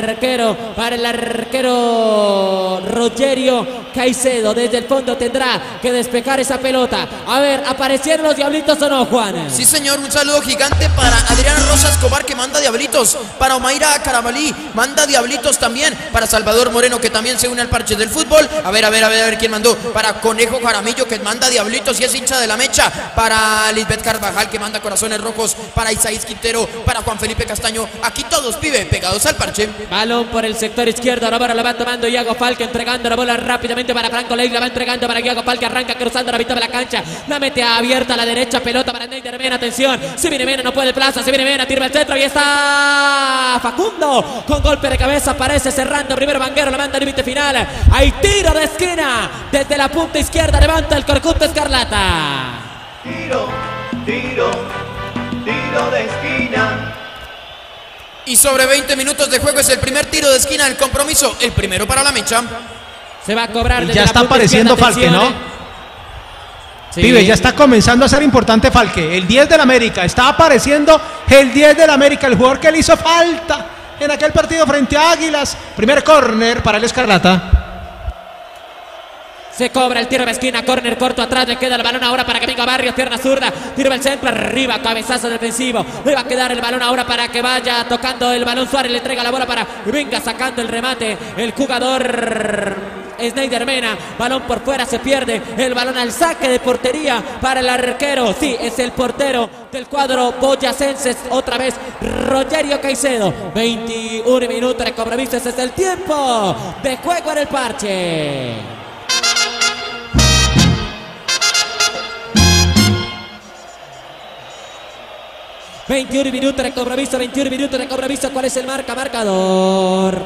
arquero Rogerio Caicedo. Desde el fondo tendrá que despejar esa pelota. A ver, ¿aparecieron los Diablitos o no, Juan? Sí, señor, un saludo gigante para Adrián Rosa Escobar, que manda Diablitos. Para Omaira Carabalí, manda Diablitos también. Para Salvador Moreno, que también se une al parche del fútbol. A ver quién mandó. Para Conejo Jaramillo, que manda Diablitos y es hincha de la mecha. Para Lisbeth Carvajal, que manda corazones rojos. Para Isaías Quintero, para Juan Felipe Castaño. Aquí todos, pibe, pegados al parche. Balón por el sector izquierdo, ahora la va tomando Iago Falque, entregando la bola rápidamente para Franco Ley, la va entregando para Iago Falque, arranca cruzando la mitad de la cancha, la mete abierta a la derecha, pelota para Neider Mena, atención, se viene Mena, no puede plaza, se viene Mena, tira el centro y está Facundo, con golpe de cabeza, aparece cerrando, primero Vanguero, la manda al límite final, hay tiro de esquina, desde la punta izquierda, levanta el conjunto Escarlata. Tiro de esquina. Y sobre 20 minutos de juego es el primer tiro de esquina del compromiso, el primero para la mecha. Se va a cobrar. Ya está apareciendo Falque, ¿no? Sí. Pibe, ya está comenzando a ser importante Falque. El 10 del América. Está apareciendo el 10 del América. El jugador que le hizo falta en aquel partido frente a Águilas. Primer córner para el Escarlata. Se cobra el tiro de esquina, córner corto atrás, le queda el balón ahora para que venga Barrios, pierna zurda, tiro el centro, arriba, cabezazo defensivo, le va a quedar el balón ahora para que vaya tocando el balón Suárez, le entrega la bola para que venga sacando el remate, el jugador Snyder Mena, balón por fuera, se pierde el balón al saque de portería para el arquero, sí, es el portero del cuadro boyacense, otra vez Rogerio Caicedo, 21 minutos de compromiso, ese es el tiempo de juego en el parche. ...21 minutos de compromiso, 21 minutos de compromiso... ¿Cuál es el marcador?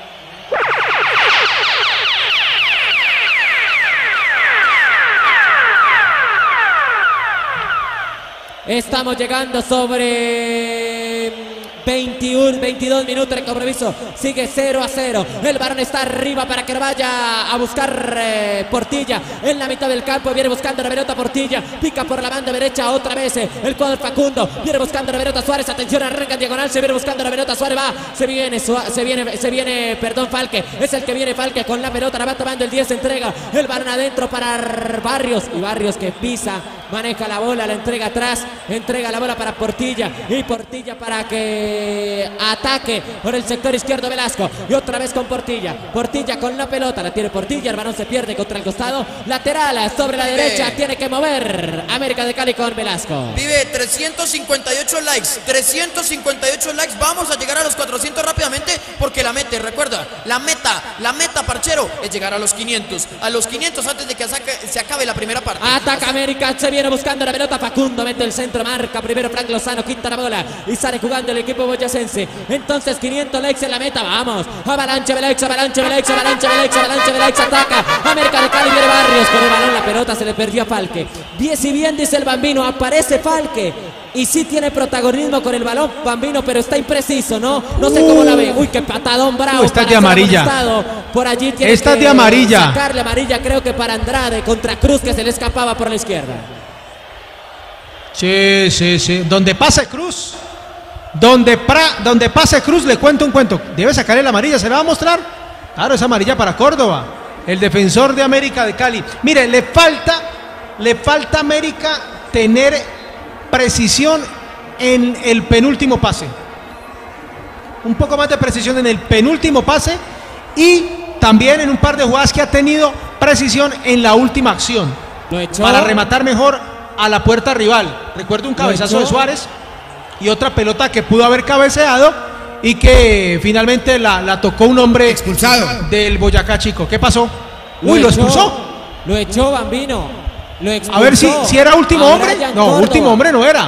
Estamos llegando sobre... 22 minutos de compromiso. Sigue 0-0. El balón está arriba para que vaya a buscar Portilla. En la mitad del campo viene buscando la pelota Portilla. Pica por la banda derecha otra vez. El cuadro Facundo. Viene buscando la pelota Suárez. Atención, arranca en diagonal. Se viene buscando la pelota Suárez. Va. Se viene, perdón, Falque. Es el que viene Falque con la pelota. La va tomando el 10. Se entrega el balón adentro para Barrios. Y Barrios que pisa. Maneja la bola. La entrega atrás. Entrega la bola para Portilla. Y Portilla para que ataque por el sector izquierdo Velasco y otra vez con Portilla con la pelota, la tiene Portilla, el balón se pierde contra el costado, lateral sobre la derecha, tiene que mover América de Cali con Velasco. Vive 358 likes, vamos a llegar a los 400 rápidamente porque la meta, recuerda, la meta Parchero es llegar a los 500 antes de que se acabe la primera parte. Ataca América, se viene buscando la pelota Facundo, mete el centro, marca primero Frank Lozano, quita la bola y sale jugando el equipo boyacense. Entonces 500 likes en la meta, vamos. Avalanche Velex, ataca. América de Cali, viene Barrios con el balón, la pelota se le perdió a Falque. Si bien dice el Bambino, aparece Falque y sí tiene protagonismo con el balón Bambino, pero está impreciso, ¿no? No sé cómo la ve. Uy, qué patadón bravo. Esta es de amarilla. Por allí tiene esta que de amarilla. sacarle amarilla, creo que para Andrade contra Cruz, que se le escapaba por la izquierda. Sí. Donde pase Cruz. Donde pase Cruz, le cuento un cuento. Debe sacarle la amarilla, ¿se la va a mostrar? Claro, es amarilla para Córdoba, el defensor de América de Cali. Mire, le falta a América tener precisión en el penúltimo pase. Un poco más de precisión en el penúltimo pase y también en un par de jugadas que ha tenido precisión en la última acción. Para rematar mejor a la puerta rival. Recuerdo un cabezazo de Suárez y otra pelota que pudo haber cabeceado y que finalmente la tocó un hombre expulsado del Boyacá Chico. ¿Qué pasó? Uy, ¿lo expulsó? Lo echó Bambino. Lo expulsó. A ver si era último hombre. No, último hombre no era.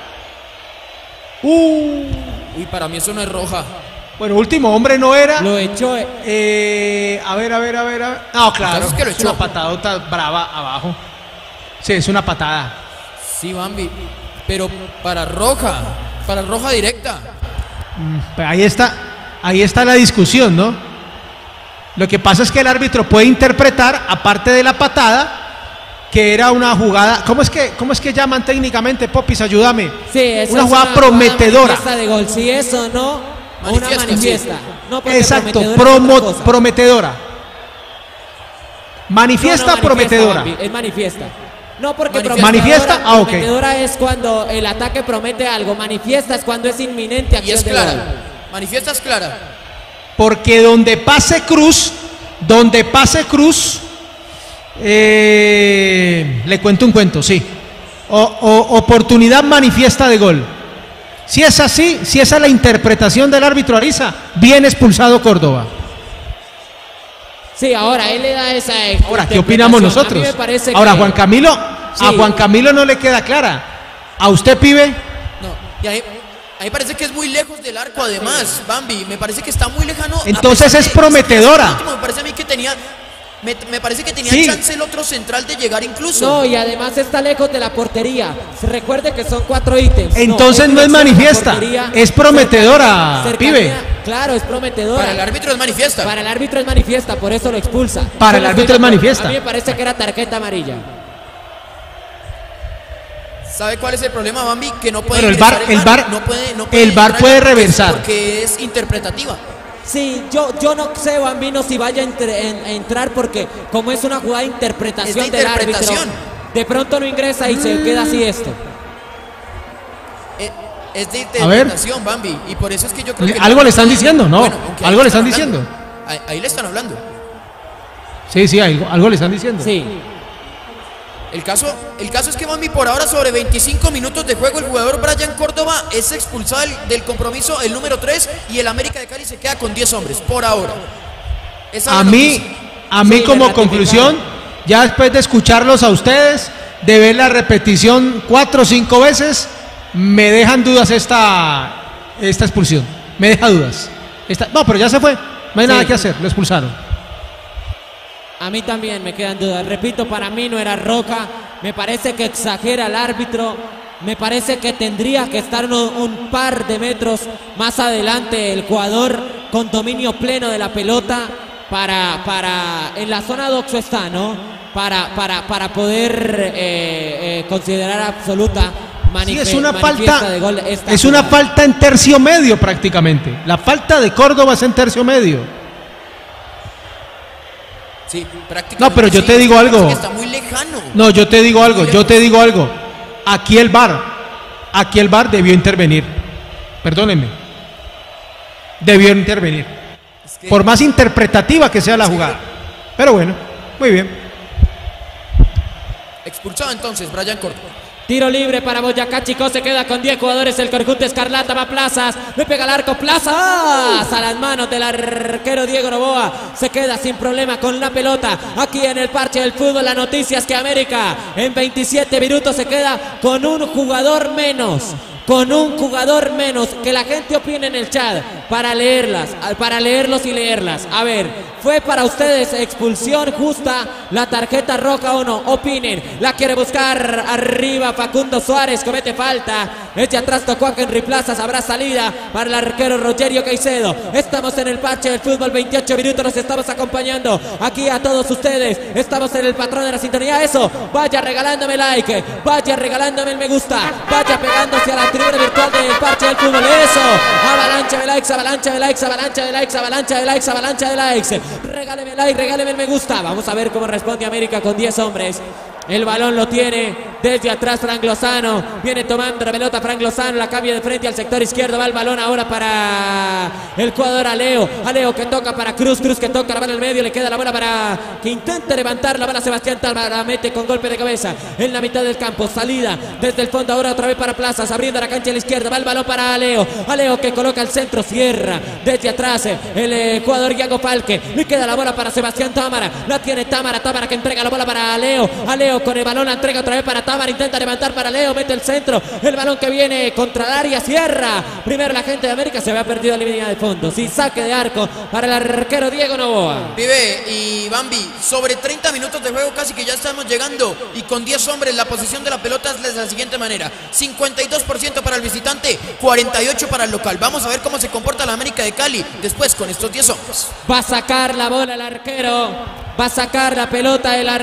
Uy, para mí eso no es roja. Bueno, último hombre no era. Lo echó. A ver. No, claro. Es que lo echó. Una patadota brava abajo. Sí, es una patada. Sí, Bambi. Pero para roja directa. Ahí está la discusión, ¿no? Lo que pasa es que el árbitro puede interpretar, aparte de la patada, que era una jugada. ¿Cómo es que llaman técnicamente, Popis? Ayúdame. Sí, es una jugada prometedora. Una de gol. Si eso no, una manifiesta. Sí. No, exacto, prometedora. Manifiesta, prometedora. Es manifiesta. No, porque manifiesta, ok. Prometedora es cuando el ataque promete algo. Manifiesta es cuando es inminente. Y es clara. Manifiesta es clara. Porque donde pase Cruz, le cuento un cuento, sí. Oportunidad manifiesta de gol. Si es así, si esa es la interpretación del árbitro Ariza, bien expulsado Córdoba. Sí, ahora él le da esa. Ahora, ¿qué opinamos nosotros? Ahora, Juan Camilo, sí. A Juan Camilo no le queda clara. ¿A usted, pibe? No, y a mí parece que es muy lejos del arco, además, Bambi. Me parece que está muy lejano. Entonces es prometedora. Me parece a mí que tenía. Me parece que tenía sí. chance el otro central de llegar incluso. No, y además está lejos de la portería. Se recuerde que son 4 ítems. Entonces no es manifiesta, es prometedora, pibe. Claro, es prometedora. Para el árbitro es manifiesta. Para el árbitro es manifiesta, por eso lo expulsa. Para el árbitro es manifiesta. A mí me parece que era tarjeta amarilla. ¿Sabe cuál es el problema, Bambi? Que no puede Bueno, ingresar el VAR puede reversar. porque es interpretativa. Sí, yo no sé, Bambino, si vaya a entrar porque como es una jugada de interpretación, Es de del árbitro, interpretación. de pronto no ingresa y se queda así esto. Es de interpretación, Bambi. Y por eso es que yo creo que... Algo le están diciendo, ¿no? Bueno, aunque ahí Algo le están hablando. diciendo. Ahí le están hablando. Sí, algo le están diciendo. Sí. El caso es que, Bambi, por ahora sobre 25 minutos de juego el jugador Brian Córdoba es expulsado del compromiso, el número 3, y el América de Cali se queda con 10 hombres, por ahora. Esa es A la mí Sí, como le conclusión, ya después de escucharlos a ustedes, de ver la repetición 4 o 5 veces, me dejan dudas esta expulsión. Me deja dudas. No, pero ya se fue. No hay nada que hacer. Lo expulsaron. A mí también me quedan dudas. Repito, para mí no era Roca. Me parece que exagera el árbitro. Me parece que tendría que estar un par de metros más adelante el jugador con dominio pleno de la pelota para en la zona doxo está, ¿no? Para poder considerar absoluta Sí, es una manifiesta falta. de gol esta Es una jugada. falta en tercio medio prácticamente. La falta de Córdoba es en tercio medio. Sí, prácticamente. No, pero yo sí, te digo parece algo. que está muy lejano. No, yo te digo algo. Aquí el VAR debió intervenir. Perdónenme. Debió intervenir. Es que- Por más interpretativa que sea la jugada. Pero bueno, muy bien. Expulsado entonces Brian Córdoba. Tiro libre para Boyacá, Chico, se queda con 10 jugadores, el conjunto escarlata, va Plazas, le pega al arco, Plazas, a las manos del arquero Diego Novoa, se queda sin problema con la pelota, aquí en el parche del fútbol, la noticia es que América en 27 minutos se queda con un jugador menos. Que la gente opine en el chat para leerlos y leerlas. A ver, ¿fue para ustedes expulsión justa la tarjeta roja o no? Opinen. La quiere buscar arriba Facundo Suárez, comete falta. Echa atrás tocó a Henry Plazas, habrá salida para el arquero Rogerio Caicedo. Estamos en el parche del fútbol, 28 minutos, nos estamos acompañando aquí a todos ustedes. Estamos en el patrón de la sintonía. Eso, vaya regalándome like, vaya regalándome el me gusta, vaya pegándose a la tribuna virtual del parche del fútbol. Eso, avalancha de likes, avalancha de likes, avalancha de likes, avalancha de likes, avalancha de likes. Regáleme like, regáleme el me gusta. Vamos a ver cómo responde América con 10 hombres. El balón lo tiene desde atrás Frank Lozano. Viene tomando la pelota Frank Lozano. La cambia de frente al sector izquierdo. Va el balón ahora para el jugador Aleo. Aleo que toca para Cruz. Cruz que toca la bola en el medio. Le queda la bola para que intente levantar la bola Sebastián Talma. La mete con golpe de cabeza en la mitad del campo. Salida desde el fondo ahora otra vez para Plazas. Abriendo la cancha a la izquierda. Va el balón para Aleo. Aleo que coloca el centro. Cierra desde atrás el jugador Iago Falque. Le queda la bola para Sebastián Támara. La tiene Támara. Támara que entrega la bola para Aleo. Aleo con el balón, la entrega otra vez para Támara, intenta levantar para Leo, mete el centro, el balón que viene contra el área, cierra, primero la gente de América, se había perdido la línea de fondo, sí, saque de arco para el arquero Diego Novoa. Pibe y Bambi, sobre 30 minutos de juego casi que ya estamos llegando y con 10 hombres la posición de la pelota es de la siguiente manera, 52% para el visitante, 48% para el local. Vamos a ver cómo se comporta la América de Cali después con estos 10 hombres. Va a sacar la bola el arquero, va a sacar la pelota el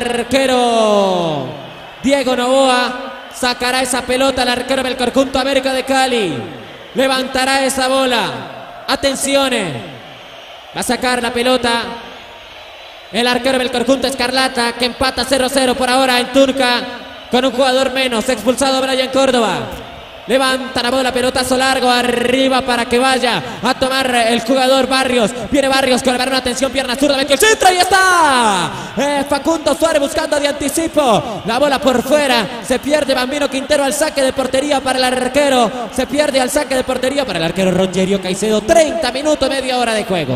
arquero Diego Novoa, sacará esa pelota el arquero del conjunto América de Cali, levantará esa bola, atención, va a sacar la pelota el arquero del conjunto Escarlata que empata 0-0 por ahora en Turca con un jugador menos, expulsado Brian Córdoba. Levanta la bola, pelotazo largo arriba para que vaya a tomar el jugador Barrios. Viene Barrios con el balón, atención, pierna zurda, metió el centro y está. Facundo Suárez buscando de anticipo. La bola por fuera, se pierde Bambino Quintero al saque de portería para el arquero. Se pierde al saque de portería para el arquero Rogerio Caicedo. 30 minutos, media hora de juego.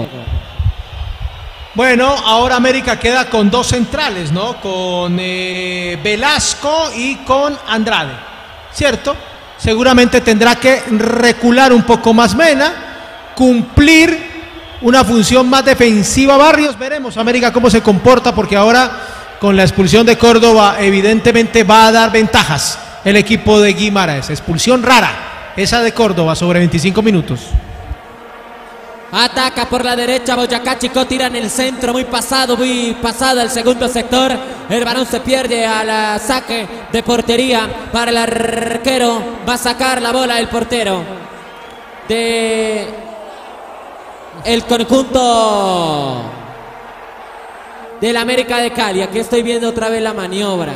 Bueno, ahora América queda con dos centrales, ¿no? Con Velasco y con Andrade, ¿cierto? Seguramente tendrá que recular un poco más Mena, cumplir una función más defensiva Barrios. Veremos América cómo se comporta, porque ahora con la expulsión de Córdoba evidentemente va a dar ventajas el equipo de Guimaraes. Expulsión rara esa de Córdoba sobre 25 minutos. Ataca por la derecha Boyacá Chicó, tira en el centro, muy pasado el segundo sector. El balón se pierde al saque de portería para el arquero. Va a sacar la bola el portero de el conjunto del América de Cali. Aquí estoy viendo otra vez la maniobra.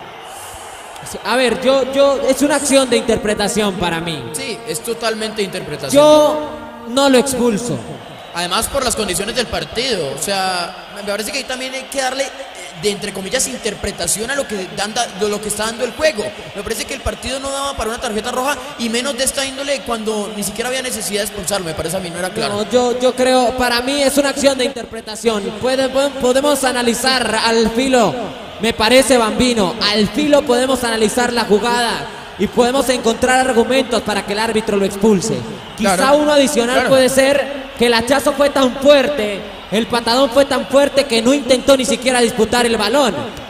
A ver, es una acción de interpretación para mí. Sí, es totalmente interpretación. Yo no lo expulso. Además por las condiciones del partido. O sea, me parece que ahí también hay que darle, de entre comillas, interpretación a lo que está dando el juego. Me parece que el partido no daba para una tarjeta roja y menos de esta índole cuando ni siquiera había necesidad de expulsarlo. Me parece a mí no era claro. No, yo creo, para mí es una acción de interpretación. Podemos analizar al filo, me parece Bambino, al filo podemos analizar la jugada y podemos encontrar argumentos para que el árbitro lo expulse. Quizá Claro, uno adicional claro. puede ser que el hachazo fue tan fuerte, el patadón fue tan fuerte que no intentó ni siquiera disputar el balón,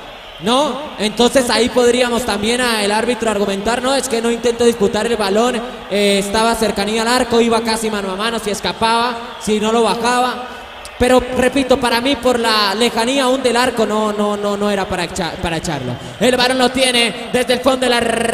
¿no? Entonces ahí podríamos también el árbitro argumentar, no, es que no intentó disputar el balón, estaba cercanía al arco, iba casi mano a mano, si escapaba, si no lo bajaba. Pero repito, para mí por la lejanía aún del arco no era para echarlo. El balón lo tiene desde el fondo el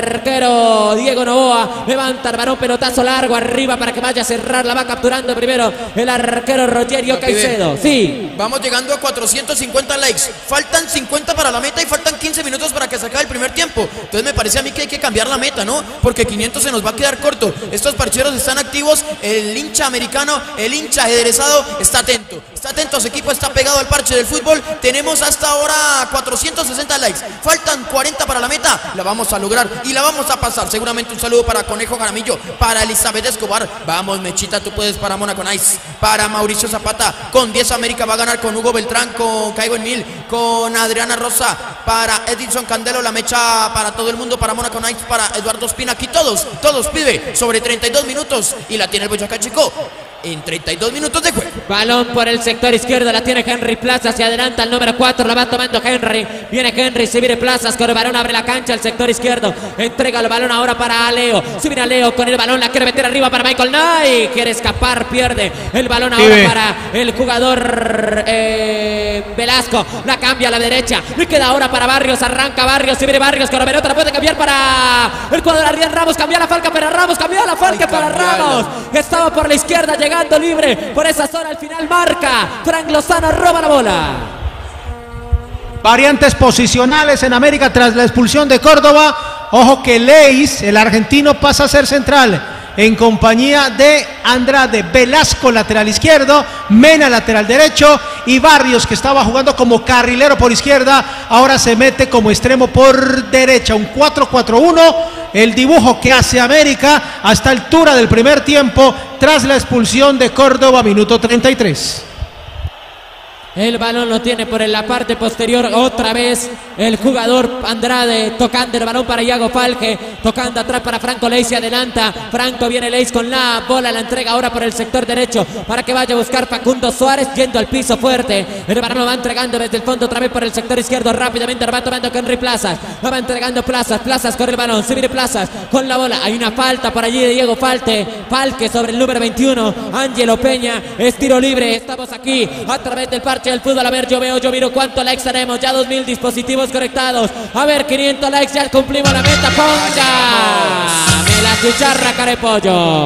arquero Diego Novoa. Levanta el balón, pelotazo largo arriba para que vaya a cerrar. La va capturando primero el arquero Rogerio Caicedo. Sí. Vamos llegando a 450 likes. Faltan 50 para la meta y faltan 15 minutos para que se acabe el primer tiempo. Entonces me parece a mí que hay que cambiar la meta, ¿no? Porque 500 se nos va a quedar corto. Estos parcheros están activos. El hincha americano, el hincha aderezado está atento. Está atento a su equipo, está pegado al parche del fútbol. Tenemos hasta ahora 460 likes. Faltan 40 para la meta. La vamos a lograr y la vamos a pasar. Seguramente un saludo para Conejo Jaramillo, para Elizabeth Escobar. Vamos, Mechita, tú puedes, para Mónaco Nice, para Mauricio Zapata. Con 10 América va a ganar, con Hugo Beltrán, con Caigo en Mil, con Adriana Rosa, para Edilson Candelo, la mecha para todo el mundo, para Mónaco Nice, para Eduardo Espina. Aquí todos, pibe, sobre 32 minutos y la tiene el Boyacá Chicó en 32 minutos de juego. Balón por el sector izquierdo, la tiene Henry Plazas, se adelanta el número 4, la va tomando Henry, viene Henry, se viene Plazas, con el balón abre la cancha, el sector izquierdo, entrega el balón ahora para Leo, se viene Leo con el balón, la quiere meter arriba para Michael Knight, quiere escapar, pierde el balón ahora para el jugador Velasco, la cambia a la derecha, le queda ahora para Barrios, arranca Barrios, se viene Barrios, con la pelota la puede cambiar para el jugador Ariel Ramos, cambia la falca para Ramos, cambia la falca para Ramos, estaba por la izquierda, llegando libre por esa zona, al final marca Frank Lozano, roba la bola. Variantes posicionales en América tras la expulsión de Córdoba. Ojo que Leis, el argentino, pasa a ser central en compañía de Andrade. Velasco, lateral izquierdo, Mena, lateral derecho, y Barrios, que estaba jugando como carrilero por izquierda, ahora se mete como extremo por derecha. Un 4-4-1, el dibujo que hace América a esta altura del primer tiempo tras la expulsión de Córdoba, minuto 33. El balón lo tiene por la parte posterior, otra vez el jugador Andrade, tocando el balón para Iago Falque, tocando atrás para Franco Leis, se adelanta Franco, viene Leis con la bola, la entrega ahora por el sector derecho para que vaya a buscar Facundo Suárez, yendo al piso fuerte, el balón lo va entregando desde el fondo otra vez por el sector izquierdo, rápidamente lo va tomando Henry Plazas, lo va entregando Plazas con el balón, se viene Plazas con la bola, hay una falta por allí de Diego Falque sobre el número 21, Ángelo Peña, es tiro libre, estamos aquí a través del parche del fútbol. A ver, yo miro cuántos likes tenemos, ya 2000 dispositivos conectados, a ver, 500 likes, ya cumplimos la meta. Póngame la chicharra, carepollo.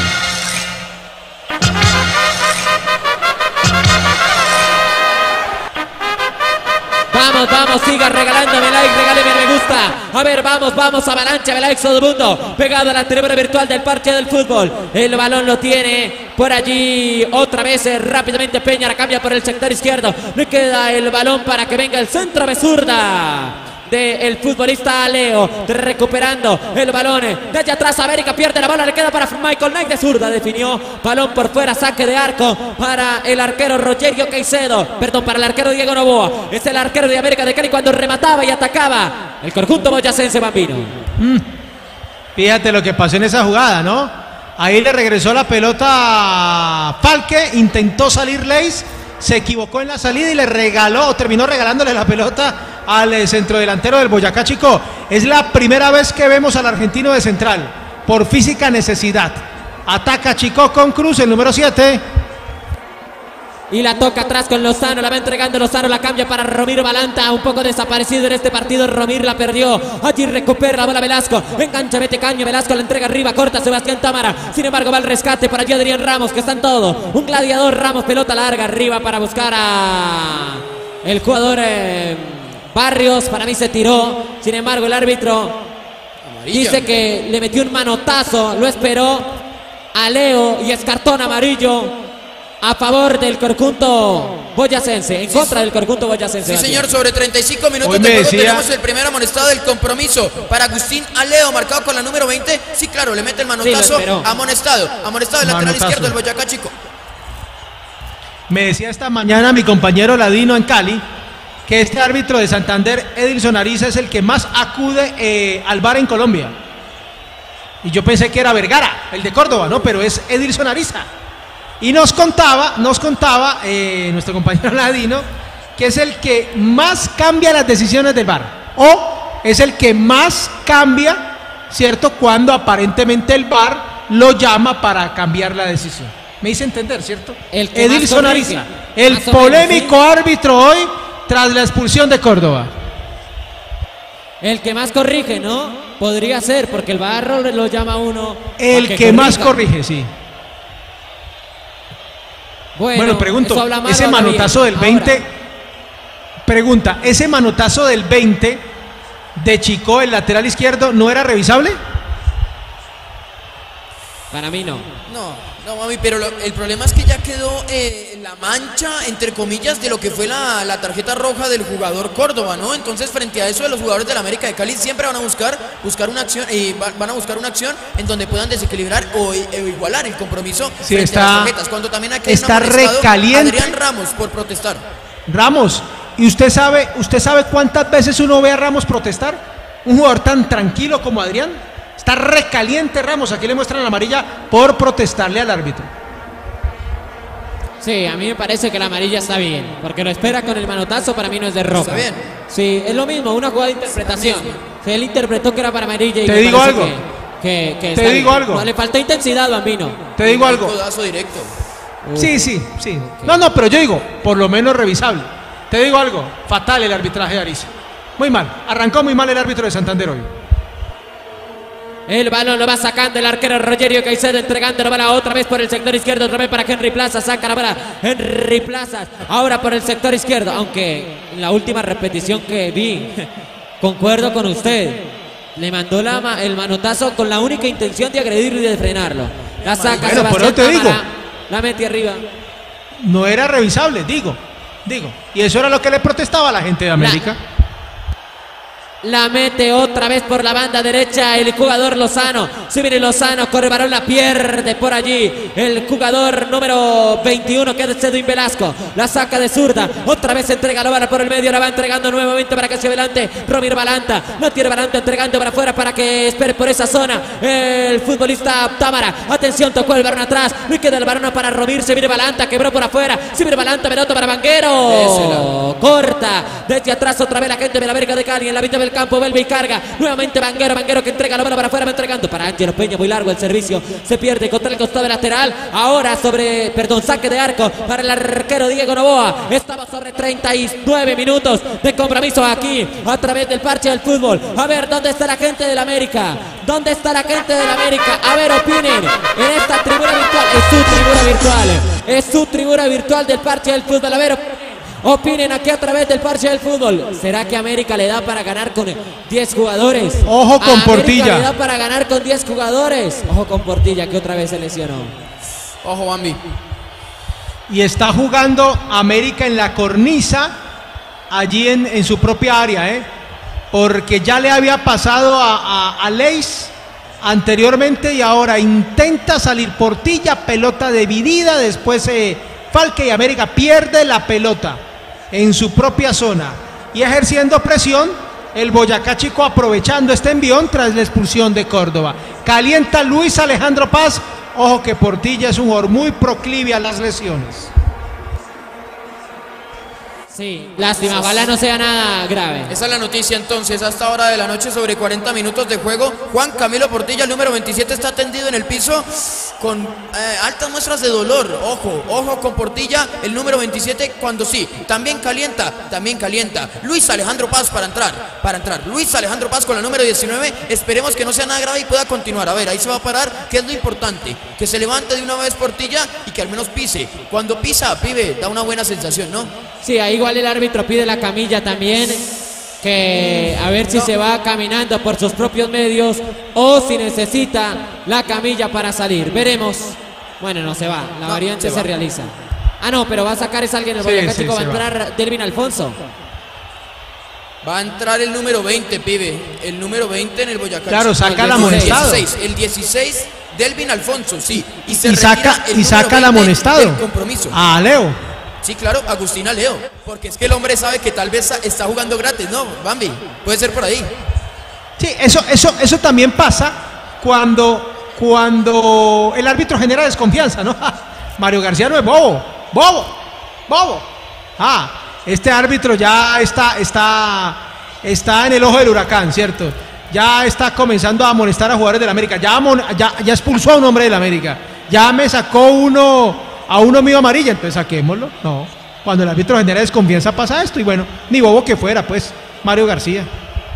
Vamos, siga regalándome like, regáleme me gusta. A ver, vamos, avalancha de likes todo el mundo. Pegado a la tribuna virtual del parche del fútbol. El balón lo tiene por allí. Otra vez rápidamente Peña la cambia por el sector izquierdo. Le queda el balón para que venga el centro de zurda del futbolista Leo, recuperando el balón de allá atrás. América pierde la bola, le queda para Michael Knight de zurda, definió, balón por fuera, saque de arco para el arquero Rogerio Caicedo, perdón, para el arquero Diego Novoa. Es el arquero de América de Cali cuando remataba y atacaba el conjunto boyacense, Bambino. Fíjate lo que pasó en esa jugada, ¿no? Ahí le regresó la pelota a Falque, intentó salir Leis, se equivocó en la salida y le regaló, terminó regalándole la pelota al centrodelantero del Boyacá Chicó. Es la primera vez que vemos al argentino de central, por física necesidad. Ataca Chicó con Cruz, el número 7. Y la toca atrás con Lozano, la va entregando Lozano, la cambia para Romir Balanta, un poco desaparecido en este partido. Romir la perdió, allí recupera la bola Velasco, engancha, mete caño, Velasco la entrega arriba, corta Sebastián Támara. Sin embargo va al rescate, por allí Adrián Ramos, que está en todo. Un gladiador, Ramos, pelota larga arriba para buscar a el jugador Barrios. Para mí se tiró, sin embargo el árbitro dice que le metió un manotazo, lo esperó a Leo y es cartón amarillo a favor del conjunto boyacense, en contra del conjunto boyacense. Sí, señor, sobre 35 minutos Hoy de me juego decía- tenemos el primer amonestado del compromiso para Agustín Aleo, marcado con la número 20. Sí, claro, le mete el manotazo, esperó. amonestado el lateral Manotazo. izquierdo del Boyacá Chico. Me decía esta mañana mi compañero Ladino en Cali que este árbitro de Santander, Edilson Ariza, es el que más acude al VAR en Colombia. Y yo pensé que era Vergara, el de Córdoba, ¿no? Pero es Edilson Ariza. Y nos contaba nuestro compañero Ladino que es el que más cambia las decisiones del VAR. O es el que más cambia, ¿cierto? Cuando aparentemente el VAR lo llama para cambiar la decisión. Me hice entender, ¿cierto? El que más Edilson corrige, Ariza, el más o menos, polémico árbitro hoy tras la expulsión de Córdoba. El que más corrige, ¿no? Podría ser, porque el barro lo llama a uno. El para que más corrija. corrige, sí. Bueno, pregunto, eso habla mal ese o habla manotazo bien. del 20, Ahora, pregunta, ¿ese manotazo del 20 de Chico, el lateral izquierdo, no era revisable? para mí no. No, mami, pero el problema es que ya quedó la mancha, entre comillas, de lo que fue la tarjeta roja del jugador Córdoba, ¿no? Entonces, frente a eso, los jugadores de la América de Cali siempre van a buscar una acción, van a buscar una acción en donde puedan desequilibrar o igualar el compromiso Sí, frente a las está- tarjetas. Cuando también aquí hay un está amonestado, recaliente. Adrián Ramos por protestar. Ramos, ¿y usted sabe cuántas veces uno ve a Ramos protestar? Un jugador tan tranquilo como Adrián. Está recaliente Ramos, aquí le muestran la amarilla por protestarle al árbitro. Sí, a mí me parece que la amarilla está bien, porque lo espera con el manotazo, para mí no es de roja. Está bien. Sí, es lo mismo, una jugada de interpretación. Si él interpretó que era para amarilla y Te me digo parece algo. que Te está digo bien. algo. No, le faltó intensidad, Bambino. Te digo algo. Un codazo directo. Sí. No, pero yo digo, por lo menos revisable. Te digo algo, fatal el arbitraje de Ariza. Muy mal, arrancó muy mal el árbitro de Santander hoy. El balón lo va sacando el arquero Rogerio Caicedo, entregando la bola otra vez por el sector izquierdo, otra vez para Henry Plaza, saca la bola Henry Plaza, ahora por el sector izquierdo, aunque en la última repetición que vi, concuerdo con usted, le mandó el manotazo con la única intención de agredirlo y de frenarlo. La saca Bueno, por Sebastián eso te digo. Támara, la mete arriba. No era revisable, digo. Y eso era lo que le protestaba a la gente de América. La mete otra vez por la banda derecha el jugador Lozano. Se viene Lozano, corre balón, la pierde por allí el jugador número 21 que es Edwin Velasco. La saca de zurda, otra vez entrega la bola por el medio, la va entregando nuevamente para que se adelante Romir Balanta. No tiene Balanta, entregando para afuera para que espere por esa zona el futbolista Támara. Atención, tocó el balón atrás, no queda el balón para Romir. Se viene Balanta, quebró por afuera. Se viene Balanta, pelota para Vanguero. Corta desde atrás otra vez la gente de la América de Cali en la mitad del campo, vuelve y carga nuevamente Vanguero que entrega la bola para afuera, va entregando para Ángelo Peña, muy largo el servicio, se pierde contra el costado lateral, ahora saque de arco para el arquero Diego Novoa. Estamos sobre 39 minutos de compromiso aquí a través del parche del fútbol. A ver, ¿dónde está la gente de la América? ¿Dónde está la gente de la América? A ver, opinen en esta tribuna virtual, es su tribuna virtual del parche del fútbol. A ver, opinen aquí a través del parche del fútbol. ¿Será que América le da para ganar con 10 jugadores? Ojo con América Portilla. le da para ganar con 10 jugadores. Ojo con Portilla, que otra vez se lesionó. Ojo, Bambi. Y está jugando América en la cornisa, allí en su propia área, porque ya le había pasado a Leis anteriormente y ahora intenta salir Portilla, pelota dividida, después Falque y América pierde la pelota en su propia zona y ejerciendo presión el Boyacá Chico, aprovechando este envión tras la expulsión de Córdoba. Calienta Luis Alejandro Paz. Ojo que Portilla es un jugador muy proclive a las lesiones. Sí, lástima, ojalá no sea nada grave. Esa es la noticia entonces, hasta hora de la noche, sobre 40 minutos de juego. Juan Camilo Portilla, el número 27, está tendido en el piso con altas muestras de dolor. Ojo con Portilla, el número 27, cuando sí, también calienta. Luis Alejandro Paz para entrar. Luis Alejandro Paz con la número 19, esperemos que no sea nada grave y pueda continuar. A ver, ahí se va a parar, que es lo importante, que se levante de una vez Portilla y que al menos pise. Cuando pisa, pibe, da una buena sensación, ¿no? Sí, ahí igual el árbitro pide la camilla también, que a ver si se va caminando por sus propios medios o si necesita la camilla para salir. Veremos. Bueno, no se va, la variante se realiza. Ah, no, pero va a sacar es alguien el Boyacá Chico, va a entrar Delvin Alfonso. Va a entrar el número 20, pibe. El número 20 en el Boyacá. Claro, saca el amonestado. El 16, Delvin Alfonso, sí. Y saca el amonestado. Del compromiso. A Leo. Sí, claro, Agustín Aleo. Porque es que el hombre sabe que tal vez está jugando gratis, ¿no, Bambi? Puede ser por ahí. Sí, eso también pasa cuando el árbitro genera desconfianza, ¿no? Mario García no es bobo. Este árbitro ya está en el ojo del huracán, ¿cierto? Ya está comenzando a amonestar a jugadores del América. Ya expulsó a un hombre del América. Ya me sacó a uno mío amarilla, entonces saquémoslo. No, cuando el árbitro genera desconfianza pasa esto. Y bueno, ni bobo que fuera, pues, Mario García.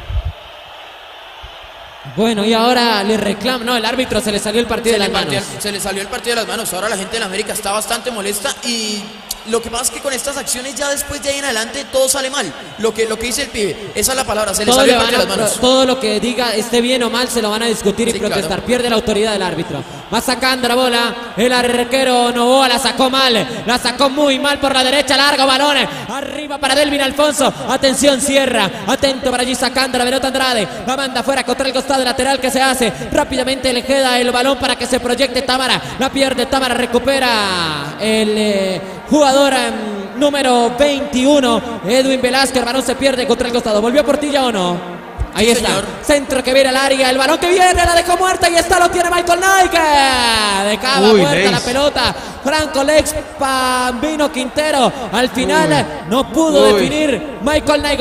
Bueno, y ahora le reclama. No, el árbitro se le salió el partido de las manos. Se le salió el partido de las manos. Ahora la gente de la América está bastante molesta y lo que pasa es que con estas acciones ya después de ahí en adelante todo sale mal. Lo que dice el pibe, esa es la palabra, se le salió el partido de las manos. Todo lo que diga, esté bien o mal, se lo van a discutir y protestar. Claro. Pierde la autoridad del árbitro. Va sacando la bola, el arquero Novoa la sacó mal, la sacó muy mal por la derecha, largo balón, arriba para Delvin Alfonso, atención, cierra, atento para allí sacando la pelota Andrade, la manda afuera contra el costado lateral que se hace, rápidamente le queda el balón para que se proyecte Támara, la pierde Támara, recupera el jugador número 21, Edwin Velázquez, el balón se pierde contra el costado, ¿volvió Portilla o no? Ahí está, señor. Centro que viene al área, el balón que viene, la dejó muerta y está, lo tiene Michael Nike. Dejaba muerta la pelota, Franco Lex, Bambino Quintero, al final no pudo definir Michael Nike.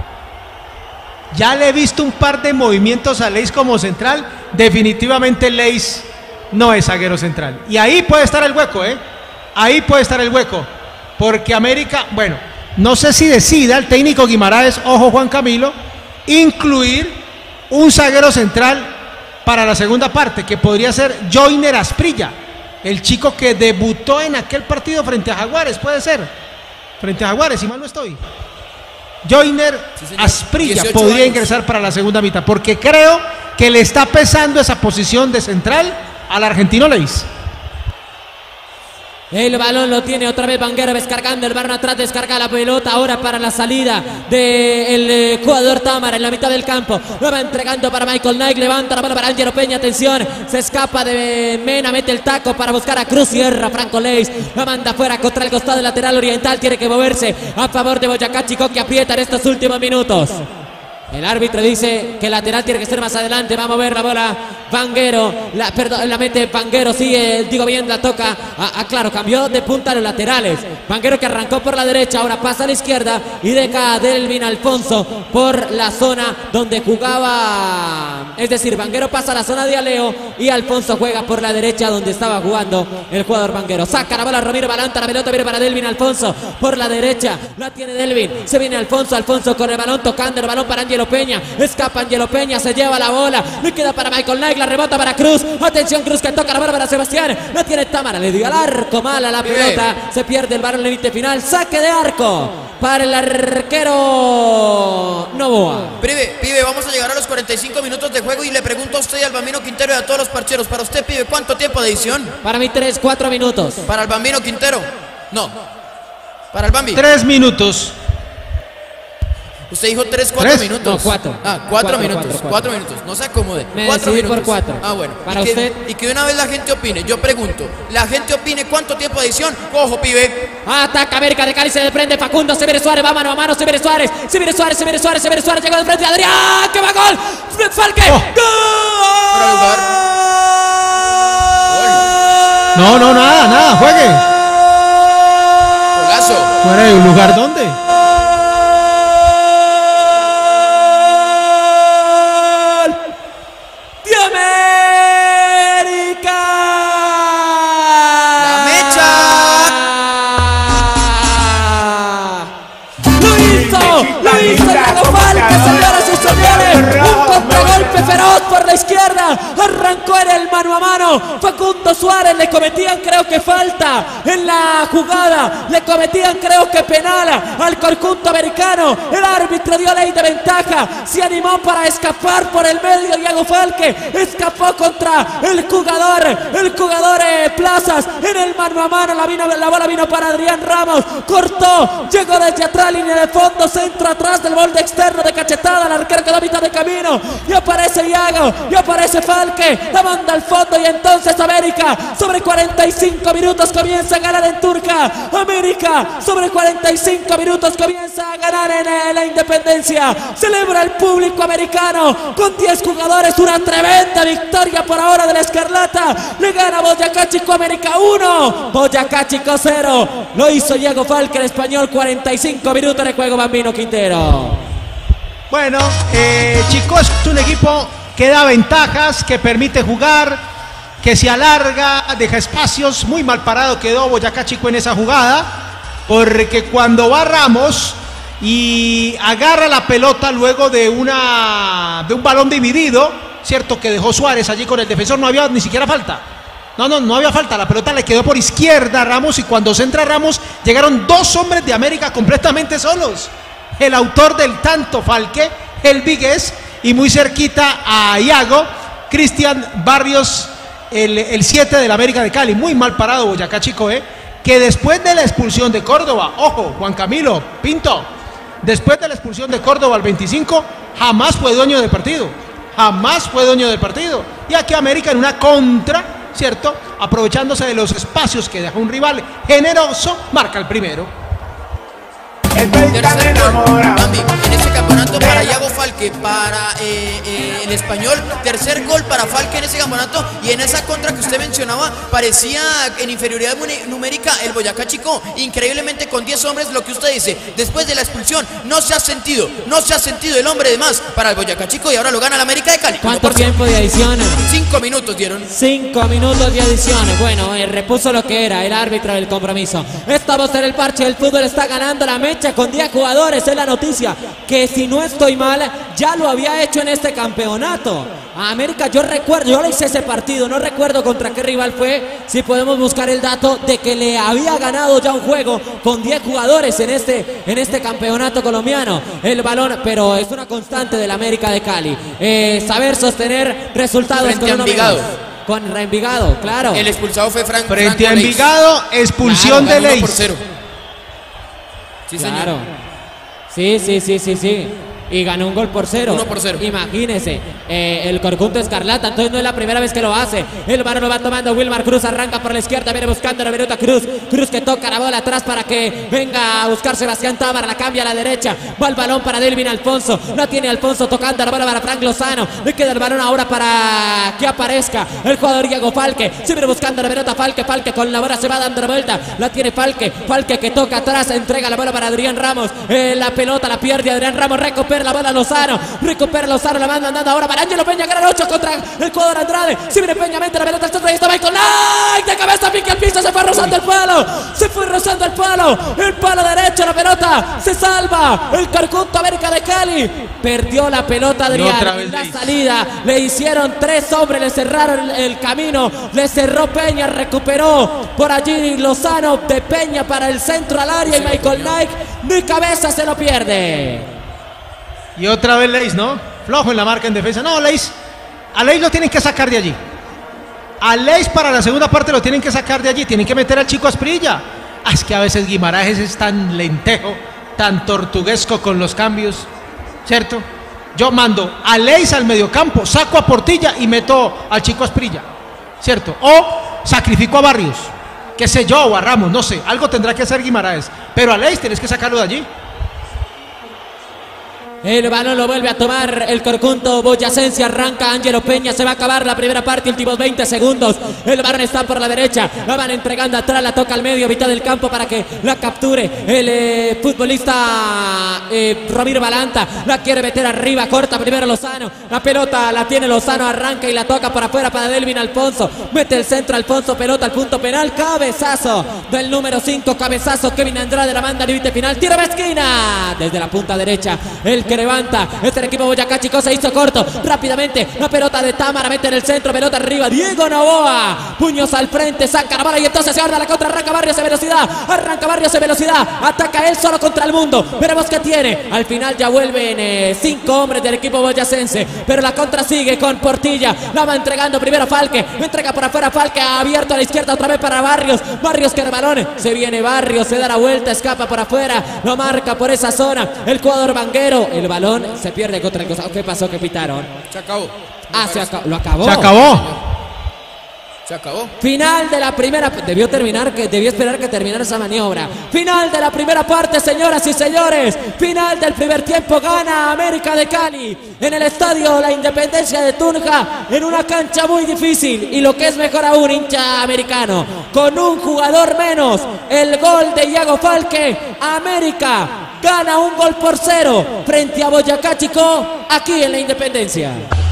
Ya le he visto un par de movimientos a Leis como central, definitivamente Leis no es zaguero central. Y ahí puede estar el hueco, ahí puede estar el hueco, porque América, bueno, no sé si decida el técnico Guimaraes, ojo Juan Camilo, incluir un zaguero central para la segunda parte, que podría ser Joiner Asprilla, el chico que debutó en aquel partido frente a Jaguares, puede ser, frente a Jaguares, si mal no estoy. Joiner Asprilla podría ingresar para la segunda mitad, porque creo que le está pesando esa posición de central al argentino Leis. El balón lo tiene otra vez Vanguero, descargando el balón atrás, descarga la pelota ahora para la salida del jugador Támara en la mitad del campo, lo va entregando para Michael Knight, levanta la bola para Angelo Peña, atención, se escapa de Mena, mete el taco para buscar a Cruz, cierra Franco Leis, la manda fuera contra el costado lateral oriental, tiene que moverse a favor de Boyacá Chico, que aprieta en estos últimos minutos. El árbitro dice que el lateral tiene que ser más adelante. Va a mover la bola Vanguero. La mete Vanguero. Sigue, digo bien, la toca. Claro, cambió de punta a los laterales. Vanguero que arrancó por la derecha. Ahora pasa a la izquierda. Y deja a Delvin Alfonso por la zona donde jugaba. Es decir, Vanguero pasa a la zona de Aleo. Y Alfonso juega por la derecha donde estaba jugando el jugador Vanguero. Saca la bola Ramiro Balanta. La pelota viene para Delvin Alfonso. Por la derecha la tiene Delvin. Se viene Alfonso. Alfonso con el balón tocando el balón para Angelo Peña, escapa Angelo Peña, se lleva la bola, le queda para Michael Knight, la rebota para Cruz, atención Cruz que toca la bola para Sebastián, la tiene Támara, le dio al arco mal a la pelota, se pierde el balón límite final, saque de arco para el arquero Novoa. Pibe, vamos a llegar a los 45 minutos de juego y le pregunto a usted y al Bambino Quintero y a todos los parcheros, para usted, pibe, ¿cuánto tiempo de edición? Para mí 3-4 minutos. ¿Para el Bambino Quintero? No. ¿Para el Bambi? 3 minutos. Usted dijo 3-4 minutos. No, 4. 4 minutos. 4 minutos. No se acomode. Me 4 decidí minutos. por 4. Bueno. Para usted. Y que de una vez la gente opine. Yo pregunto. La gente opine cuánto tiempo de edición. Cojo, pibe. Ataca América de Cali, se desprende Facundo, se viene Suárez, va mano a mano, se viene Suárez, llegó de frente a Adrián, que va gol. Falque. ¡Gol! No, nada, juegue. Golazo. ¿Fuera de un lugar dónde? feroz por la izquierda, arrancó en el mano a mano Facundo Suárez, le cometían creo que falta en la jugada, le cometían creo que penal al conjunto americano, el árbitro dio ley de ventaja, se animó para escapar por el medio, Diego Falque escapó contra el jugador Plazas, en el mano a mano la bola vino para Adrián Ramos, cortó, llegó desde atrás, línea de fondo, centro atrás del borde externo de cachetada, el arquero quedó a mitad de camino, y aparece Iago, y aparece Falque, la manda al fondo, y entonces América, sobre 45 minutos comienza a ganar en Turca, América, sobre 45 minutos comienza a ganar en la Independencia, celebra el público americano, con 10 jugadores, una tremenda victoria por ahora de la Escarlata, le gana Boyacá Chico América 1, Boyacá Chico 0, lo hizo Diego Falque, el español, 45 minutos de juego, Bambino Quintero. Bueno, Chico es un equipo que da ventajas, que permite jugar, que se alarga, deja espacios. Muy mal parado quedó Boyacá Chico en esa jugada, porque cuando va Ramos y agarra la pelota luego de un balón dividido, cierto, que dejó Suárez allí con el defensor, no había ni siquiera falta. No había falta, la pelota le quedó por izquierda a Ramos, y cuando centra Ramos llegaron 2 hombres de América completamente solos. El autor del tanto, Falque, el Vigués, y muy cerquita a Iago, Cristian Barrios, el 7 del América de Cali. Muy mal parado Boyacá Chico, que después de la expulsión de Córdoba, ojo, Juan Camilo Pinto, después de la expulsión de Córdoba al 25, jamás fue dueño del partido. Y aquí América en una contra, ¿cierto? Aprovechándose de los espacios que deja un rival generoso, marca el primero. Tercer gol, Bambi, en este campeonato para Iago Falque, para el español, tercer gol para Falque en ese campeonato, y en esa contra que usted mencionaba, parecía en inferioridad numérica el Boyacá Chico, increíblemente con 10 hombres, lo que usted dice, después de la expulsión, no se ha sentido el hombre de más para el Boyacá Chico, y ahora lo gana el América de Cali. ¿Cuánto tiempo de adiciones? 5 minutos dieron. 5 minutos de adiciones. Bueno, repuso lo que era el árbitro del compromiso. Estamos en el parche del fútbol, está ganando la mecha con 10 jugadores, es la noticia, que si no estoy mal, ya lo había hecho en este campeonato. A América, yo le hice ese partido, no recuerdo contra qué rival fue, si podemos buscar el dato de que le había ganado ya un juego con 10 jugadores en este campeonato colombiano. El balón, pero es una constante del América de Cali, saber sostener resultados frente a Envigado. Con Envigado, claro. El expulsado fue frente a Envigado, expulsión de Leis. 1-0. Sí, claro. Señor. Sí. Y ganó 1-0. 1-0. Imagínese, el conjunto Escarlata, entonces no es la primera vez que lo hace. El balón lo va tomando Wilmar Cruz, arranca por la izquierda, viene buscando la minuta Cruz que toca la bola atrás para que venga a buscar Sebastián Tábara, la cambia a la derecha, va el balón para Delvin Alfonso, la tiene Alfonso tocando la bola para Frank Lozano, le queda el balón ahora para que aparezca el jugador Diego Falque, se viene buscando la pelota Falque con la bola se va dando la vuelta, la tiene Falque que toca atrás, entrega la bola para Adrián Ramos, la pelota la pierde Adrián Ramos, recupera la bola Lozano, la manda andando ahora para Ángelo Peña, gana el 8 contra el jugador Andrade, si viene Peña, mete la pelota al centro y está Michael Knight, de cabeza pica el piso, se fue rozando el palo, el palo derecho, la pelota se salva, el conjunto América de Cali, perdió la pelota Adrián, en la salida, le hicieron 3 hombres, le cerraron el camino, le cerró Peña, recuperó por allí Lozano de Peña para el centro al área y Michael Knight de cabeza se lo pierde. Y otra vez Leis, ¿no? Flojo en la marca en defensa. No, Leis, a Leis lo tienen que sacar de allí. A Leis para la segunda parte lo tienen que sacar de allí. Tienen que meter al chico Asprilla. Es que a veces Guimaraes es tan lentejo, tan tortuguesco con los cambios, ¿cierto? Yo mando a Leis al mediocampo, saco a Portilla y meto al chico Asprilla, ¿cierto? O sacrifico a Barrios, qué sé yo, o a Ramos, no sé. Algo tendrá que hacer Guimaraes. Pero a Leis tienes que sacarlo de allí. El balón lo vuelve a tomar el conjunto boyacense, arranca Ángelo Peña, se va a acabar la primera parte, últimos 20 segundos, el balón está por la derecha, la van entregando atrás, la toca al medio, mitad del campo para que la capture el futbolista Ramiro Balanta, la quiere meter arriba, corta primero Lozano, la pelota la tiene Lozano, arranca y la toca por afuera para Delvin Alfonso, mete el centro Alfonso, pelota al punto penal, cabezazo del número 5, cabezazo Kevin Andrade, la manda límite final, tiro de esquina, desde la punta derecha, el que levanta es el equipo Boyacá Chico, se hizo corto rápidamente, la pelota de Támara, mete en el centro, pelota arriba, Diego Novoa, puños al frente, saca la bola y entonces se guarda la contra, arranca Barrios en velocidad, ataca él solo contra el mundo, veremos qué tiene, al final ya vuelven 5 hombres del equipo boyacense, pero la contra sigue con Portilla, la va entregando primero Falque, entrega por afuera Falque, abierto a la izquierda otra vez para Barrios que el balón, se viene Barrios, se da la vuelta, escapa por afuera, lo marca por esa zona, el jugador Vanguero, el balón se pierde contra el costado. ¿Qué pasó? ¿Qué pitaron? Se acabó. Se acabó. Lo acabó. Se acabó. Final de la primera. Debió esperar que terminara esa maniobra. Final de la primera parte, señoras y señores. Final del primer tiempo. Gana América de Cali en el estadio La Independencia de Tunja, en una cancha muy difícil. Y lo que es mejor aún, hincha americano, con un jugador menos. El gol de Iago Falque. América gana 1-0 frente a Boyacá Chico, aquí en La Independencia.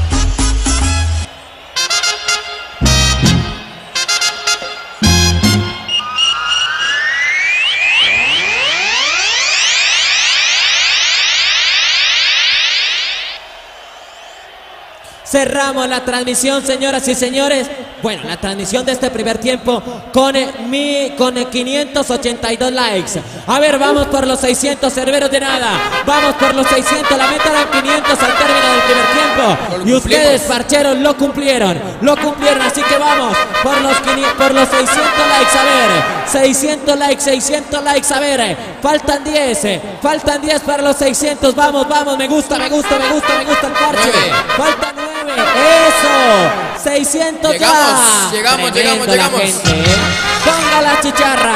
Cerramos la transmisión, señoras y señores. Bueno, la transmisión de este primer tiempo con 582 likes. A ver, vamos por los 600, Cerveros de nada. Vamos por los 600, la meta eran 500 al término del primer tiempo. Y ustedes, parcheros, lo cumplieron, así que vamos por los 600 likes, a ver. 600 likes, a ver. Faltan 10 para los 600. Vamos, me gusta el parche. Faltan 9. Eso, 600 llegamos. La gente, ponga la chicharra.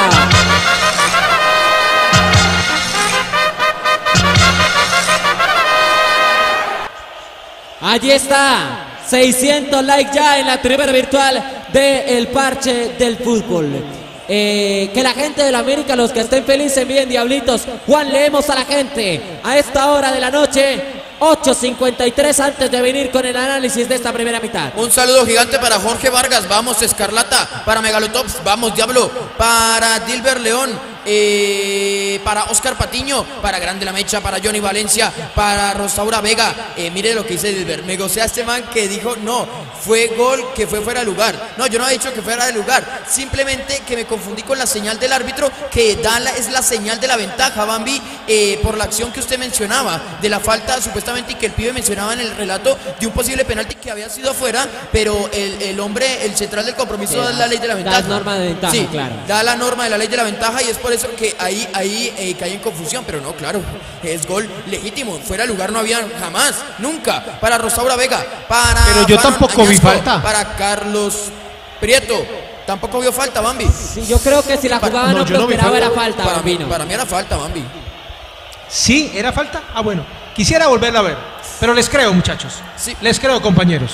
Allí está, 600 likes ya en la tribuna virtual del parche del fútbol. Que la gente de la América, los que estén felices, envíen diablitos. Juan, leemos a la gente a esta hora de la noche, 8:53, antes de venir con el análisis de esta primera mitad. Un saludo gigante para Jorge Vargas, vamos Escarlata, para Megalotops, vamos Diablo, para Dilber León, para Oscar Patiño, para Grande La Mecha, para Johnny Valencia, para Rosaura Vega. Mire lo que dice Dilber, me gocé a este man que dijo no, fue gol que fue fuera de lugar. No, yo no he dicho que fuera de lugar, simplemente que me confundí con la señal del árbitro, que es la señal de la ventaja, Bambi, por la acción que usted mencionaba, de la falta supuestamente, y que el pibe mencionaba en el relato de un posible penalti que había sido afuera, pero el hombre, el central del compromiso, da la ley de la ventaja. Da la norma de ventaja, sí, claro. Da la norma de la ley de la ventaja, y es por eso que ahí cae en confusión, pero no, claro, es gol legítimo, fuera de lugar no había jamás, nunca. Para Rosaura Vega, para pero yo tampoco vi falta. Para Carlos Prieto, tampoco vio falta, Bambi. Sí, yo creo que si la jugaba no prosperaba, era falta, Bambino. Para mí era falta, Bambi. ¿Sí? ¿Era falta? Ah, bueno. Quisiera volverla a ver, pero les creo, muchachos. Sí. Les creo, compañeros.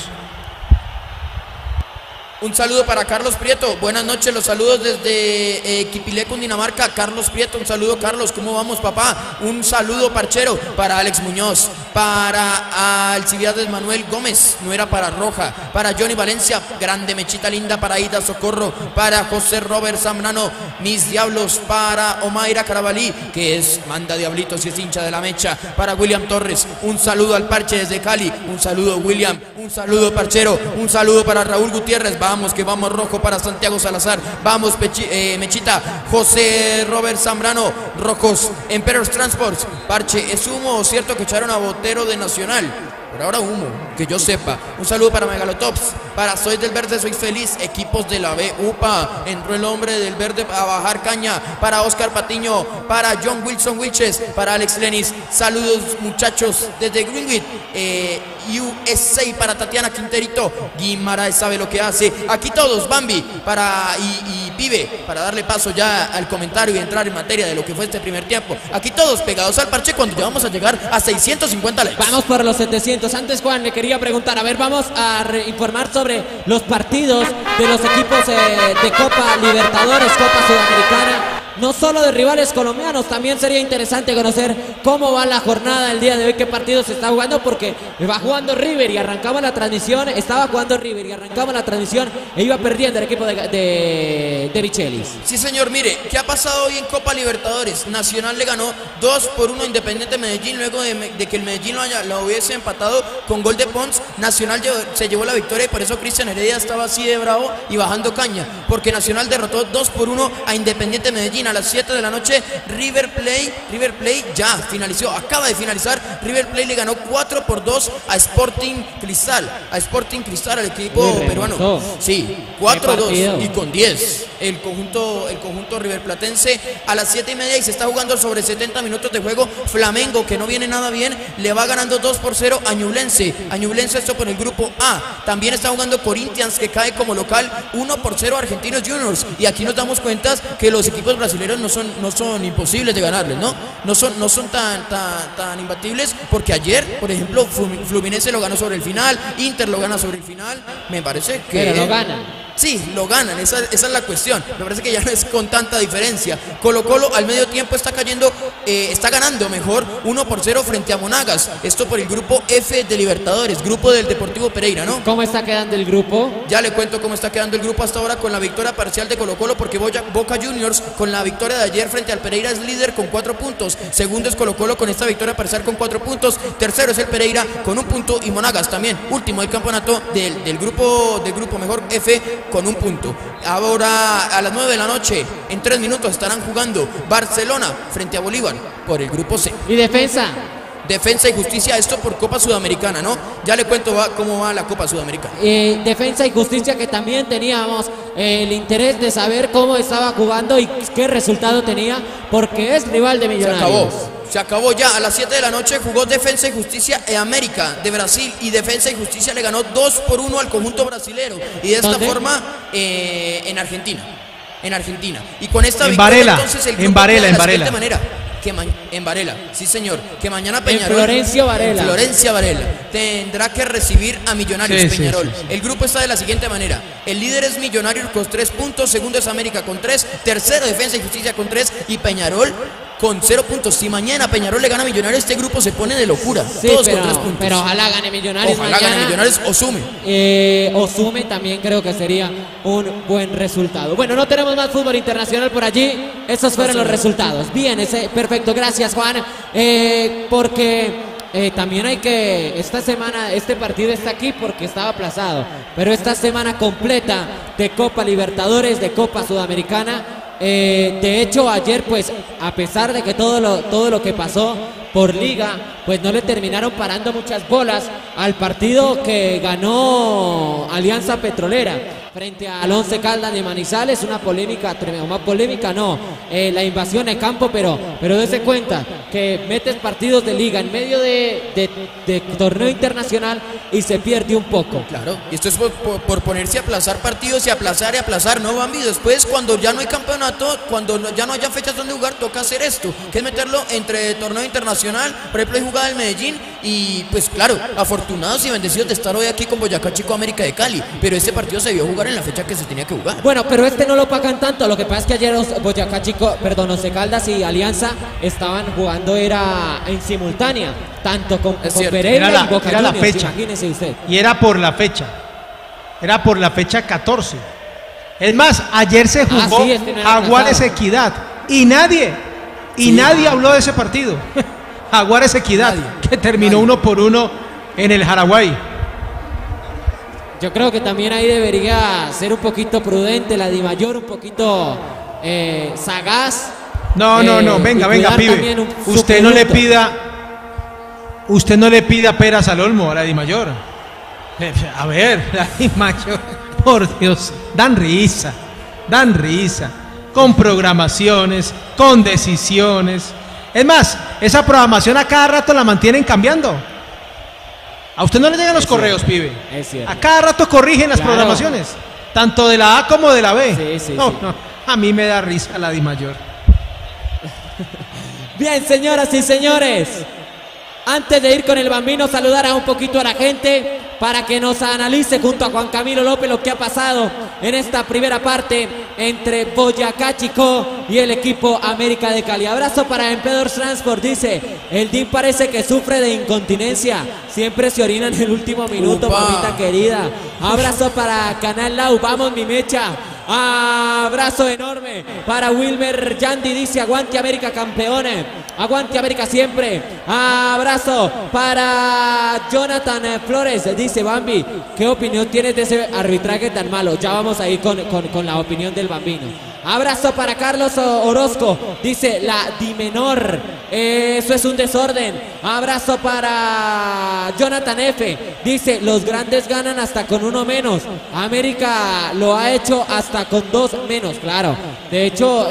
Un saludo para Carlos Prieto. Buenas noches, los saludos desde Quipilé, Cundinamarca. Carlos Prieto, un saludo, Carlos. ¿Cómo vamos, papá? Un saludo, parchero, para Alex Muñoz, para Alcibiades Manuel Gómez, no era para Roja, para Johnny Valencia, Grande Mechita Linda, para Ida Socorro, para José Robert Zambrano, mis diablos, para Omaira Carabalí, que manda diablitos y es hincha de la mecha, para William Torres. Un saludo al parche desde Cali. Un saludo, William. Un saludo, parchero. Un saludo para Raúl Gutiérrez. Vamos, que vamos rojo, para Santiago Salazar. Vamos, Mechita. José Robert Zambrano, rojos. Emperor's Transports. Parche, ¿es humo o cierto que echaron a Botero de Nacional? Por ahora humo, que yo sepa. Un saludo para Megalotops, para Soy del Verde, soy feliz. Equipos de la B, upa, entró el hombre del verde a bajar caña. Para Oscar Patiño, para John Wilson Wilches, para Alex Lenis. Saludos, muchachos, desde Greenwood, USA. Para Tatiana Quinterito, Guimaraes sabe lo que hace. Aquí todos, Bambi, y Pibe, para darle paso ya al comentario y entrar en materia de lo que fue este primer tiempo. Aquí todos pegados al parche cuando ya vamos a llegar a 650 likes. Vamos por los 700. Antes, Juan, le quería preguntar, a ver, vamos a informar sobre los partidos de los equipos de Copa Libertadores, Copa Sudamericana. no solo de rivales colombianos, también sería interesante conocer cómo va la jornada el día de hoy, qué partido se está jugando, porque va jugando River y arrancaba la transmisión, estaba jugando River y arrancaba la transmisión e iba perdiendo el equipo de Michelis. Sí, señor, mire, ¿qué ha pasado hoy en Copa Libertadores? Nacional le ganó 2-1 a Independiente Medellín, luego de que el Medellín lo hubiese empatado con gol de Pons. Nacional se llevó la victoria y por eso Cristian Heredia estaba así de bravo y bajando caña, porque Nacional derrotó 2-1 a Independiente Medellín. A las 7 de la noche River Plate ya finalizó, acaba de finalizar. River Plate le ganó 4-2 a Sporting Cristal, al equipo peruano. Sí, 4-2 y con 10 el conjunto riverplatense. A las 7:30 y se está jugando sobre 70 minutos de juego. Flamengo, que no viene nada bien, le va ganando 2-0 a Ñublense. Esto por el grupo A. También está jugando Corinthians, que cae como local 1-0 a Argentinos Juniors. Y aquí nos damos cuenta que los equipos brasileños no son imposibles de ganarles, ¿no? No son tan imbatibles, porque ayer, por ejemplo, Fluminense lo ganó sobre el final, Inter lo gana sobre el final. Me parece que... Pero lo ganan. Sí, lo ganan, esa es la cuestión. Me parece que ya no es con tanta diferencia. Colo-Colo al medio tiempo está ganando mejor 1-0 frente a Monagas. Esto por el grupo F de Libertadores, grupo del Deportivo Pereira, ¿no? ¿Cómo está quedando el grupo? Ya le cuento cómo está quedando el grupo hasta ahora, con la victoria parcial de Colo-Colo, porque Boca Juniors con la victoria de ayer frente al Pereira es líder con 4 puntos. Segundo es Colo-Colo con esta victoria parcial con 4 puntos. Tercero es el Pereira con 1 punto y Monagas también, último del campeonato del grupo mejor F con 1 punto. Ahora a las 9 de la noche, en 3 minutos, estarán jugando Barcelona frente a Bolívar por el grupo C. ¿Y Defensa? Defensa y Justicia, esto por Copa Sudamericana, ¿no? Ya le cuento cómo va la Copa Sudamericana. Defensa y Justicia, que también teníamos el interés de saber cómo estaba jugando y qué resultado tenía, porque es rival de Millonarios. Se acabó ya. A las 7 de la noche jugó Defensa y Justicia en América de Brasil, y Defensa y Justicia le ganó 2-1 al conjunto brasilero. Y de esta forma en Argentina. Y con esta victoria, entonces el grupo queda de la siguiente manera. En Varela, sí señor, que mañana Peñarol, Florencio Varela tendrá que recibir a Millonarios. Peñarol. El grupo está de la siguiente manera: el líder es Millonarios con 3 puntos, segundo es América con 3, tercero Defensa y Justicia con 3 y Peñarol con 0 puntos. Si mañana Peñarol le gana a Millonarios, este grupo se pone de locura. Sí, todos con 3 puntos. Pero ojalá gane Millonarios. Ojalá gane Millonarios o sume. O sume, también creo que sería un buen resultado. Bueno, no tenemos más fútbol internacional por allí. Esos fueron los resultados. Bien, perfecto. Gracias, Juan. Porque también hay que... Esta semana, este partido está aquí porque estaba aplazado. Pero esta semana completa de Copa Libertadores, de Copa Sudamericana. De hecho, ayer, pues, a pesar de que todo lo que pasó por liga, pues no le terminaron parando muchas bolas al partido que ganó Alianza Petrolera frente al Once Caldas de Manizales. Una polémica tremenda, más polémica no, la invasión de campo, pero dése cuenta que metes partidos de liga en medio de torneo internacional y se pierde un poco. Claro, y esto es por ponerse a aplazar partidos y aplazar, ¿no, Bambi? Después, cuando ya no hay campeonato, cuando ya no haya fechas donde jugar, toca hacer esto, que es meterlo entre torneo internacional. Por ejemplo, hay jugada del Medellín y, pues claro, afortunados y bendecidos de estar hoy aquí con Boyacá Chico América de Cali, pero este partido se debió jugar en la fecha que se tenía que jugar. Bueno, pero este no lo pagan tanto. Lo que pasa es que ayer Boyacá Chico, Once Caldas y Alianza estaban jugando en simultánea, tanto con Pereira y Boca Juniors, la fecha. Imagínese usted. Y era por la fecha. Era por la fecha 14. Es más, ayer se jugó Jaguares Equidad y nadie habló de ese partido. Jaguares Equidad, que terminó 1-1 en el Jaraguay. Yo creo que también ahí debería ser un poquito prudente la Dimayor, un poquito sagaz. No, venga, pibe. Usted no le pida peras al olmo a la Dimayor. A ver, la Dimayor, por Dios, dan risa. Con programaciones, con decisiones. Es más, esa programación a cada rato la mantienen cambiando. A usted no le llegan los correos, pibe. Es cierto. A cada rato corrigen las programaciones, tanto de la A como de la B. No, a mí me da risa la Dimayor. Bien, señoras y señores, antes de ir con el Bambino, saludar a un poquito a la gente para que nos analice junto a Juan Camilo López lo que ha pasado en esta primera parte entre Boyacá Chicó y el equipo América de Cali. Abrazo para Emperador Transport, dice, el DIM parece que sufre de incontinencia, siempre se orina en el último minuto, Upa. mamita querida. Abrazo para Canal Lau, vamos mi mecha. Abrazo enorme para Wilmer Yandy, dice aguante América campeones, aguante América siempre. Abrazo para Jonathan Flores, dice Bambi, ¿qué opinión tienes de ese arbitraje tan malo? Ya vamos a ir con la opinión del Bambino. Abrazo para Carlos Orozco, dice la Di menor, eso es un desorden. Abrazo para Jonathan F, dice los grandes ganan hasta con uno menos, América lo ha hecho hasta con dos menos, claro. De hecho,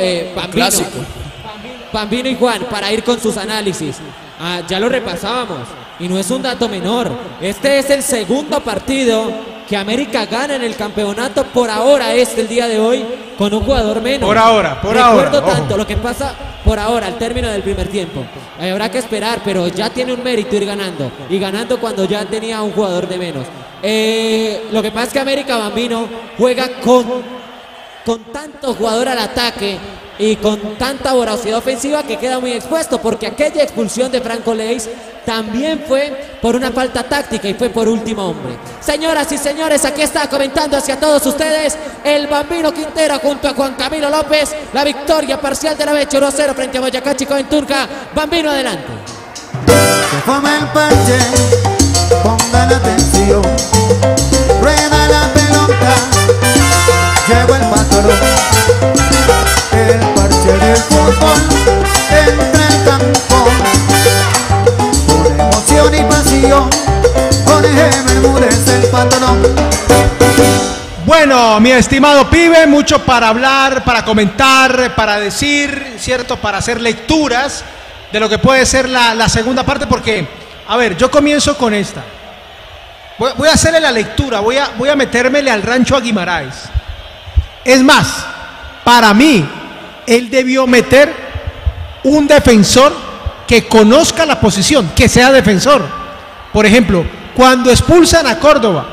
Bambino y Juan, para ir con sus análisis, ya lo repasábamos y no es un dato menor. Este es el segundo partido que América gana en el campeonato por ahora, el día de hoy, con un jugador menos. Por ahora. Recuerdo Ojo. tanto lo que pasa por ahora, al término del primer tiempo. Habrá que esperar, pero ya tiene un mérito ir ganando. Y ganando cuando ya tenía un jugador de menos. Lo que pasa es que América Bambino juega con tanto jugador al ataque y con tanta voracidad ofensiva que queda muy expuesto, porque aquella expulsión de Franco Leis también fue por una falta táctica y fue por último hombre. Señoras y señores, aquí está comentando hacia todos ustedes el Bambino Quintero junto a Juan Camilo López, la victoria parcial de la Beche 1-0 frente a Boyacá Chicó en Turca. Bambino, adelante. Se forma el parche, pongan atención, rueda la pelota, llegó el patrón, el parche del fútbol, entra el campo, con emoción y pasión, Jorge Bermúdez el patrón. Bueno, mi estimado pibe, mucho para hablar, para comentar, para decir, ¿cierto? Para hacer lecturas de lo que puede ser la segunda parte, porque, a ver, yo comienzo con esta. Voy a hacerle la lectura, voy a metérmele al rancho a Guimaraes. Es más, para mí, él debió meter un defensor que conozca la posición, que sea defensor. Por ejemplo, cuando expulsan a Córdoba,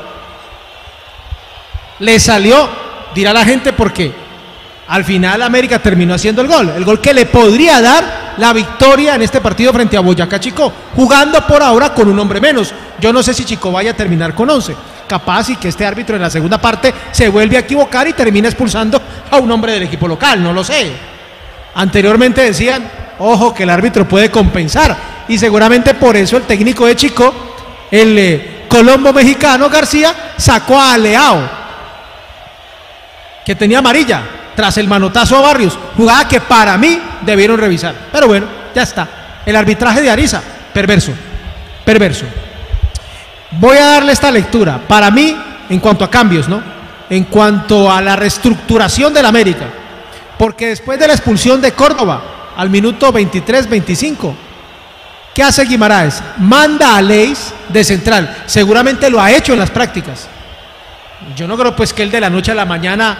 le salió, dirá la gente, por qué. Al final América terminó haciendo el gol que le podría dar la victoria en este partido frente a Boyacá Chicó, jugando por ahora con un hombre menos. Yo no sé si Chicó vaya a terminar con 11, capaz y que este árbitro en la segunda parte se vuelve a equivocar y termina expulsando a un hombre del equipo local, no lo sé. Anteriormente decían, ojo, que el árbitro puede compensar, y seguramente por eso el técnico de Chicó, el colombo mexicano García, sacó a Leao, que tenía amarilla tras el manotazo a Barrios, jugada que para mí debieron revisar. Pero bueno, ya está. El arbitraje de Ariza, perverso. Voy a darle esta lectura. Para mí, en cuanto a cambios, ¿no? En cuanto a la reestructuración del América, porque después de la expulsión de Córdoba al minuto 23-25, ¿qué hace Guimaraes? Manda a Leis de central. Seguramente lo ha hecho en las prácticas. Yo no creo pues que él de la noche a la mañana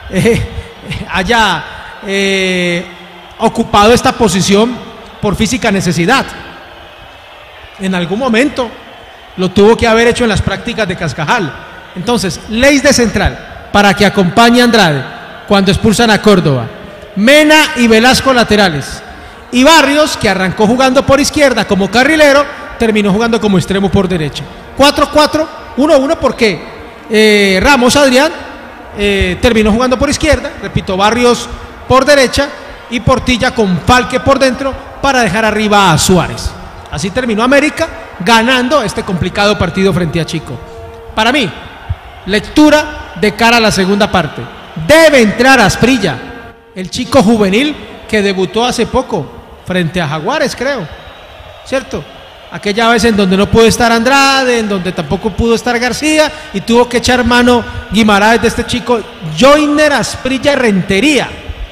haya ocupado esta posición por física necesidad. En algún momento lo tuvo que haber hecho en las prácticas de Cascajal. Entonces, Leis de central para que acompañe a Andrade cuando expulsan a Córdoba. Mena y Velasco laterales. Y Barrios, que arrancó jugando por izquierda como carrilero, terminó jugando como extremo por derecha. 4-4, 1-1, porque Ramos Adrián terminó jugando por izquierda, repito, Barrios por derecha y Portilla con Falque por dentro para dejar arriba a Suárez. Así terminó América ganando este complicado partido frente a Chico. Para mí, lectura de cara a la segunda parte. Debe entrar Asprilla, el chico juvenil que debutó hace poco frente a Jaguares, creo, ¿cierto? Aquella vez en donde no pudo estar Andrade, en donde tampoco pudo estar García, y tuvo que echar mano Guimaraes de este chico, Joiner Asprilla Rentería.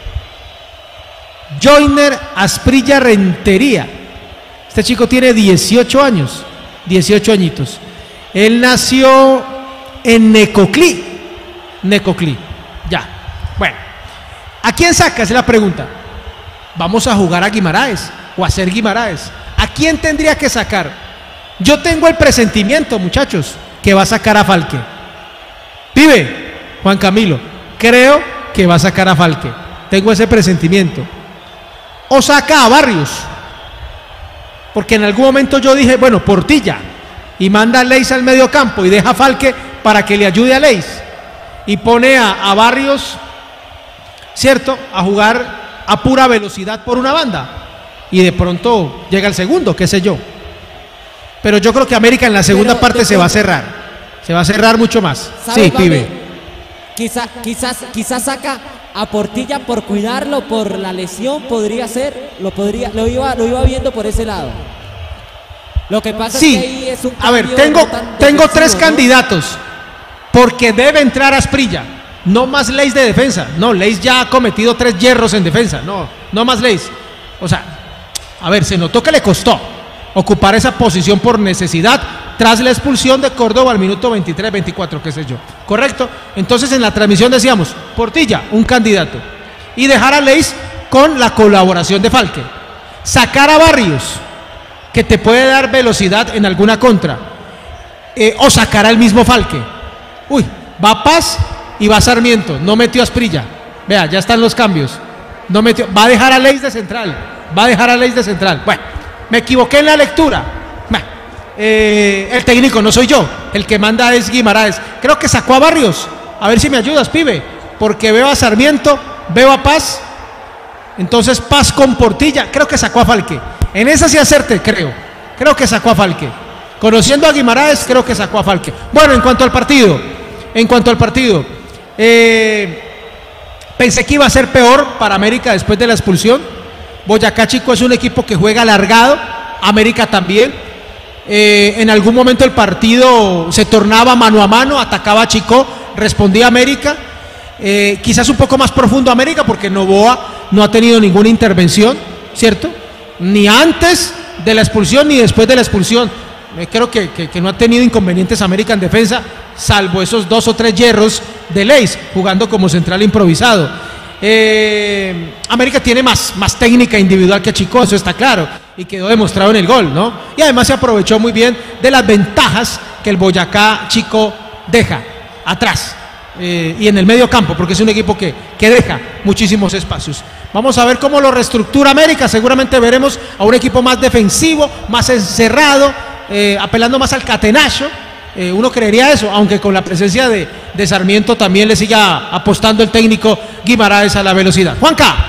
Joiner Asprilla Rentería. Este chico tiene 18 años, 18 añitos. Él nació en Necoclí, ya. Bueno, ¿a quién saca? Es la pregunta. ¿Vamos a jugar a Guimaraes o a ser Guimaraes? ¿A quién tendría que sacar? Yo tengo el presentimiento, muchachos, que va a sacar a Falque. Pibe, Juan Camilo, creo que va a sacar a Falque. Tengo ese presentimiento. O saca a Barrios. Porque en algún momento yo dije, bueno, Portilla. Y manda a Leis al medio campo y deja a Falque para que le ayude a Leis. Y pone a Barrios, ¿cierto?, a jugar a pura velocidad por una banda. Y de pronto llega el segundo, qué sé yo. Pero yo creo que América en la segunda parte se va a cerrar. Se va a cerrar mucho más. Sí, pibe. Quizás saca a Portilla por cuidarlo, por la lesión, podría ser. Lo iba viendo por ese lado. Lo que pasa sí. es que ahí es un a ver, tengo tres candidatos. Porque debe entrar Asprilla. No más Leis de defensa. No, Leis ya ha cometido 3 hierros en defensa. No más Leis. O sea, a ver, se notó que le costó ocupar esa posición por necesidad tras la expulsión de Córdoba al minuto 23, 24, qué sé yo. ¿Correcto? Entonces en la transmisión decíamos, Portilla, un candidato. Y dejar a Leis con la colaboración de Falque. Sacar a Barrios, que te puede dar velocidad en alguna contra. O sacar al mismo Falque. Uy, va Paz y va Sarmiento. No metió a Asprilla. Vea, ya están los cambios. No metió, va a dejar a Leis de central. Bueno, me equivoqué en la lectura. El técnico no soy yo. El que manda es Guimaraes. Creo que sacó a Barrios. A ver si me ayudas, pibe. Porque veo a Sarmiento, veo a Paz. Entonces Paz con Portilla. Creo que sacó a Falque. En esa sí acerté, creo que sacó a Falque. Conociendo a Guimaraes, creo que sacó a Falque. Bueno, en cuanto al partido, pensé que iba a ser peor para América después de la expulsión. Boyacá Chico es un equipo que juega alargado, América también. En algún momento el partido se tornaba mano a mano, atacaba a Chico, respondía a América. Quizás un poco más profundo América, porque Novoa no ha tenido ninguna intervención, ¿cierto? Ni antes de la expulsión ni después de la expulsión. Creo que no ha tenido inconvenientes América en defensa, salvo esos 2 o 3 hierros de Leis, jugando como central improvisado. América tiene más técnica individual que Chico, eso está claro, y quedó demostrado en el gol, ¿no? Y además se aprovechó muy bien de las ventajas que el Boyacá Chico deja atrás y en el medio campo, porque es un equipo que deja muchísimos espacios. Vamos a ver cómo lo reestructura América. Seguramente veremos a un equipo más defensivo, más encerrado, apelando más al catenacho. Uno creería eso, aunque con la presencia de Sarmiento también le siga apostando el técnico Guimaraes a la velocidad. Juanca.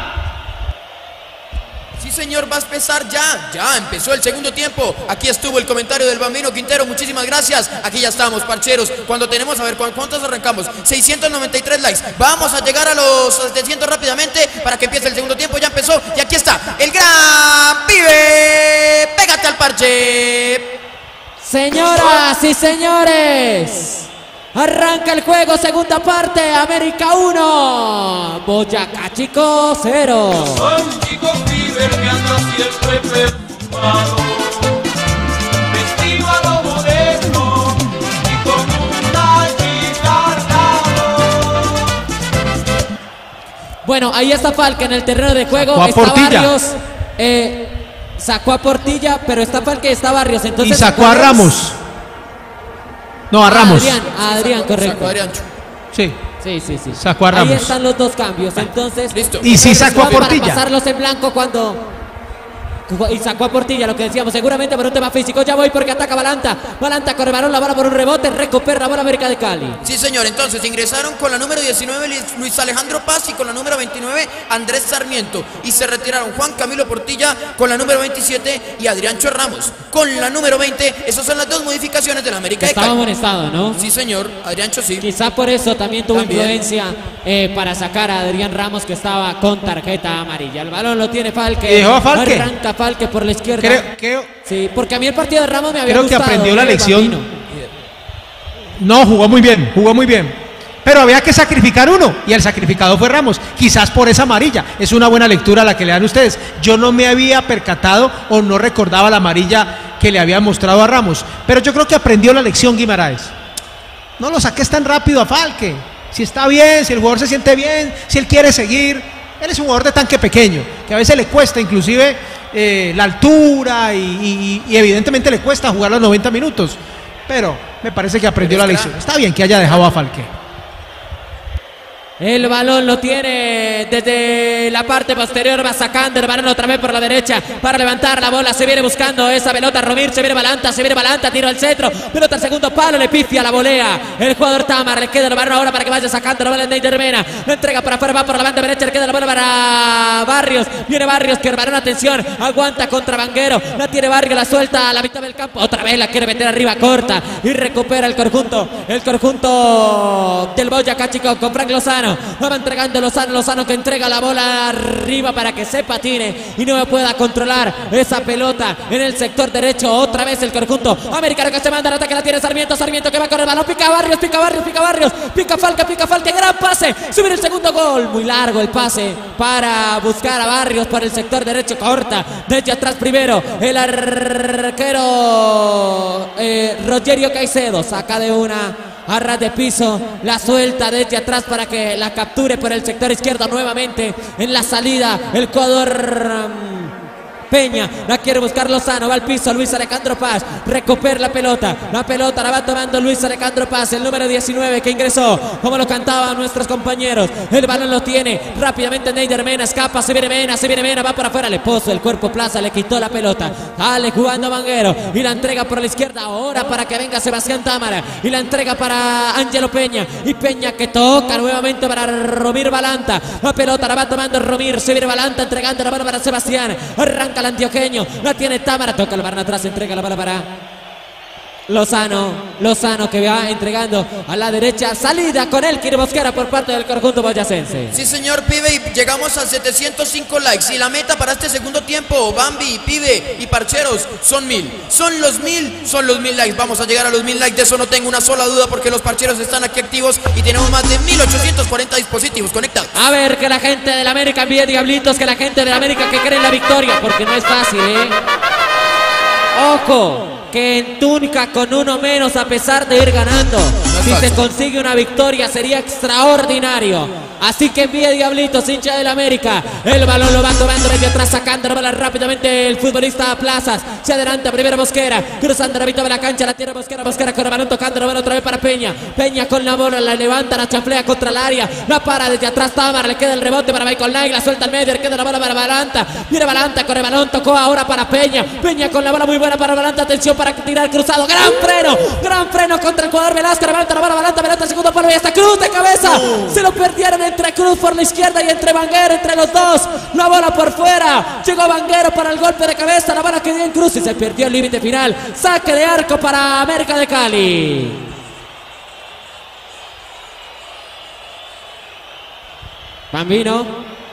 Sí, señor, va a empezar ya empezó el segundo tiempo. Aquí estuvo el comentario del Bambino Quintero, muchísimas gracias. Aquí ya estamos, parcheros. Cuando tenemos, a ver, ¿cuántos arrancamos? 693 likes. Vamos a llegar a los 700 rápidamente para que empiece el segundo tiempo. Ya empezó y aquí está el gran pibe. Pégate al parche. Señoras y señores, arranca el juego, segunda parte, América 1, Boyacá Chico 0. Un chico pibe que anda siempre perfumado, vestido a lo moderno y con una guitarra. Bueno, ahí está Falque en el terreno de juego, Sacó a está Portilla. Barrios, sacó a Portilla, pero está Falque, está Barrios. Entonces Y sacó a Ramos. No, a Ramos. Adrián, correcto. Sacó a Adriancho. Sí. Sí. Sacó a Ramos. Ahí están los 2 cambios, entonces. Listo. Y sí sacó a Para Portilla. pasarlos en blanco cuando... Y sacó a Portilla, lo que decíamos, seguramente por un tema físico. Ya voy porque ataca Balanta. Balanta corre balón, la bola por un rebote, recupera la bola América de Cali. Sí, señor, entonces ingresaron con la número 19 Luis Alejandro Paz y con la número 29 Andrés Sarmiento. Y se retiraron Juan Camilo Portilla con la número 27 y Adriancho Ramos con la número 20. Esas son las 2 modificaciones de la América de Estaba Cali. amonestado, ¿no? Sí, señor, Adriancho sí. Quizá por eso también tuvo También. influencia para sacar a Adrián Ramos, que estaba con tarjeta amarilla. El balón lo tiene Falque. Y dejó a Falque. Arranca Falque por la izquierda. Creo Sí, porque a mí el partido de Ramos me había que gustado. aprendió la lección. Bambino. No, jugó muy bien. Pero había que sacrificar uno y el sacrificado fue Ramos. Quizás por esa amarilla. Es una buena lectura la que le dan ustedes. Yo no me había percatado o no recordaba la amarilla que le había mostrado a Ramos. Pero yo creo que aprendió la lección Guimaraes. No lo saques tan rápido a Falque. Si está bien, si el jugador se siente bien, si él quiere seguir. Él es un jugador de tanque pequeño, que a veces le cuesta inclusive la altura y evidentemente le cuesta jugar los 90 minutos. Pero me parece que aprendió la lección. Está bien que haya dejado a Falque. El balón lo tiene desde la parte posterior, va sacando el balón otra vez por la derecha para levantar la bola, se viene buscando esa pelota Romir, se viene Balanta, tiro al centro, pelota al segundo palo, le pifia la volea el jugador Tamar, le queda el balón ahora para que vaya sacando la bola en Neider Mena, la entrega para afuera, va por la banda derecha, le queda la bola para Barrios, viene Barrios que el balón, atención, aguanta contra Vanguero, la tiene Barrios, la suelta a la mitad del campo, otra vez la quiere meter arriba, corta y recupera el conjunto del Boyacá Chicó con Frank Lozano. No va entregando Lozano que entrega la bola arriba para que se patine y no pueda controlar esa pelota en el sector derecho. Otra vez el conjunto americano que se manda al ataque, la tiene Sarmiento que va con el balón, pica Barrios, pica Falca, gran pase, subir el segundo gol, muy largo el pase para buscar a Barrios por el sector derecho, corta desde atrás primero el arquero Rogerio Caicedo, saca de una a ras de piso, la suelta desde atrás para que la capture por el sector izquierdo nuevamente en la salida el jugador Peña, la quiere buscar Lozano, va al piso Luis Alejandro Paz, recupera la pelota la va tomando Luis Alejandro Paz, el número 19 que ingresó, como lo cantaban nuestros compañeros, el balón lo tiene rápidamente Neider Mena, escapa, se viene Mena, va por afuera, le puso el cuerpo Plaza, le quitó la pelota, sale jugando Vanguero y la entrega por la izquierda, ahora para que venga Sebastián Támara y la entrega para Ángelo Peña, y Peña que toca nuevamente para Romir Balanta, la pelota la va tomando Romir, se viene Balanta entregando la bola para Sebastián, arranca el antioqueño, la tiene Támara, toca el balón atrás, entrega la bola para Lozano que va entregando a la derecha, salida con él, quiere Mosquera por parte del conjunto boyacense. Sí señor, pibe, y llegamos a 705 likes y la meta para este segundo tiempo, Bambi, pibe y parcheros, son los mil likes, vamos a llegar a los 1000 likes, de eso no tengo una sola duda porque los parcheros están aquí activos y tenemos más de 1840 dispositivos conectados. A ver, que la gente del América envíe diablitos, que la gente del América que cree en la victoria, porque no es fácil, Ojo, que en Túnica con uno menos a pesar de ir ganando, si se consigue una victoria sería extraordinario. Así que envíe diablitos, hincha del América. El balón lo va tomando desde atrás, sacando la bola rápidamente el futbolista Plazas. Se adelanta primero Mosquera, cruzando la mitad de la cancha, la tiene Mosquera con el balón tocando la bola otra vez para Peña. Peña con la bola, la levanta, la chaflea contra el área, la para desde atrás Tamar, le queda el rebote para Michael Knight, la suelta al medio, le queda la bola para Balanta. Viene Balanta con el balón, tocó ahora para Peña. Peña con la bola muy buena para Balanta, atención para tirar cruzado, gran freno contra el jugador Velasco, levanta la bola Balanta, pelota segundo palo y hasta Cruz de cabeza. Se lo perdieron entre Cruz por la izquierda y entre Vanguero, entre los dos, la bola por fuera, llegó Vanguero para el golpe de cabeza, la bola que dio en Cruz y se perdió el límite final, saque de arco para América de Cali. Bambino.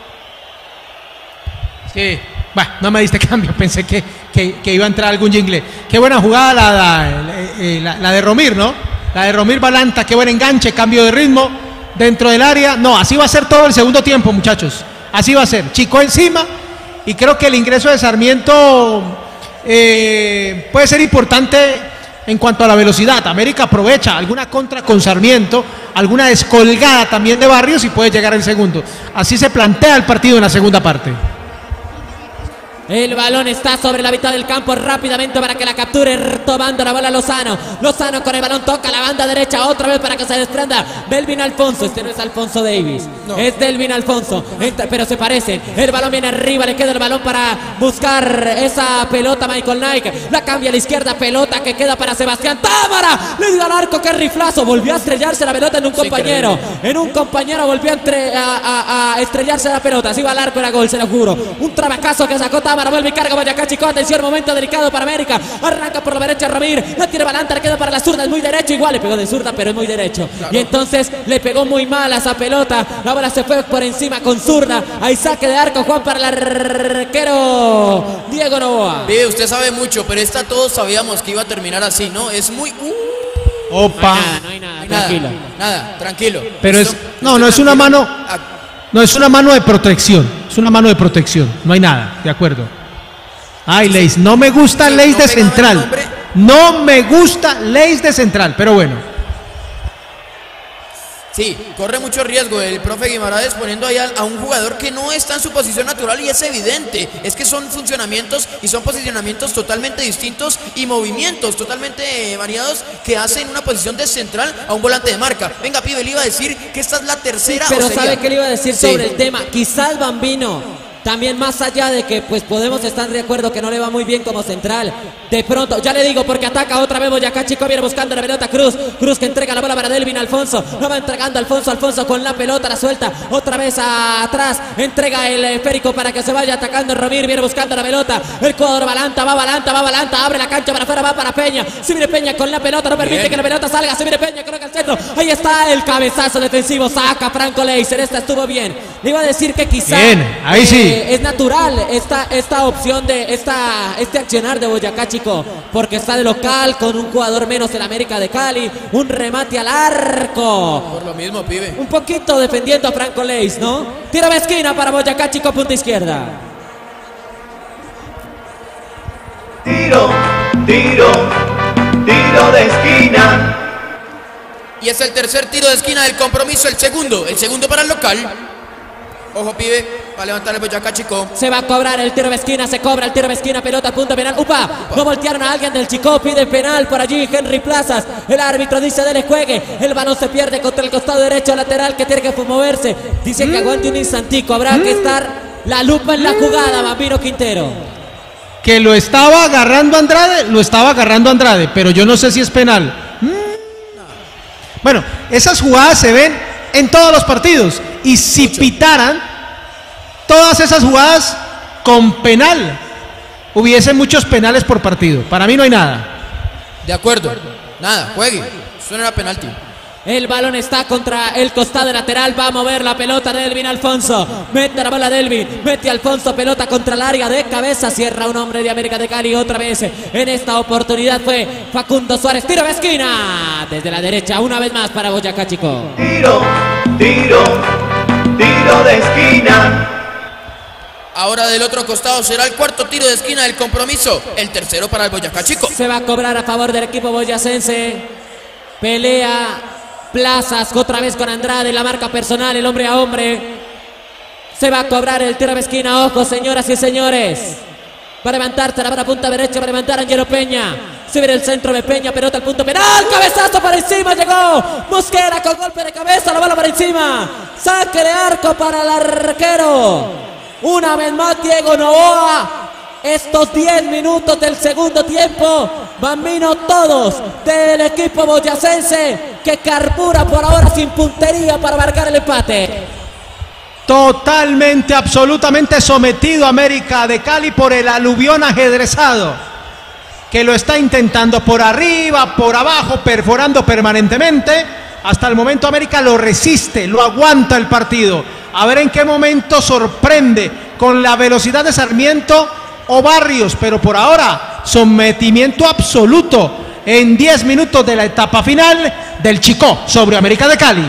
Sí, bueno, no me diste cambio, pensé que iba a entrar algún jingle. Qué buena jugada la de Romir, ¿no? La de Romir Balanta, qué buen enganche, cambio de ritmo dentro del área. No, así va a ser todo el segundo tiempo, muchachos. Así va a ser. Chico encima y creo que el ingreso de Sarmiento puede ser importante en cuanto a la velocidad. América aprovecha alguna contra con Sarmiento, alguna descolgada también de Barrios y puede llegar el segundo. Así se plantea el partido en la segunda parte. El balón está sobre la mitad del campo rápidamente para que la capture, tomando la bola Lozano con el balón, toca la banda derecha otra vez para que se desprenda Delvin Alfonso. Este no es Alfonso Davis, no. Es Delvin Alfonso, pero se parecen. El balón viene arriba, le queda el balón para buscar esa pelota Michael Knight, la cambia a la izquierda, pelota que queda para Sebastián Támara, le dio al arco, qué riflazo, volvió a estrellarse la pelota en un compañero, volvió a estrellarse la pelota, así va al arco, era gol, se lo juro, un trabacazo que sacó Támara. Vuelve y carga Boyacá Chicó, atención, momento delicado para América, arranca por la derecha Ramir, la tiene Balanta, le queda para la zurda, es muy derecho, igual le pegó de zurda pero es muy derecho, claro. Y entonces le pegó muy mal a esa pelota, la bola se fue por encima con zurda, hay saque de arco Juan para el arquero Diego Novoa. Vive, usted sabe mucho, pero esta todos sabíamos que iba a terminar así, ¿no? Es muy... Opa. No hay nada, tranquilo. Pero es... No es una mano... No, es una mano de protección, no hay nada, de acuerdo. Ay, Leis, no me gusta sí, Leis no de central, no me gusta Leis de central, pero bueno. Sí, corre mucho riesgo el profe Guimaraes poniendo ahí a un jugador que no está en su posición natural y es evidente. Es que son funcionamientos y son posicionamientos totalmente distintos y movimientos totalmente variados que hacen una posición de central a un volante de marca. Venga, pibe, le iba a decir que esta es la tercera. Pero sería... ¿sabe qué le iba a decir Sí. sobre el tema? Quizás Bambino, también más allá de que pues podemos estar de acuerdo que no le va muy bien como central, de pronto, ya le digo, porque ataca otra vez Boyacá Chico, viene buscando la pelota Cruz que entrega la bola para Delvin Alfonso, lo va entregando Alfonso con la pelota, la suelta otra vez atrás, entrega el esférico para que se vaya atacando Romir, viene buscando la pelota, el cuadro va Balanta, abre la cancha para afuera, va para Peña, se viene Peña con la pelota, no permite que la pelota salga, se viene Peña, coloca el centro, ahí está el cabezazo defensivo, saca Franco Leiser, esta estuvo bien, le iba a decir que quizá Bien, ahí sí. es natural esta opción de este accionar de Boyacá Chico, porque está de local con un jugador menos en América de Cali, un remate al arco. Por lo mismo, pibe. Un poquito defendiendo a Franco Leis, ¿no? Tiro de esquina para Boyacá Chico, punta izquierda. Tiro de esquina. Y es el tercer tiro de esquina del compromiso, el segundo para el local. Ojo, pibe, para levantar el Boyacá Chico. Se va a cobrar el tiro de esquina, se cobra el tiro de esquina, pelota, punto penal. ¡Upa! No voltearon a alguien del Chico, pide penal por allí Henry Plazas. El árbitro dice dele juegue. El balón se pierde contra el costado derecho lateral que tiene que moverse. Dice que aguante un instantico, habrá que estar la lupa en la jugada, Bambino Quintero. Que lo estaba agarrando Andrade, pero yo no sé si es penal. Bueno, esas jugadas se ven en todos los partidos y si pitaran todas esas jugadas con penal, hubiese muchos penales por partido. Para mí no hay nada. De acuerdo, nada, juegue. Eso no era penalti. El balón está contra el costado lateral, va a mover la pelota Delvin Alfonso, mete la bola Delvin, mete Alfonso, pelota contra el área de cabeza, cierra un hombre de América de Cali otra vez, en esta oportunidad fue Facundo Suárez, tiro de esquina, desde la derecha una vez más para Boyacá Chico. Tiro de esquina. Ahora del otro costado será el cuarto tiro de esquina del compromiso, el tercero para el Boyacá Chico. Se va a cobrar a favor del equipo boyacense, pelea Plazas otra vez con Andrade, la marca personal, el hombre a hombre. Se va a cobrar el tiro de esquina, ojo señoras y señores. Va a levantarse la punta derecha, va a levantar Angelo Peña. Se viene el centro de Peña, pelota al punto penal, cabezazo para encima, llegó Mosquera con golpe de cabeza, la bola para encima. Saque de arco para el arquero. Una vez más Diego Novoa. Estos 10 minutos del segundo tiempo, Bambino, todos del equipo boyacense que carbura por ahora sin puntería para marcar el empate. Totalmente, absolutamente sometido América de Cali por el aluvión ajedrezado, que lo está intentando por arriba, por abajo, perforando permanentemente. Hasta el momento América lo resiste, lo aguanta el partido. A ver en qué momento sorprende con la velocidad de Sarmiento o Barrios, pero por ahora sometimiento absoluto en 10 minutos de la etapa final del Chico sobre América de Cali.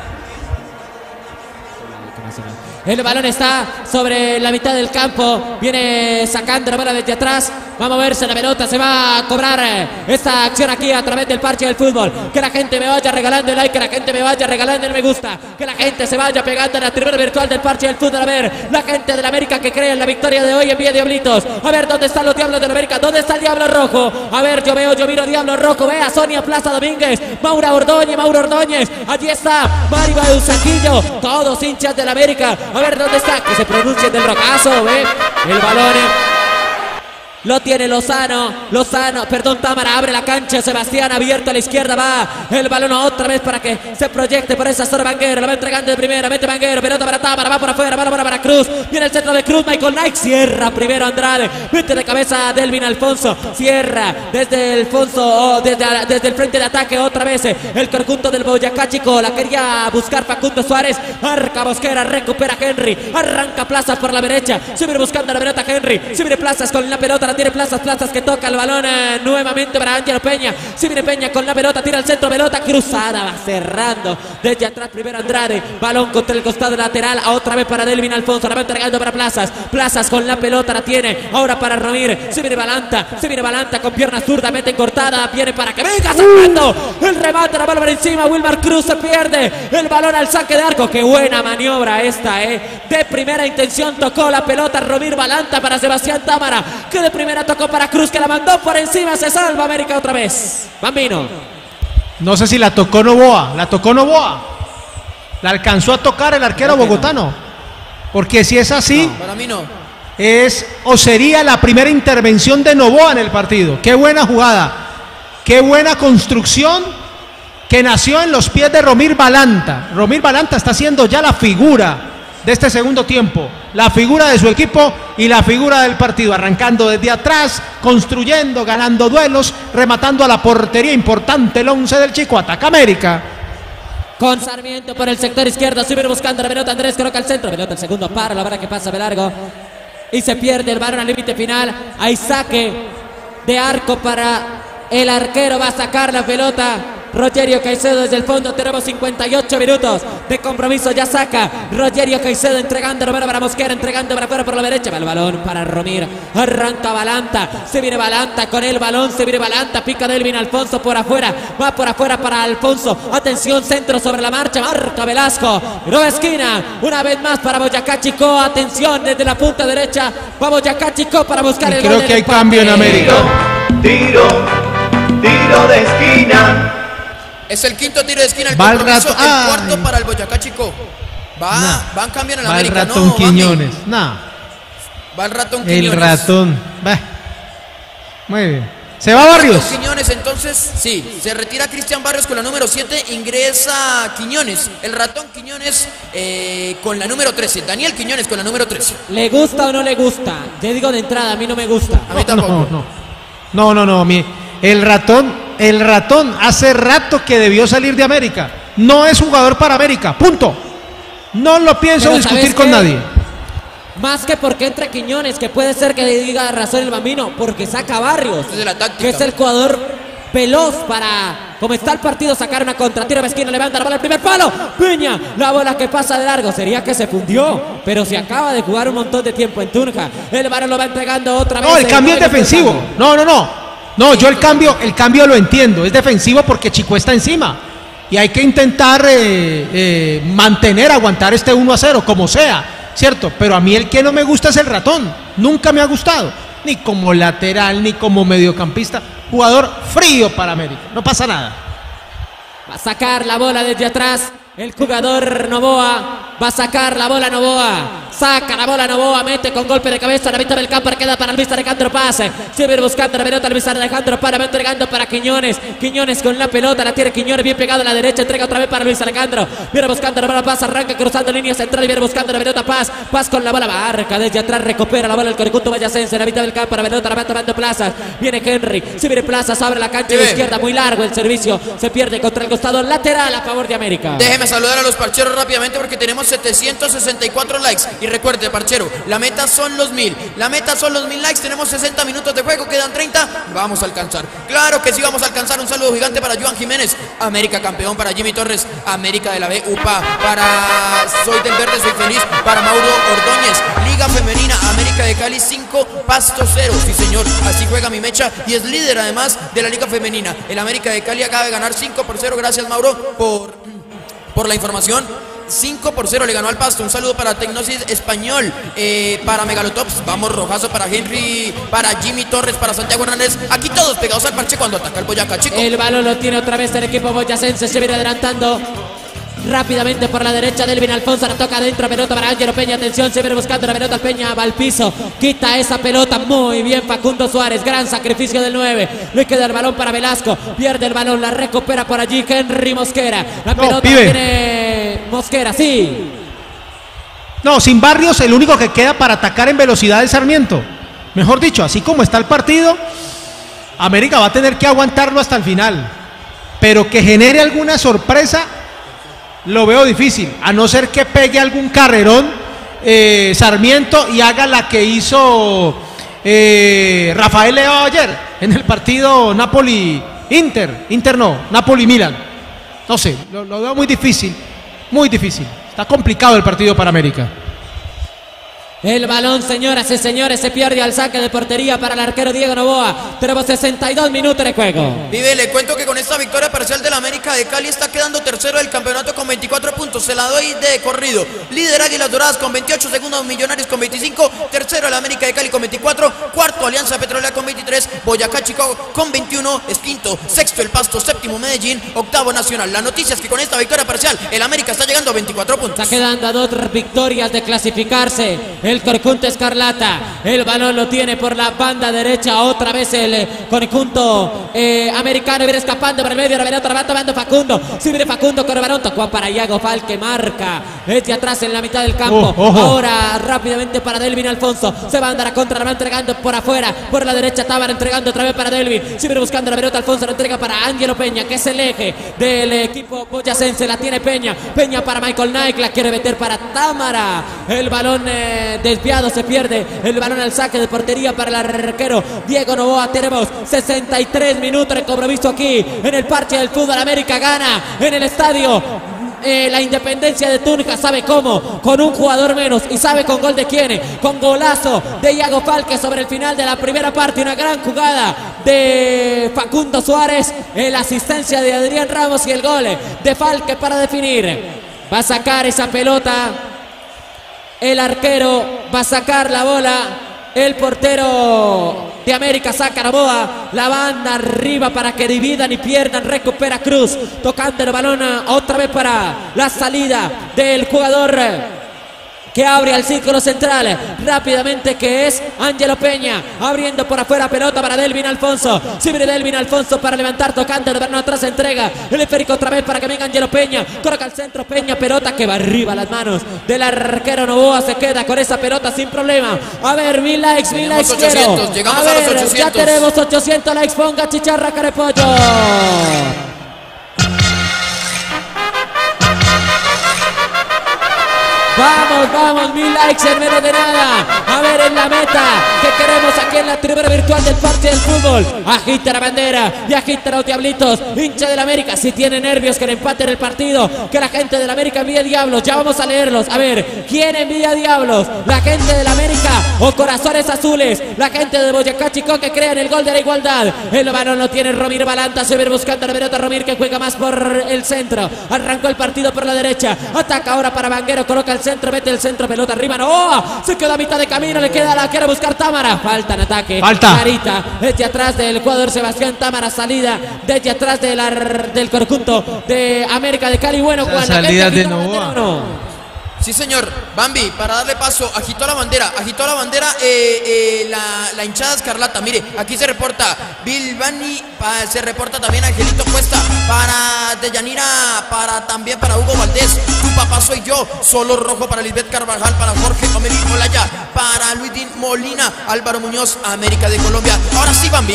El balón está sobre la mitad del campo, viene sacando la bola desde atrás, va a moverse la pelota, se va a cobrar esta acción aquí a través del parche del fútbol. Que la gente me vaya regalando el like, que la gente me vaya regalando el me gusta, que la gente se vaya pegando en la tribuna virtual del parche del fútbol. A ver, la gente de la América que cree en la victoria de hoy, envía diablitos. A ver, ¿dónde están los diablos de la América? ¿Dónde está el diablo rojo? A ver, yo miro diablo rojo, vea Sonia Plaza Domínguez, Mauro Ordóñez, allí está Mari Bausaquillo, todos hinchas de la América. A ver dónde está, que se pronuncie del rocazo, ve, el balón lo tiene Lozano, Támara abre la cancha, Sebastián abierto a la izquierda, va el balón otra vez para que se proyecte por esa zona Vanguero, lo va entregando de primera, mete Vanguero, pelota para Támara, va por afuera, balón para Cruz, viene el centro de Cruz, Michael Knight, cierra primero Andrade, mete de cabeza a Delvin Alfonso, cierra desde el desde el frente de ataque otra vez, el conjunto del Boyacá Chico, la quería buscar Facundo Suárez, arca Mosquera, recupera Henry, arranca Plazas por la derecha, se viene buscando la pelota Henry, se viene Plazas con la pelota, la tiene Plazas que toca el balón nuevamente para Ángelo Peña. Si viene Peña con la pelota, tira al centro, pelota cruzada, va cerrando desde atrás primero Andrade, balón contra el costado lateral, otra vez para Delvin Alfonso, la va entregando para Plazas con la pelota la tiene, ahora para Ramírez, se viene Balanta con pierna zurda, mete cortada, viene para que venga sacando el remate, la bola por encima, Wilmar Cruz se pierde el balón al saque de arco, qué buena maniobra esta, de primera intención tocó la pelota Romir Balanta para Sebastián Támara, que de primera tocó para Cruz, que la mandó por encima, se salva América otra vez. Bambino. No sé si la tocó Novoa, la alcanzó a tocar el arquero bogotano, porque si es así, No, para mí no. es o sería la primera intervención de Novoa en el partido. Qué buena jugada, qué buena construcción que nació en los pies de Romir Balanta. Romir Balanta está siendo ya la figura de este segundo tiempo, la figura de su equipo y la figura del partido, arrancando desde atrás, construyendo, ganando duelos, rematando a la portería. Importante el 11 del Chico. Ataca América con Sarmiento por el sector izquierdo, sigue buscando la pelota, Andrés coloca al centro, pelota el segundo paro, la verdad que pasa de largo y se pierde el balón al límite final. Hay saque de arco para el arquero, va a sacar la pelota Rogerio Caicedo desde el fondo. Tenemos 58 minutos de compromiso, ya saca Rogerio Caicedo, entregando para Mosquera, entregando para afuera por la derecha, va el balón para Romir, arranca Balanta, se viene Balanta con el balón, se viene Balanta, pica Delvin Alfonso por afuera, va por afuera para Alfonso, atención, centro sobre la marcha, marca Velasco, nueva esquina, una vez más para Boyacá Chicó, atención desde la punta derecha, va Boyacá Chicó para buscar el gol. Creo que hay cambio en América. Tiro de esquina. Es el quinto tiro de esquina, el cuarto para el Boyacá Chicó. Van cambiando en va América. El ratón Quiñones. Va el ratón Quiñones. El ratón. Muy bien. Se va Barrios. Quiñones, entonces, sí, se retira Cristian Barrios con la número 7, ingresa Quiñones, el ratón Quiñones con la número 13, Daniel Quiñones con la número 13. ¿Le gusta o no le gusta? Te digo de entrada, a mí no me gusta. A mí tampoco. No, el ratón hace rato que debió salir de América. No es jugador para América, punto. No lo pienso discutir con nadie. Más que porque entre Quiñones, que puede ser que le diga razón el Bambino, porque saca a Barrios, que es el jugador veloz para, como está el partido, sacar una contra, tira a esquina, levanta la bola al primer palo, Peña, la bola que pasa de largo, sería que se fundió, pero se acaba de jugar un montón de tiempo en Tunja, el balón lo va entregando otra vez. No, el cambio es defensivo, no, yo el cambio lo entiendo, es defensivo porque Chico está encima, y hay que intentar aguantar este 1-0, como sea, ¿cierto? Pero a mí el que no me gusta es el ratón, nunca me ha gustado, ni como lateral, ni como mediocampista, jugador frío para América, no pasa nada. Va a sacar la bola desde atrás el jugador Novoa, va a sacar la bola Novoa, saca la bola Novoa, mete con golpe de cabeza, la mitad del campo, queda para Luis Alejandro Pase, sigue buscando la pelota, Luis Alejandro para, va entregando para Quiñones con la pelota, la tiene Quiñones bien pegado a la derecha, entrega otra vez para Luis Alejandro, viene buscando la bola Paz, arranca cruzando línea central y viene buscando la pelota Paz con la bola, marca desde atrás, recupera la bola el conjunto vallacense, la mitad del campo, la pelota la va tomando Plazas, viene Henry, se viene Plazas, abre la cancha de izquierda, muy largo el servicio, se pierde contra el costado lateral a favor de América. Déjeme saludar a los parcheros rápidamente porque tenemos 764 likes. Y recuerde, parchero, la meta son los 1000 likes. Tenemos 60 minutos de juego, quedan 30. Vamos a alcanzar. Claro que sí, vamos a alcanzar. Un saludo gigante para Joan Jiménez. América campeón para Jimmy Torres. América de la B, UPA. Para Soy del Verde, soy feliz. Para Mauro Ordóñez. Liga Femenina, América de Cali 5, Pasto 0. Sí, señor, así juega mi mecha y es líder además de la Liga Femenina. El América de Cali acaba de ganar 5-0. Gracias, Mauro, por la información. 5-0 le ganó al Pasto. Un saludo para Tecnosis Español, para Megalotops, vamos rojazo para Henry, para Jimmy Torres, para Santiago Hernández. Aquí todos pegados al parche cuando ataca el Boyacá Chico. El balón lo tiene otra vez el equipo boyacense, se viene adelantando rápidamente por la derecha. Delvin Alfonso la toca adentro, pelota para Ángelo Peña, atención, se viene buscando la pelota, Peña va al piso, quita esa pelota, muy bien Facundo Suárez, gran sacrificio del 9, le queda el balón para Velasco, pierde el balón, la recupera por allí Henry Mosquera, la pelota tiene Mosquera, sí. No, sin Barrios el único que queda para atacar en velocidad es Sarmiento, mejor dicho, así como está el partido, América va a tener que aguantarlo hasta el final, pero que genere alguna sorpresa lo veo difícil, a no ser que pegue algún carrerón Sarmiento y haga la que hizo Rafael Leao ayer en el partido Napoli-Inter no, Napoli-Milan. No sé, lo veo muy difícil, está complicado el partido para América. El balón, señoras y señores, se pierde al saque de portería para el arquero Diego Noboa. Tenemos 62 minutos de juego. Vive, le cuento que con esta victoria parcial del América de Cali está quedando tercero del campeonato con 24 puntos. Se la doy de corrido. Líder Águilas Doradas con 28, segundo Millonarios con 25, tercero el América de Cali con 24, cuarto Alianza Petrolera con 23, Boyacá Chico con 21, es quinto, sexto el Pasto, séptimo Medellín, octavo Nacional. La noticia es que con esta victoria parcial el América está llegando a 24 puntos. Está quedando a 2 victorias de clasificarse el conjunto escarlata. El balón lo tiene por la banda derecha. Otra vez el conjunto americano. Viene escapando por el medio. Reverendo va tomando Facundo. Si viene Facundo con el balón. Tocó para Iago Fal, que marca desde atrás en la mitad del campo. Ahora rápidamente para Delvin Alfonso. Se va a andar a contra. La va entregando por afuera. Por la derecha Tábara entregando otra vez para Delvin. Si viene buscando la pelota. Alfonso la entrega para Ángelo Peña, que es el eje del equipo boyacense. La tiene Peña. Peña para Michael Knight. La quiere meter para Támara. El balón desviado. Se pierde el balón al saque de portería para el arquero Diego Noboa. Tenemos 63 minutos de compromiso aquí en el parche del fútbol. América gana en el estadio la Independencia de Tunja. ¿Sabe cómo? Con un jugador menos. ¿Y sabe con gol de quién? Con golazo de Iago Falque sobre el final de la primera parte. Una gran jugada de Facundo Suárez, la asistencia de Adrián Ramos y el gol de Falque para definir. Va a sacar esa pelota el arquero, va a sacar la bola. El portero de América saca Noboa. La banda arriba para que dividan y pierdan. Recupera Cruz. Tocando el balón otra vez para la salida del jugador que abre al círculo central rápidamente, que es Ángelo Peña, abriendo por afuera, pelota para Delvin Alfonso. Si viene Delvin Alfonso para levantar, tocando el balón atrás, entrega el esférico otra vez para que venga Ángelo Peña, coloca al centro Peña, pelota que va arriba a las manos del arquero Noboa. Se queda con esa pelota sin problema. A ver, 1000 likes quiero. Llegamos a los ver, 800. ya tenemos 800 likes. Ponga chicharra, carepollo. Vamos, 1000 likes en menos de nada. A ver, en la meta que queremos aquí en la tribuna virtual del parche del fútbol. Agita la bandera y agita los diablitos. Hincha del América, si tiene nervios que le empaten el partido, que la gente del América envíe diablos. Ya vamos a leerlos. A ver, ¿quién envía diablos? ¿La gente del América o corazones azules? La gente de Boyacá Chico, que crea en el gol de la igualdad. El balón lo tiene Romir Balanta. Se viene buscando la pelota Romir, que juega más por el centro. Arrancó el partido por la derecha. Ataca ahora para Vanguero. Coloca el centro, mete el centro, pelota arriba. No, se queda a mitad de camino. Le queda, la quiere buscar Támara. Falta en ataque. Clarita desde atrás del jugador Sebastián Támara. Salida desde atrás del conjunto de América de Cali. Bueno, Juan, salida de Noboa. Sí, señor. Bambi, para darle paso, agitó la bandera la hinchada escarlata. Mire, aquí se reporta Bilbani, se reporta también Angelito Cuesta, para Deyanira, también para Hugo Valdés. Tu papá soy yo, solo rojo para Lisbeth Carvajal, para Jorge Omeli Olaya, para Luis Dín Molina, Álvaro Muñoz, América de Colombia. Ahora sí, Bambi.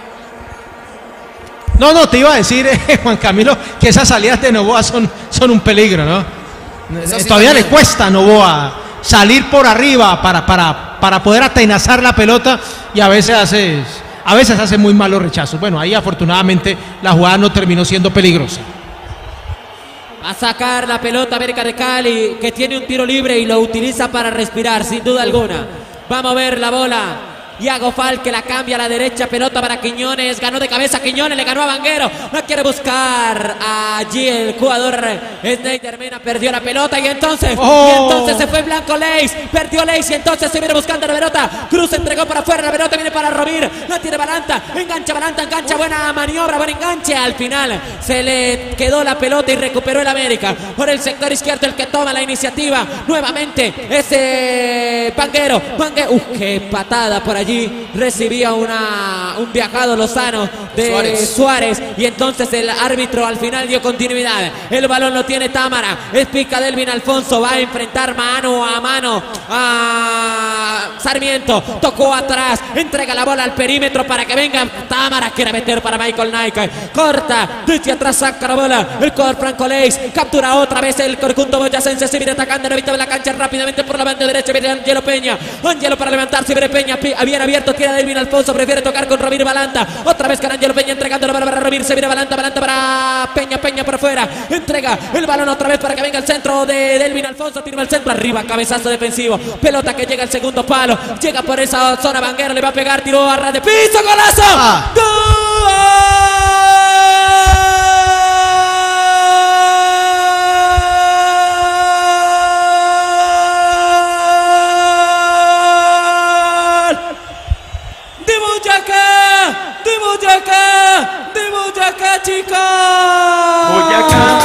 No, te iba a decir, Juan Camilo, que esas salidas de Noboa son un peligro, ¿no? Todavía le cuesta a Noboa salir por arriba para poder atenazar la pelota, y a veces hace muy malos rechazos. Bueno, ahí afortunadamente la jugada no terminó siendo peligrosa. A sacar la pelota América de Cali, que tiene un tiro libre y lo utiliza para respirar, sin duda alguna. Vamos a ver la bola. Iago Fal, que la cambia a la derecha, pelota para Quiñones, ganó de cabeza Quiñones, le ganó a Vanguero, no quiere buscar allí el jugador Snyder Mena, perdió la pelota y entonces se fue Blanco Leis, perdió Leis y entonces se viene buscando la pelota. Cruz entregó para afuera, la pelota viene para Romir, la tiene Balanta, engancha, buena maniobra, buen enganche. Al final se le quedó la pelota y recuperó el América por el sector izquierdo, el que toma la iniciativa nuevamente ese Vanguero, qué patada por allí. Recibía un viajado Lozano de Suárez y entonces el árbitro al final dio continuidad. El balón lo tiene Támara, es pica Delvin Alfonso, va a enfrentar mano a mano a Sarmiento tocó atrás, entrega la bola al perímetro para que venga Támara, quiere meter para Michael Nike, corta, desde atrás saca la bola, el jugador Franco Leis, captura otra vez el conjunto boyacense, se viene atacando en la mitad de la cancha rápidamente por la banda derecha, viene Angelo Peña, Angelo para levantarse, viene Peña, bien abierto, tira Delvin Alfonso, prefiere tocar con Ramiro Balanta, otra vez con Angelo Peña entregando la bola para Ramiro, se viene Balanta para Peña, Peña por afuera, entrega el balón otra vez para que venga el centro de Delvin Alfonso, tira el centro arriba, cabezazo defensivo, pelota que llega al segundo palo, llega por esa zona Vanguero, le va a pegar, tiró a ras de piso, golazo, de Boyacá, chicos. Boyacá,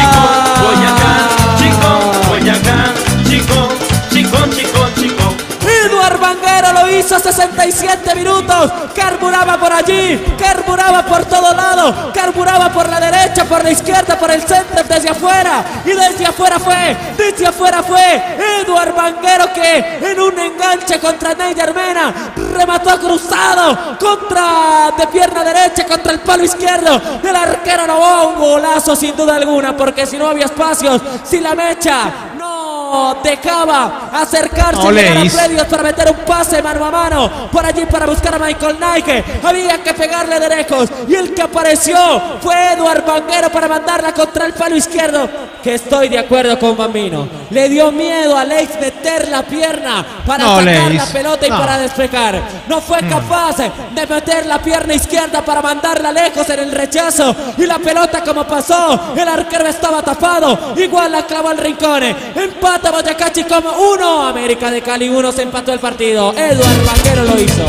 chico. Eduard Vanguero lo hizo 67 minutos. Carburaba por allí, carburaba por todo lado, carburaba por la derecha, por la izquierda, por el centro, desde afuera. Y desde afuera fue Eduard Vanguero que en un enganche contra Neider Mena remató cruzado de pierna derecha contra el palo izquierdo. El arquero Novoa, un golazo sin duda alguna, porque si no había espacios, si la mecha no dejaba acercarse, llegar a predios para meter un pase mano a mano por allí para buscar a Michael Nike, había que pegarle de lejos y el que apareció fue Eduard Vanguero para mandarla contra el palo izquierdo, que estoy de acuerdo con Bambino, le dio miedo a Leis meter la pierna para sacar la pelota y para despejar, no fue capaz de meter la pierna izquierda para mandarla lejos en el rechazo y la pelota como pasó, el arquero estaba tapado, igual la clavó al rincón, empata Boyacá Chico 1, América de Cali 1, se empató el partido, Eduard Vanguero lo hizo.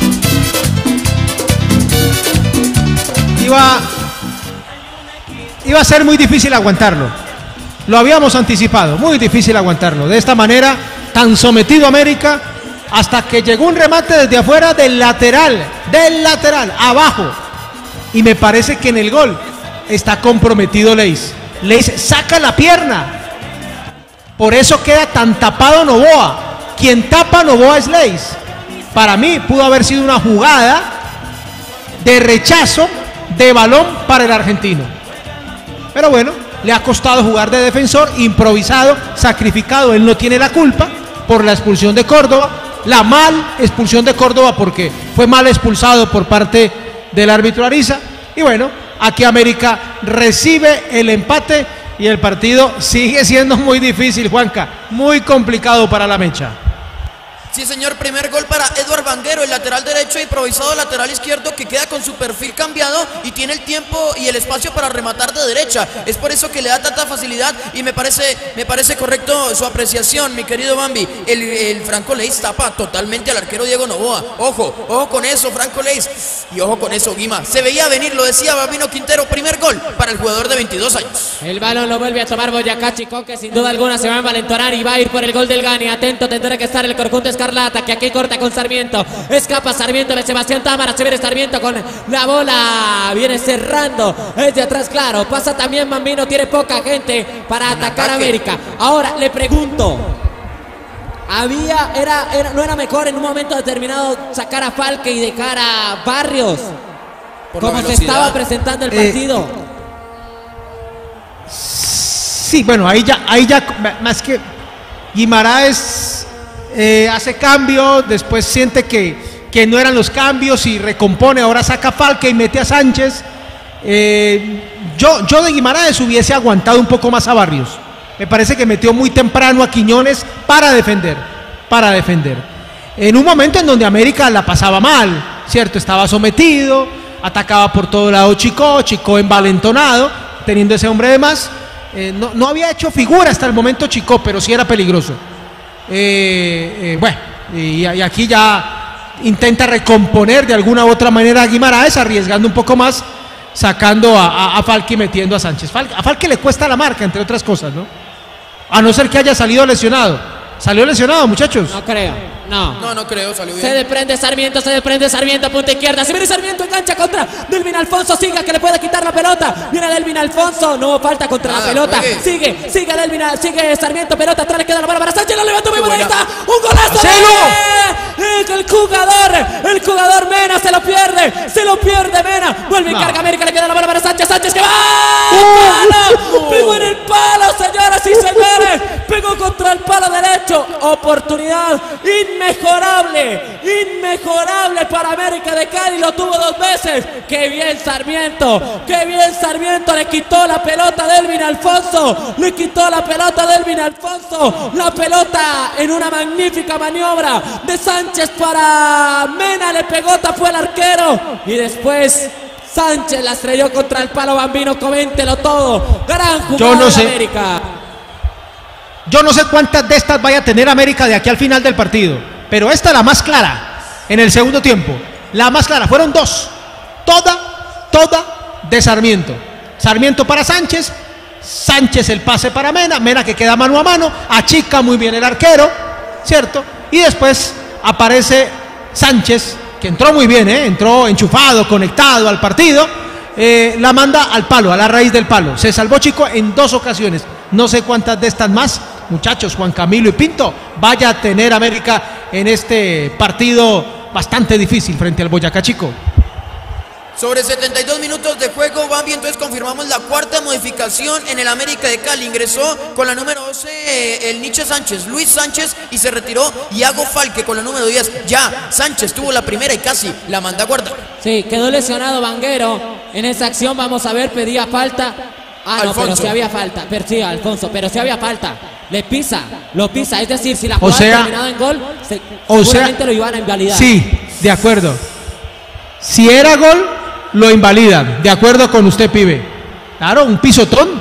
Iba a ser muy difícil aguantarlo, lo habíamos anticipado, muy difícil aguantarlo, de esta manera tan sometido América, hasta que llegó un remate desde afuera del lateral, abajo, y me parece que en el gol está comprometido Leis saca la pierna, por eso queda tan tapado Novoa, quien tapa a Novoa es Leis, para mí pudo haber sido una jugada de rechazo de balón para el argentino, pero bueno, le ha costado jugar de defensor, improvisado, sacrificado, él no tiene la culpa por la expulsión de Córdoba, la mal expulsión de Córdoba porque fue mal expulsado por parte del árbitro Ariza, y bueno, aquí América recibe el empate y el partido sigue siendo muy difícil, Juanca, muy complicado para la mecha. Sí, señor, primer gol para Eduard Vanguero, el lateral derecho, improvisado lateral izquierdo que queda con su perfil cambiado y tiene el tiempo y el espacio para rematar de derecha. Es por eso que le da tanta facilidad y me parece correcto su apreciación, mi querido Bambi. El Franco Leis tapa totalmente al arquero Diego Novoa. Ojo con eso, Franco Leis. Y ojo con eso, Guima. Se veía venir, lo decía Bambino Quintero, primer gol para el jugador de 22 años. El balón lo vuelve a tomar Boyacá Chico, que sin duda alguna se va a envalentonar y va a ir por el gol del Gani. Atento, tendrá que estar el conjunto Escarlata, que aquí corta con Sarmiento, escapa Sarmiento de Sebastián Támara, se viene Sarmiento con la bola, viene cerrando, es de atrás, claro, pasa también Bambino, tiene poca gente para atacar a América. Ahora le pregunto, ¿no era mejor en un momento determinado sacar a Falque y dejar a Barrios? Como se estaba presentando el partido. Sí, bueno, ahí ya más que Guimaraes hace cambio, después siente que no eran los cambios y recompone, ahora saca a Falque y mete a Sánchez. Yo de Guimaraes hubiese aguantado un poco más a Barrios, me parece que metió muy temprano a Quiñones para defender, en un momento en donde América la pasaba mal, ¿cierto? Estaba sometido, atacaba por todo lado Chico envalentonado, teniendo ese hombre de más, no había hecho figura hasta el momento Chico, pero sí era peligroso. Bueno, y aquí ya intenta recomponer de alguna u otra manera a Guimaraes, arriesgando un poco más, sacando a Falque y metiendo a Sánchez. A Falque le cuesta la marca, entre otras cosas, ¿no? A no ser que haya salido lesionado. ¿Salió lesionado, muchachos? No creo, no creo, salió bien. Se desprende Sarmiento, punta izquierda. Se viene Sarmiento, engancha contra Delvin Alfonso, siga que le puede quitar la pelota. Viene Delvin Alfonso, no falta contra la pelota. Sigue Sarmiento, pelota atrás, le queda la bola para Sánchez, lo levantó muy buena, ahí está. Un golazo. jugador Mena, se lo pierde Mena. Vuelve y carga América, le queda la bola para Sánchez, Sánchez que va. ¡Palo! Pegó en el palo, señoras y señores. Pegó contra el palo derecho. Oportunidad inmejorable para América de Cali. Lo tuvo 2 veces. Qué bien Sarmiento, le quitó la pelota a Delvin Alfonso. La pelota en una magnífica maniobra de Sánchez para Mena, le pegó, tapó el arquero y después Sánchez la estrelló contra el palo. Bambino, coméntelo todo. Gran jugada de América. Yo no sé cuántas de estas vaya a tener América de aquí al final del partido, pero esta es la más clara en el segundo tiempo. La más clara, fueron 2. Toda de Sarmiento. Sarmiento para Sánchez, Sánchez el pase para Mena, Mena que queda mano a mano, achica muy bien el arquero, ¿cierto? Y después aparece Sánchez, que entró muy bien, entró enchufado, conectado al partido, la manda al palo, a la raíz del palo. Se salvó Chico en 2 ocasiones, no sé cuántas de estas más. Muchachos, Juan Camilo y Pinto, vaya a tener América en este partido bastante difícil frente al Boyacá Chico. Sobre 72 minutos de juego, Bambi, entonces confirmamos la 4ª modificación en el América de Cali. Ingresó con la número 12 el Niche Sánchez, Luis Sánchez, y se retiró Iago Falque con la número 10. Ya Sánchez tuvo la primera y casi la manda a guardar. Sí, quedó lesionado Vanguero en esa acción. Vamos a ver, pedía falta. Ah, no, pero sí había falta. Sí, Alfonso, pero sí había falta. Lo pisa, es decir, si la jugada terminado en gol, seguramente lo iban a invalidar. Sí, de acuerdo. Si era gol, lo invalidan, de acuerdo con usted, pibe. Claro, un pisotón,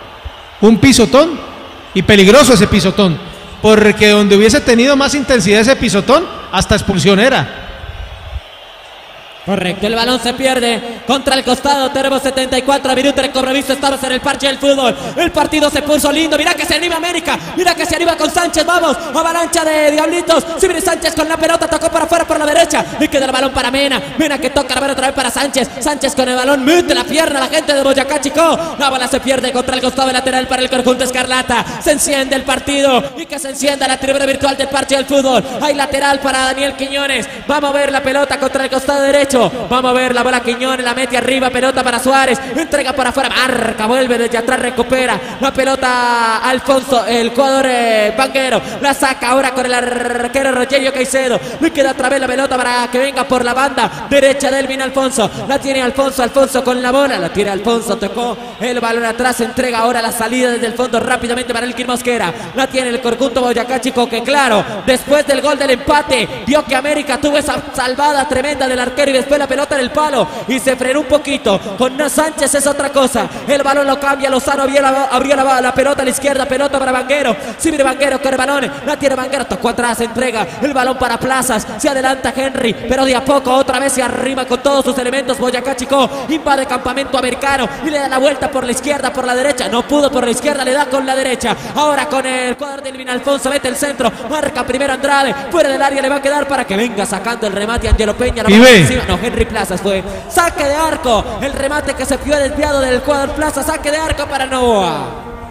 y peligroso ese pisotón, porque donde hubiese tenido más intensidad ese pisotón, hasta expulsión era. Correcto, el balón se pierde contra el costado. Tenemos 74 minutos de compromiso. Estamos en el parche del fútbol. El partido se puso lindo. Mira que se anima América. Mira que se anima con Sánchez. Vamos, avalancha de Diablitos. Si viene Sánchez con la pelota, tocó para afuera por la derecha. Le queda el balón para Mena. Mena que toca la bola otra vez para Sánchez. Sánchez con el balón, mete la pierna a la gente de Boyacá Chico. La bola se pierde contra el costado lateral para el conjunto escarlata. Se enciende el partido y que se encienda la tribuna virtual del parche del fútbol. Hay lateral para Daniel Quiñones. Vamos a ver la pelota contra el costado derecho. Vamos a ver la bola Quiñones, la mete arriba, pelota para Suárez, entrega para afuera, marca, vuelve desde atrás, recupera la pelota Alfonso, el jugador Vanguero, la saca ahora con el arquero Rogelio Caicedo, le queda otra vez la pelota para que venga por la banda derecha de Elvin Alfonso, la tiene Alfonso con la bola, la tira Alfonso, tocó el balón atrás, entrega ahora la salida desde el fondo rápidamente para Elkin Mosquera, la tiene el conjunto Boyacá Chico, que claro, después del gol del empate, vio que América tuvo esa salvada tremenda del arquero y después la pelota en el palo y se frenó un poquito. Con Sánchez es otra cosa, el balón lo cambia, Lozano abrió la pelota a la izquierda, pelota para Vanguero, si viene Vanguero con el balón, la tiene Vanguero, tocó atrás, entrega el balón para Plazas, se adelanta Henry, pero de a poco otra vez se arrima con todos sus elementos. Boyacá Chico invade campamento americano y le da la vuelta por la izquierda, por la derecha, no pudo por la izquierda, le da con la derecha, ahora con el jugador de Elvin Alfonso, mete el centro, marca primero Andrade, fuera del área le va a quedar para que venga sacando el remate Angelo Peña, no, Henry Plazas fue saque de arco, el remate que se fue desviado del jugador Plaza, saque de arco para Novoa.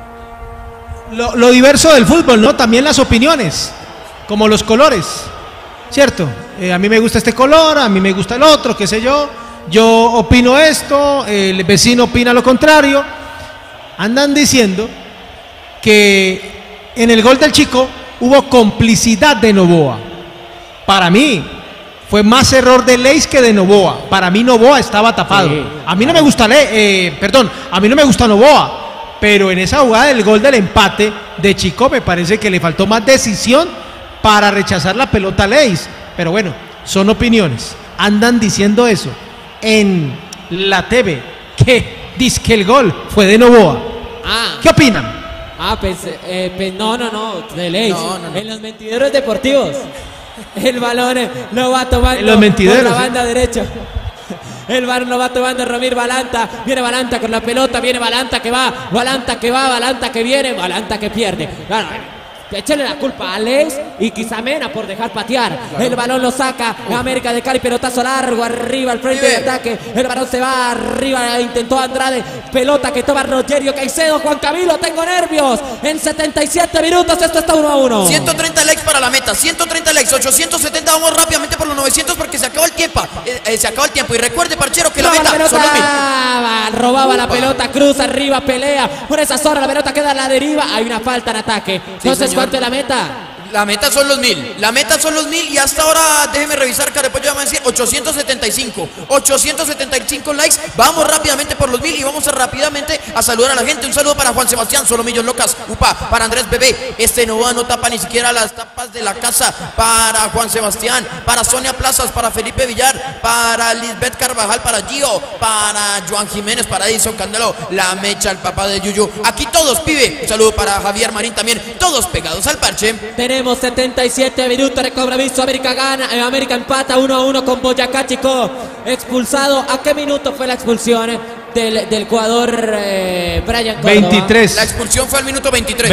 Lo diverso del fútbol, ¿no? También las opiniones, como los colores, ¿cierto? A mí me gusta este color, a mí me gusta el otro, qué sé yo opino esto, el vecino opina lo contrario. Andan diciendo que en el gol del Chico hubo complicidad de Novoa. Para mí fue más error de Leis que de Novoa. Para mí Novoa estaba tapado. Sí. A mí no me gusta a mí no me gusta Novoa, pero en esa jugada del gol del empate de Chico me parece que le faltó más decisión para rechazar la pelota a Leis. Pero bueno, son opiniones. Andan diciendo eso en la TV, que dice que el gol fue de Novoa. ¿Qué opinan? No, de Leis. No. En los mentideros deportivos. El balón lo va tomando por la banda derecha. El balón lo va tomando Romir Balanta. Viene Balanta con la pelota. Viene Balanta que va. Balanta que viene. Balanta que pierde. Échale la culpa a Alex y quizá Mena por dejar patear. El balón lo saca América de Cali, pelotazo largo arriba al frente de ataque. El balón se va arriba, intentó Andrade. Pelota que toma Rogerio Caicedo. Juan Camilo, tengo nervios. En 77 minutos esto está 1-1. 130 likes para la meta, 130 likes, 870. Vamos rápidamente por los 900 porque se acabó el tiempo. Se acabó el tiempo. Y recuerde, parchero, que la meta son los 1000. Robaba la pelota, cruza arriba, pelea. Por esa zona la pelota queda a la deriva. Hay una falta en ataque. Entonces, ¿cuánto es la meta? La meta son los 1000. La meta son los 1000 y hasta ahora, déjeme revisar, Carepollo, vamos a decir 875. 875 likes. Vamos rápidamente por los 1000 y vamos rápidamente a saludar a la gente. Un saludo para Juan Sebastián, Solomillos Locas, upa, para Andrés Bebé. No tapa ni siquiera las tapas de la casa. Para Juan Sebastián, para Sonia Plazas, para Felipe Villar, para Lisbeth Carvajal, para Gio, para Joan Jiménez, para Edison Candelo, la Mecha, el papá de Yuyu. Aquí todos, pibe. Un saludo para Javier Marín también. Todos pegados al parche. Tenemos 77 minutos de compromiso. América gana, América empata 1-1 con Boyacá Chico. Expulsado. ¿A qué minuto fue la expulsión del jugador Brian Córdoba? 23. La expulsión fue al minuto 23.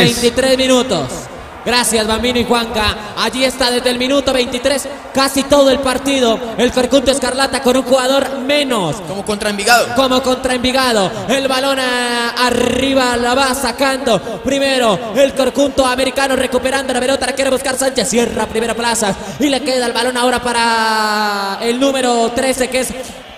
23 minutos. Gracias, Bambino y Juanca. Allí está desde el minuto 23, casi todo el partido. El conjunto Escarlata con un jugador menos. Como contra Envigado. Como contra Envigado. El balón arriba la va sacando. Primero el conjunto americano recuperando la pelota. La quiere buscar Sánchez. Cierra primera plaza. Y le queda el balón ahora para el número 13 que es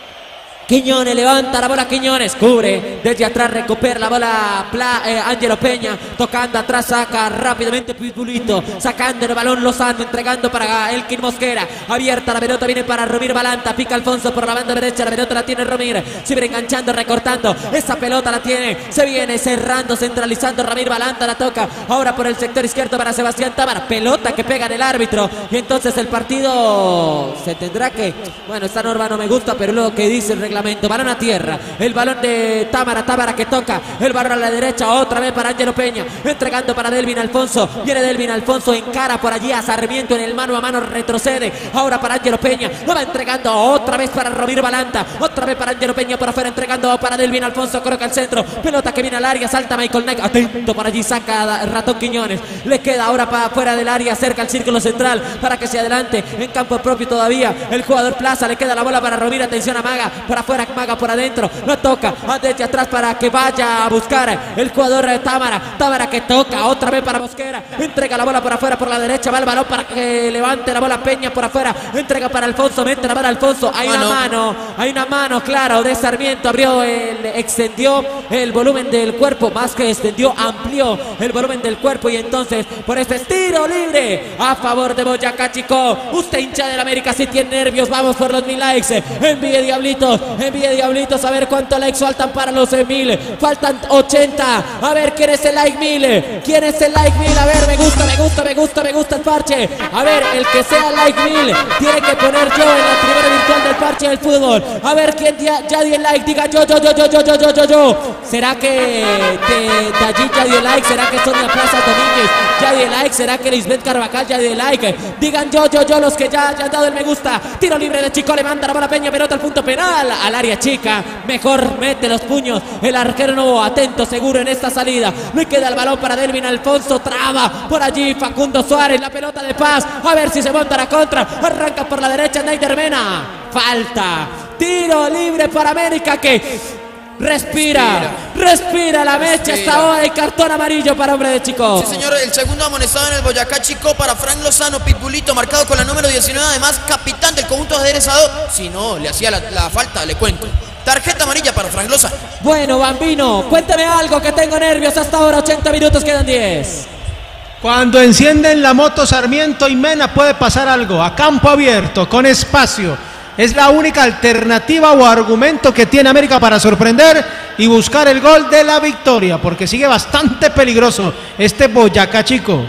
Quiñones. Levanta la bola Quiñones, cubre desde atrás, recupera la bola Ángelo Peña, tocando atrás, saca rápidamente Pitbullito, sacando el balón Lozano, entregando para Elkin Mosquera, abierta la pelota, viene para Romir Balanta, pica Alfonso por la banda derecha, la pelota la tiene Romir, se viene enganchando, recortando, esa pelota la tiene, se viene cerrando, centralizando, Romir Balanta la toca, ahora por el sector izquierdo para Sebastián Támara, pelota que pega en el árbitro, y entonces el partido se tendrá que, bueno, esta norma no me gusta, pero lo que dice el reglamento, balón a tierra, el balón de Támara que toca, el balón a la derecha, otra vez para Ángelo Peña, entregando para Delvin Alfonso, viene Delvin Alfonso, encara por allí a Sarmiento en el mano a mano, retrocede, ahora para Ángelo Peña, lo va entregando otra vez para Romir Balanta, otra vez para Ángelo Peña por afuera, entregando para Delvin Alfonso, coloca al centro, pelota que viene al área, salta Michael Knight, atento por allí, saca Ratón Quiñones, le queda ahora para fuera del área, cerca al círculo central, para que se adelante, en campo propio todavía, el jugador Plaza, le queda la bola para Romir, atención a Maga, por afuera Maga por adentro, lo toca desde atrás para que vaya a buscar el jugador Támara que toca otra vez para Mosquera, entrega la bola por afuera por la derecha, va el balón para que levante la bola Peña por afuera, entrega para Alfonso, mete la bola Alfonso, hay una mano claro de Sarmiento, extendió el volumen del cuerpo, más que extendió, amplió el volumen del cuerpo y entonces por este tiro libre a favor de Boyacá Chico. Usted hincha del América si tiene nervios, vamos por los 1000 likes, envíe Diablitos, a ver cuántos likes faltan para los 1000, faltan 80, a ver quién es el like 1000, a ver, me gusta el parche, a ver, el que sea like 1000 tiene que poner yo en la primera virtual del parche del fútbol, a ver quién ya dio el like, diga yo, será que allí ya dio like, será que Sonia Plaza Domínguez ya dio like, será que Lisbeth Carvajal ya dio like, digan yo, los que ya han dado el me gusta, tiro libre de Chico, le manda la bola Peña, pelota al punto penal, al área chica, mejor mete los puños, el arquero no, atento, seguro en esta salida, le queda el balón para Delvin Alfonso, traba por allí Facundo Suárez, la pelota de Paz, a ver si se monta la contra, arranca por la derecha Neider Mena, falta, tiro libre para América que respira la mecha hasta ahora, y cartón amarillo para Hombre de Chico. Sí señor, el segundo amonestado en el Boyacá Chico para Frank Lozano, Pitbullito, marcado con la número 19, además capitán del conjunto aderezado, si no le hacía la falta, le cuento. Tarjeta amarilla para Frank Lozano. Bueno, Bambino, cuéntame algo que tengo nervios hasta ahora, 80 minutos, quedan 10. Cuando encienden la moto Sarmiento y Mena puede pasar algo, a campo abierto, con espacio. Es la única alternativa o argumento que tiene América para sorprender y buscar el gol de la victoria, porque sigue bastante peligroso este Boyacá Chico.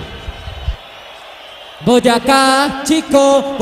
Boyacá Chico.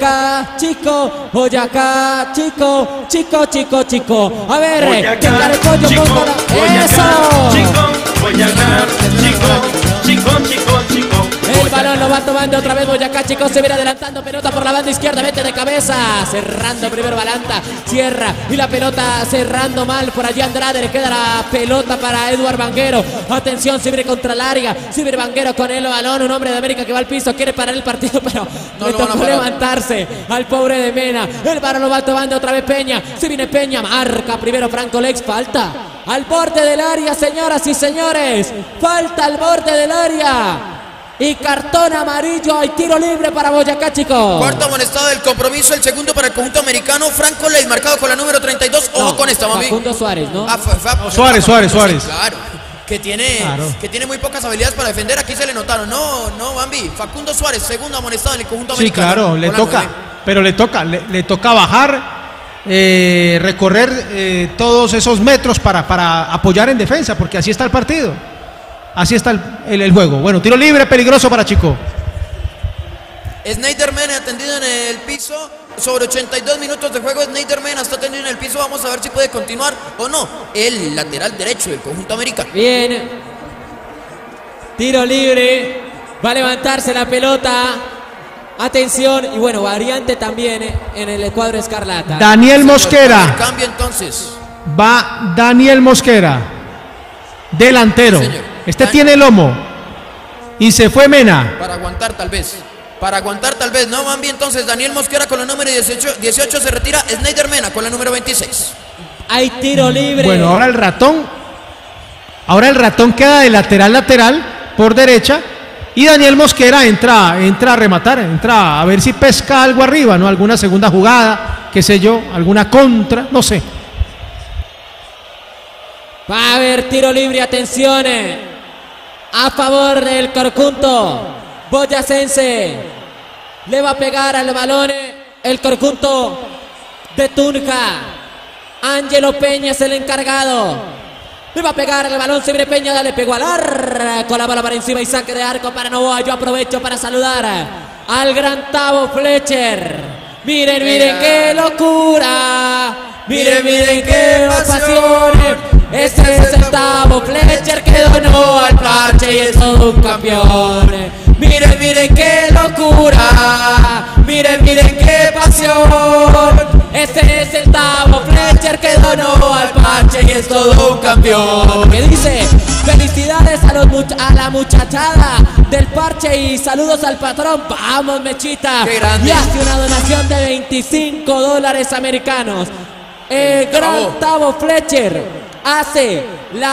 A ver, Boyacá Carepollo, Chico, ¡eso! Boyacá Chico. El balón lo va tomando otra vez Boyacá Chico, se viene adelantando, pelota por la banda izquierda, mete de cabeza, cerrando primero Balanta, cierra y la pelota cerrando mal por allí Andrade, le queda la pelota para Eduard Vanguero, atención, se viene contra el área, se viene Vanguero con el balón, un hombre de América que va al piso, quiere parar el partido, pero No le lo van a tocó parar. levantarse al pobre de Mena, el balón lo va tomando otra vez Peña, se viene Peña, marca primero Franco Lex, falta al borde del área, señoras y señores, falta al borde del área y cartón amarillo, hay tiro libre para Boyacá Chico. Cuarto amonestado del compromiso, el segundo para el conjunto americano. Franco Leis marcado con la número 32. Ojo No, con esta, mami. Facundo Suárez, ¿no? Suárez. Claro. Que tiene muy pocas habilidades para defender. Aquí se le notaron. No, Bambi. Facundo Suárez, segundo amonestado en el conjunto Sí, americano. claro, le Con la toca, 9. pero le toca bajar, recorrer todos esos metros para apoyar en defensa, porque así está el partido, así está el juego. Bueno, tiro libre peligroso para Chico. Snyderman atendido en el piso. Sobre 82 minutos de juego, Snyderman está atendido en el piso. Vamos a ver si puede continuar o no. El lateral derecho del conjunto americano. Bien, tiro libre, va a levantarse la pelota, atención, y bueno, variante también en el cuadro escarlata. Daniel Mosquera, Cambio entonces. va Daniel Mosquera, delantero. Sí, señor. Este tiene lomo y se fue Mena. Para aguantar tal vez. No, Bambi, entonces Daniel Mosquera con la número 18 se retira. Snyderman con la número 26. Hay tiro libre. Bueno, ahora el ratón queda de lateral por derecha y Daniel Mosquera entra a rematar, entra a ver si pesca algo arriba, ¿no? Alguna segunda jugada, qué sé yo, alguna contra, no sé. Va a haber tiro libre, atención, a favor del conjunto boyacense. Le va a pegar al balón el conjunto de Tunja. Ángelo Peña es el encargado. Le va a pegar el balón, se viene Peña, le pegó al arco, la bola para encima y saque de arco para Novoa. Yo aprovecho para saludar al gran Tavo Fletcher. Miren qué locura. Miren qué pasión. Ese es el Tavo Fletcher que donó al parche y es todo un campeón. Miren qué locura. Miren qué pasión. Ese es el Tavo Fletcher que donó al parche y es todo un campeón. Que dice: felicidades a la muchachada del parche y saludos al patrón. Vamos, Mechita. Qué grande. Y hace una donación de $25 americanos. El gran Tavo Fletcher hace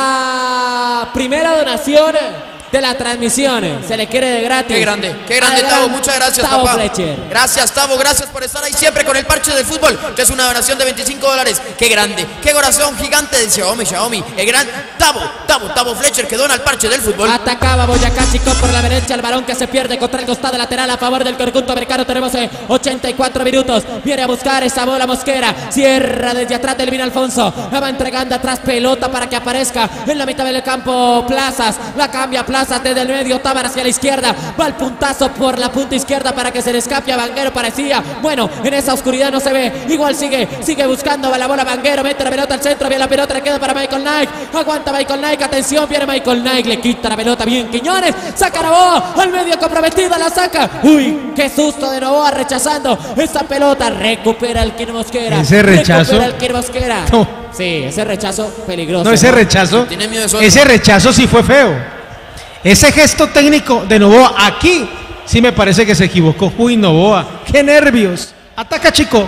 la primera donación de la transmisión. Se le quiere de gratis. Qué grande, Tavo, muchas gracias, Tavo papá. Fletcher. Gracias, Tavo, gracias por estar ahí siempre con el parche del fútbol, que es una donación de $25. Qué grande, qué corazón gigante de Xiaomi. El gran Tavo Fletcher que dona el parche del fútbol. Atacaba Boyacá Chico por la derecha, el balón que se pierde contra el costado lateral a favor del conjunto americano. Tenemos 84 minutos. Viene a buscar esa bola Mosquera. Cierra desde atrás del Vin Alfonso. La va entregando atrás, pelota para que aparezca en la mitad del campo Plazas. La cambia Plazas desde el medio, Tábara hacia la izquierda. Va el puntazo por la punta izquierda para que se le escape a Vanguero. Parecía, bueno, en esa oscuridad no se ve. Igual sigue buscando la bola Vanguero. Mete la pelota al centro. Bien la pelota, le queda para Michael Knight. Aguanta Michael Knight. Atención, viene Michael Knight. Le quita la pelota bien Quiñones. Saca Novoa al medio comprometida. La saca. Uy, qué susto de Novoa rechazando esa pelota. Recupera el Kir Mosquera. Ese rechazo. Recupera el Kir Mosquera. No. Sí, ese rechazo peligroso. No, ese rechazo. Tiene miedo de sol. Ese rechazo sí fue feo. Ese gesto técnico de Novoa aquí sí me parece que se equivocó. Uy, Novoa, qué nervios. Ataca Chico.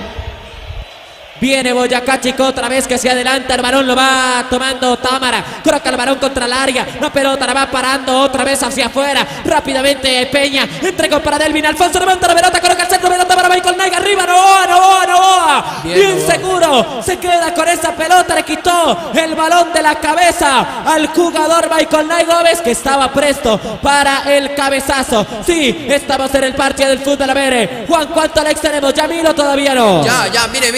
Viene Boyacá Chico otra vez que se adelanta, el balón lo va tomando Támara, coloca el balón contra el área, la pelota la va parando otra vez hacia afuera, rápidamente Peña, entregó para Delvin Alfonso, levanta la pelota, coloca el centro, pelota para Michael Knight, arriba, Novoa, bien Novoa. Seguro, se queda con esa pelota, le quitó el balón de la cabeza al jugador Michael Knight Gómez que estaba presto para el cabezazo. Sí, estamos en el parche del fútbol, a ver, Juan, ¿cuánto likes tenemos? ¿Yamilo todavía no? Ya, mire,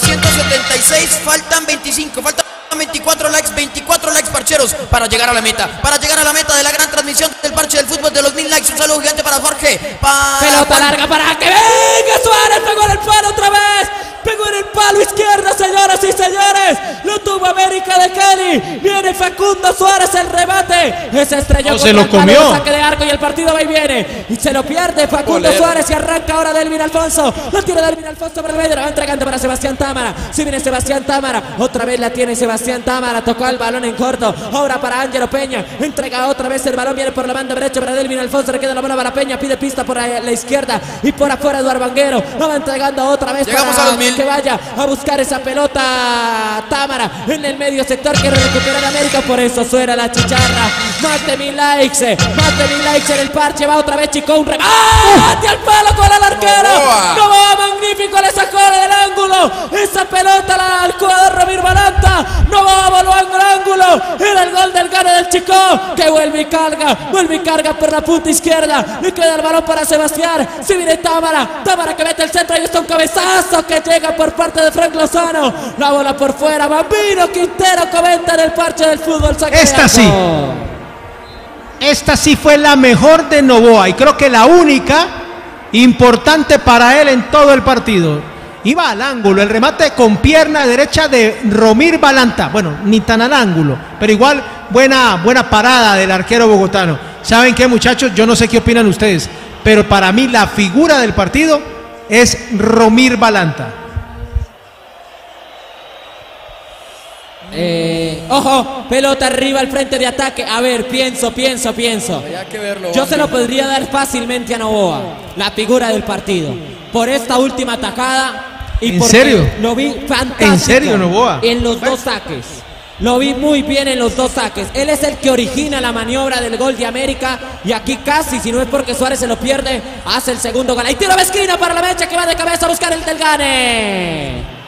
976, faltan 25, faltan 24 likes parcheros para llegar a la meta de la gran transmisión del parche del fútbol de los 1000 likes. Un saludo gigante para Jorge. Pelota larga para que venga Suárez, pegó en el palo otra vez, pegó en el palo izquierdo, señoras y señores, lo tuvo América de Cali, ahí. Viene Facundo Suárez, el remate. Ese estrelló No, se lo comió. Saque de arco y el partido va y viene. Y se lo pierde Facundo Suárez y arranca ahora Delvin Alfonso. Lo tiene Delvin Alfonso por el medio. Va entregando para Sebastián Támara. Si viene Sebastián Támara. Otra vez la tiene Sebastián Támara. Tocó el balón en corto. Ahora para Ángelo Peña. Entrega otra vez el balón. Viene por la banda derecha para Delvin Alfonso. Le queda la bola para Peña. Pide pista por la izquierda. Y por afuera Eduardo Vanguero. Lo va entregando otra vez. Llegamos para a los 1000. que vaya a buscar esa pelota Támara en el medio sector. Quiere recuperar América. Por eso suena la chicharra. Más de 1000 likes. Más de 1000 likes en el parche. Va otra vez Chico. Un remate al palo con el arquero. No va, magnífico. Le sacó del ángulo. Esa pelota al jugador Romir Balanta. No va, voló al ángulo. Era el gol del gane del Chico. Que vuelve y carga. Vuelve y carga por la punta izquierda. Le queda el balón para Sebastián. Si viene Támara. Támara que mete el centro. Ahí está un cabezazo que llega por parte de Frank Lozano. La bola por fuera. Bambino Quintero comenta en el parche del fútbol. Esta sí fue la mejor de Novoa y creo que la única importante para él en todo el partido. Iba al ángulo, el remate con pierna derecha de Romir Balanta. Bueno, ni tan al ángulo, pero igual buena parada del arquero bogotano. ¿Saben qué, muchachos? Yo no sé qué opinan ustedes, pero para mí la figura del partido es Romir Balanta. Ojo, pelota arriba al frente de ataque. A ver, pienso. Yo se lo podría dar fácilmente a Novoa, la figura del partido, por esta última atacada. Y ¿En serio? Lo vi fantástico. ¿En serio, Novoa? En los dos saques. Lo vi muy bien en los dos saques. Él es el que origina la maniobra del gol de América. Y aquí casi, si no es porque Suárez se lo pierde, hace el segundo gol. Ahí tiro de esquina para la mecha que va de cabeza a buscar el del gane.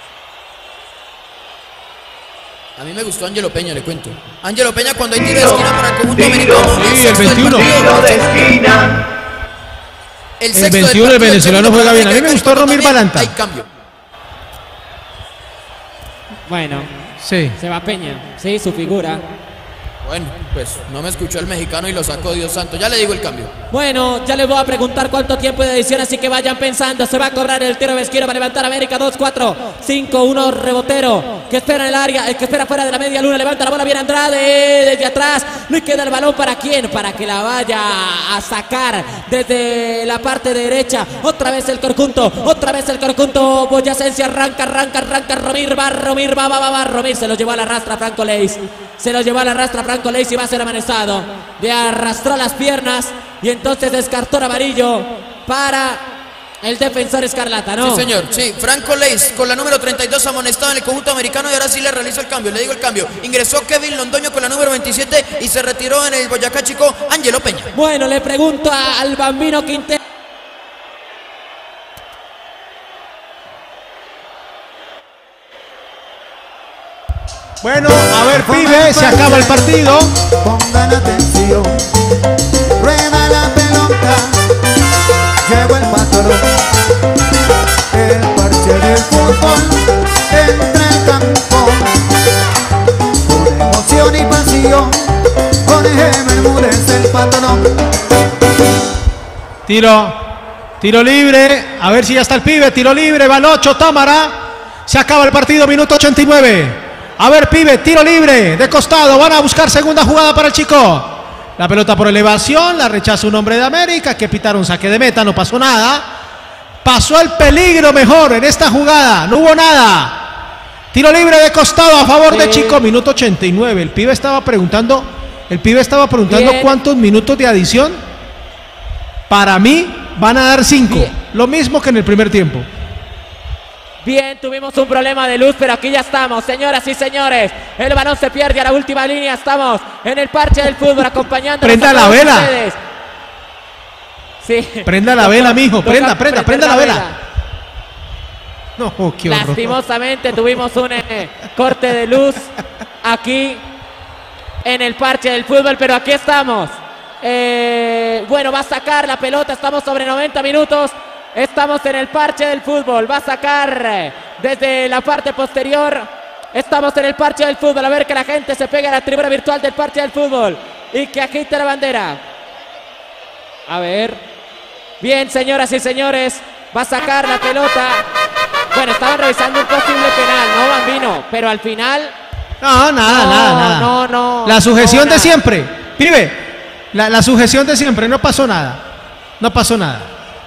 A mí me gustó Ángelo Peña, le cuento. Ángelo Peña cuando hay tiro de esquina para el conjunto americano. Sí, el 21. Tiro de esquina. El El 21 el venezolano juega bien. A mí me gustó Romir Balanta. Hay cambio. Bueno, Sí. se va Peña. Sí, su figura. Bueno, pues no me escuchó el mexicano y lo sacó, Dios santo. Ya le digo el cambio. Bueno, ya les voy a preguntar cuánto tiempo de edición, así que vayan pensando. Se va a cobrar el tiro de esquina para levantar América. 2, 4, 5, 1, rebotero. Que espera en el área, el que espera fuera de la media luna. Levanta la bola, viene Andrade desde atrás. Le queda el balón para quién, para que la vaya a sacar desde la parte derecha. Otra vez el conjunto boyacense. Arranca. Romir va. Romir se lo llevó a la rastra Franco Leis. Franco Leis y va a ser amanezado. Le arrastró las piernas y entonces descartó el amarillo para el defensor escarlata, ¿no? Sí, señor, sí. Franco Leis con la número 32 amonestado en el conjunto americano y ahora sí le realizo el cambio. Le digo el cambio. Ingresó Kevin Londoño con la número 27 y se retiró en el Boyacá Chico Ángelo Peña. Bueno, le pregunto al Bambino Quintero. Bueno, a ver, pibe, se acaba el partido. Pongan atención, rueda la pelota, llegó el patrón, el parche del fútbol, entra el campo, con emoción y pasión, con Bermúdez el patrón. Tiro libre, a ver si ya está el pibe, tiro libre, va el 8, Támara. Se acaba el partido, minuto 89. A ver, pibe, tiro libre, de costado, van a buscar segunda jugada para el Chico. La pelota por elevación, la rechaza un hombre de América, que pitaron saque de meta, no pasó nada. Pasó el peligro mejor en esta jugada, no hubo nada. Tiro libre de costado a favor de Chico, minuto 89. El pibe estaba preguntando Bien. cuántos minutos de adición. Para mí van a dar 5, lo mismo que en el primer tiempo. Bien, tuvimos un problema de luz, pero aquí ya estamos, señoras y señores. El balón se pierde a la última línea. Estamos en el parche del fútbol acompañando. Prenda la vela. Ustedes. Sí. Prenda la vela, mijo. Prenda la vela. No, qué horror. Lastimosamente tuvimos un corte de luz aquí en el parche del fútbol, pero aquí estamos. Bueno, va a sacar la pelota. Estamos sobre 90 minutos. Estamos en el parche del fútbol. Va a sacar desde la parte posterior. Estamos en el parche del fútbol. A ver que la gente se pegue a la tribuna virtual del parche del fútbol y que agite la bandera. A ver. Bien, señoras y señores. Va a sacar la pelota. Bueno, estaban revisando un posible penal, ¿no, Bambino? Pero al final No, nada. No. La sujeción no, de nada. siempre. Pibe, la sujeción de siempre, no pasó nada. No pasó nada.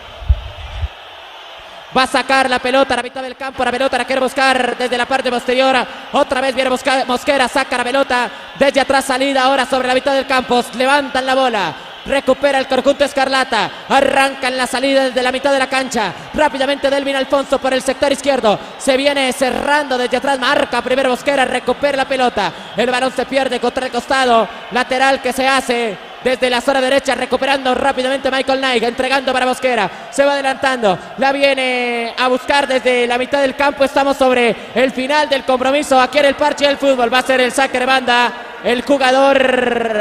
Va a sacar la pelota a la mitad del campo. La pelota la quiere buscar desde la parte posterior. Otra vez viene Mosquera. Saca la pelota desde atrás. Salida ahora sobre la mitad del campo. Levantan la bola. Recupera el conjunto escarlata. Arranca en la salida desde la mitad de la cancha. Rápidamente Delvin Alfonso por el sector izquierdo. Se viene cerrando desde atrás. Marca primero Mosquera. Recupera la pelota. El balón se pierde contra el costado. Lateral que se hace desde la zona derecha, recuperando rápidamente Michael Knight, entregando para Mosquera, se va adelantando, la viene a buscar desde la mitad del campo. Estamos sobre el final del compromiso aquí en el Parche del Fútbol. Va a ser el saque de banda, el jugador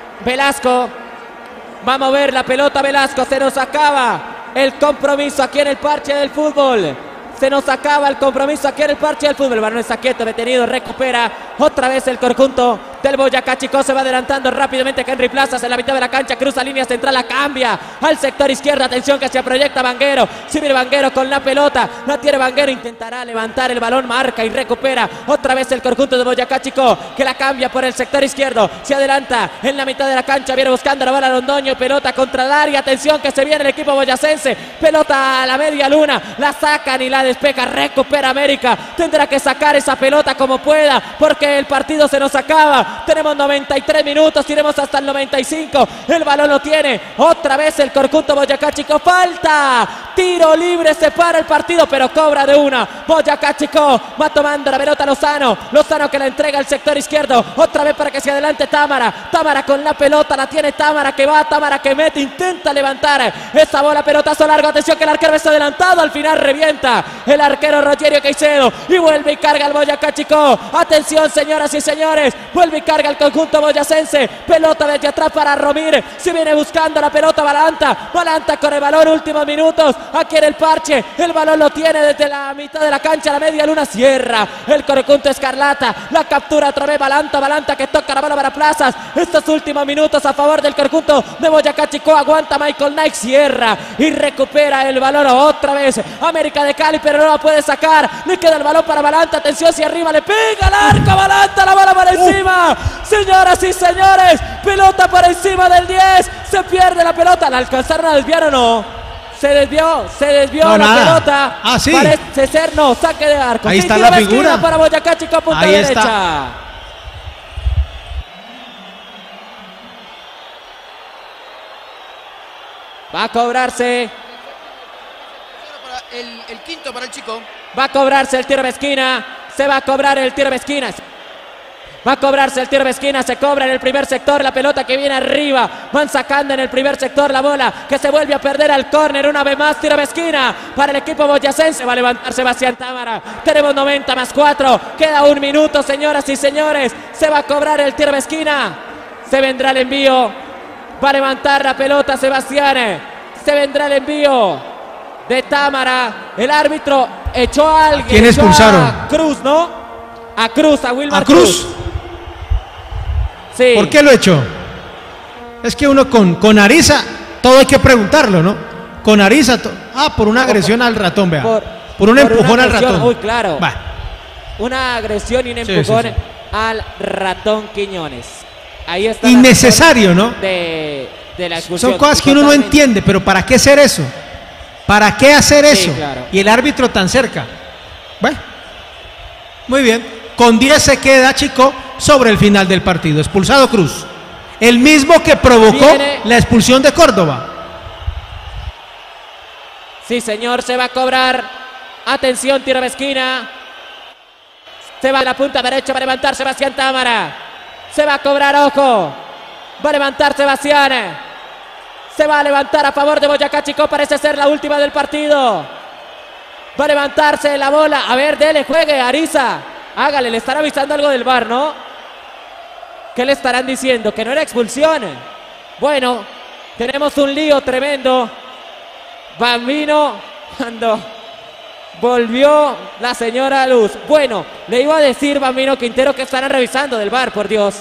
Velasco va a mover la pelota. Velasco, se nos acaba el compromiso aquí en el Parche del Fútbol. Se nos acaba el compromiso aquí en el Parche del Fútbol. El balón está quieto, detenido, recupera otra vez el conjunto del Boyacá Chicó. Se va adelantando rápidamente Henry Plazas en la mitad de la cancha. Cruza línea central, la cambia al sector izquierdo. Atención que se proyecta Vanguero. Si viene Vanguero con la pelota, la tiene Vanguero. Intentará levantar el balón, marca y recupera otra vez el conjunto de Boyacá Chicó, que la cambia por el sector izquierdo. Se adelanta en la mitad de la cancha. Viene buscando la bola Londoño. Pelota contra el área. Atención que se viene el equipo boyacense. Pelota a la media luna. La sacan y la despeja. Recupera América. Tendrá que sacar esa pelota como pueda, porque el partido se nos acaba. Tenemos 93 minutos. Iremos hasta el 95. El balón lo tiene otra vez el conjunto Boyacá Chicó. Falta. Tiro libre. Se para el partido, pero cobra de una. Boyacá Chicó va tomando la pelota Lozano. Lozano que la entrega al sector izquierdo. Otra vez para que se adelante Támara. Támara con la pelota. La tiene Támara que va. Támara que mete. Intenta levantar esa bola. Pelotazo largo. Atención que el arquero está adelantado. Al final revienta el arquero Rogerio Caicedo. Y vuelve y carga el Boyacá Chicó. Atención, señoras y señores. Vuelve y carga el conjunto boyacense. Pelota desde atrás para Romir. Se viene buscando la pelota Balanta. Balanta con el balón. Últimos minutos. Aquí en el Parche. El balón lo tiene desde la mitad de la cancha. La media luna cierra. El conjunto escarlata. La captura otra vez Balanta. Balanta que toca la bola para Plazas. Estos últimos minutos a favor del conjunto de Boyacá Chicó. Aguanta Michael Knight. Cierra y recupera el balón otra vez América de Cali, pero no la puede sacar. Le queda el balón para Balanta. Atención, si arriba le pega al arco Balanta. La bola por encima. Señoras y señores, pelota por encima del 10. Se pierde la pelota. ¿La alcanzaron a desviar o no? Se desvió No, la nada. pelota. Ah, sí. Parece ser no, saque de arco. Ahí Sí, está tiro la de esquina figura. para Boyacá Chicó, punta Ahí derecha. está. Va a cobrarse. El quinto para el Chico. Va a cobrarse el tiro de esquina. Se va a cobrar el tiro de esquina. Va a cobrarse el tiro de esquina. Se cobra en el primer sector. La pelota que viene arriba. Van sacando en el primer sector la bola que se vuelve a perder al córner. Una vez más tiro de esquina para el equipo boyacense. Va a levantar Sebastián Támara. Tenemos 90 más 4. Queda un minuto, señoras y señores. Se va a cobrar el tiro de esquina. Se vendrá el envío. Va a levantar la pelota Sebastián. Se vendrá el envío de Támara. El árbitro echó a alguien. ¿Quién echó expulsaron? A Cruz, ¿no? A Cruz, a Wilmar ¿A Cruz? Sí. ¿Por qué lo echó? Es que uno con Ariza, todo hay que preguntarlo, ¿no? Con Ariza, por una agresión al ratón, vea. Por un empujón una al agresión, ratón. Uy, claro. Va. Una agresión y un Sí, empujón sí, sí. al ratón Quiñones. Ahí está. la Innecesario, ¿no? razón de la expulsión. Son cosas que uno no Totalmente. entiende, pero ¿para qué hacer eso? ¿Para qué hacer Sí, eso? claro. Y el árbitro tan cerca. Bueno, muy bien. Con 10 se queda, Chico, sobre el final del partido. Expulsado Cruz. El mismo que provocó Viene. la expulsión de Córdoba. Sí, señor, se va a cobrar. Atención, tiro de esquina. Se va a la punta derecha, va a levantar Sebastián Támara. Se va a cobrar, ojo. Va a levantar Sebastián. Se va a levantar a favor de Boyacá Chicó. Parece ser la última del partido. Va a levantarse la bola. A ver, dele, juegue, Ariza. Hágale, le estará avisando algo del VAR, ¿no? ¿Qué le estarán diciendo? Que no era expulsión. Bueno, tenemos un lío tremendo. Bambino cuando volvió la señora Luz. Bueno, le iba a decir Bambino Quintero que estarán revisando del VAR, por Dios.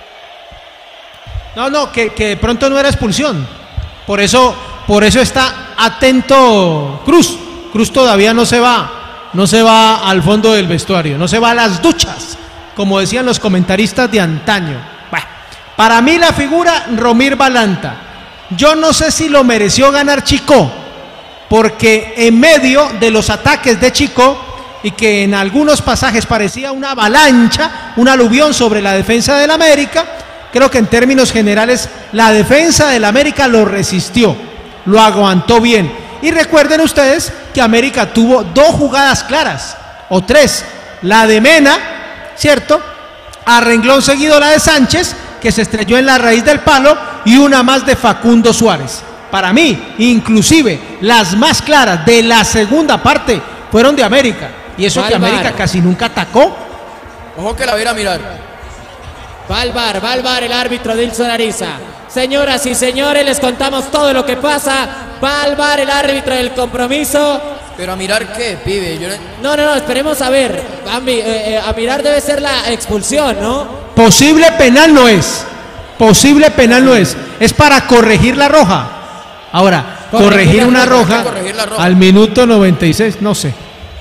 No, que de pronto no era expulsión. Por eso está atento Cruz. Cruz todavía no se va al fondo del vestuario, no se va a las duchas como decían los comentaristas de antaño. Bueno, para mí la figura Romir Balanta. Yo no sé si lo mereció ganar Chico, porque en medio de los ataques de Chico, y que en algunos pasajes parecía una avalancha, un aluvión sobre la defensa del América, creo que en términos generales la defensa del América lo resistió, lo aguantó bien. Y recuerden ustedes que América tuvo 2 jugadas claras, o 3, la de Mena, ¿cierto? A renglón seguido la de Sánchez, que se estrelló en la raíz del palo, y una más de Facundo Suárez. Para mí, inclusive, las más claras de la segunda parte fueron de América, y eso que América casi nunca atacó. Ojo que la va a ir a mirar. Va al bar el árbitro Dilson Ariza. Señoras y señores, les contamos todo lo que pasa. Va al bar el árbitro del compromiso. Pero a mirar qué, pibe. Yo No, esperemos a ver. A mirar debe ser la expulsión, ¿no? Posible penal no es. Posible penal no es. Es para corregir la roja. Ahora, corregir una roja al minuto 96, no sé.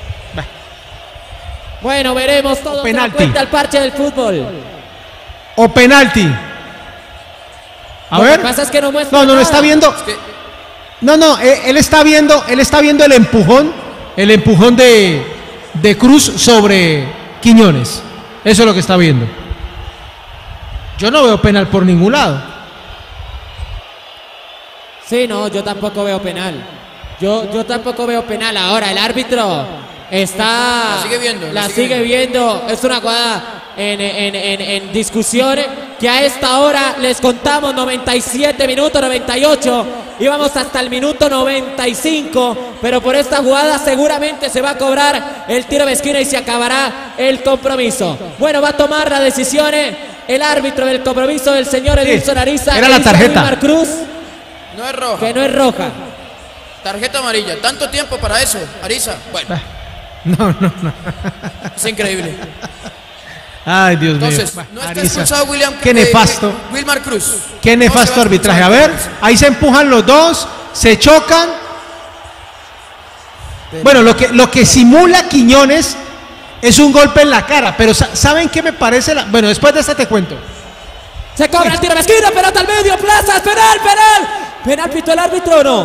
Bueno, veremos todo. Penalti. Cuenta el parche del fútbol. O penalti. A ver. Lo que pasa es que no muestra No, nada. está viendo. No, él está viendo el empujón de Cruz sobre Quiñones. Eso es lo que está viendo. Yo no veo penal por ningún lado. Sí, no, yo tampoco veo penal. Yo tampoco veo penal. Ahora el árbitro está. La sigue viendo. Es una jugada en discusiones que a esta hora les contamos 97 minutos, 98. Íbamos hasta el minuto 95, pero por esta jugada seguramente se va a cobrar el tiro de esquina y se acabará el compromiso. Bueno, va a tomar las decisiones el árbitro del compromiso, el señor Edilson Ariza. Era la tarjeta. Wilmar Cruz. No es roja. Que no es roja. Tarjeta amarilla. ¿Tanto tiempo para eso, Ariza? Bueno. No. Es increíble. Ay, Dios mío. Entonces, no está expulsado William. Qué nefasto. Wilmar Cruz. Qué nefasto arbitraje. A ver, ahí se empujan los dos, se chocan. Bueno, lo que simula Quiñones es un golpe en la cara, pero ¿saben qué me parece? Bueno, después de esta te cuento. Se cobra el tiro de esquina, pelota al medio, Plazas, penal. ¿Penal pitó el árbitro o no?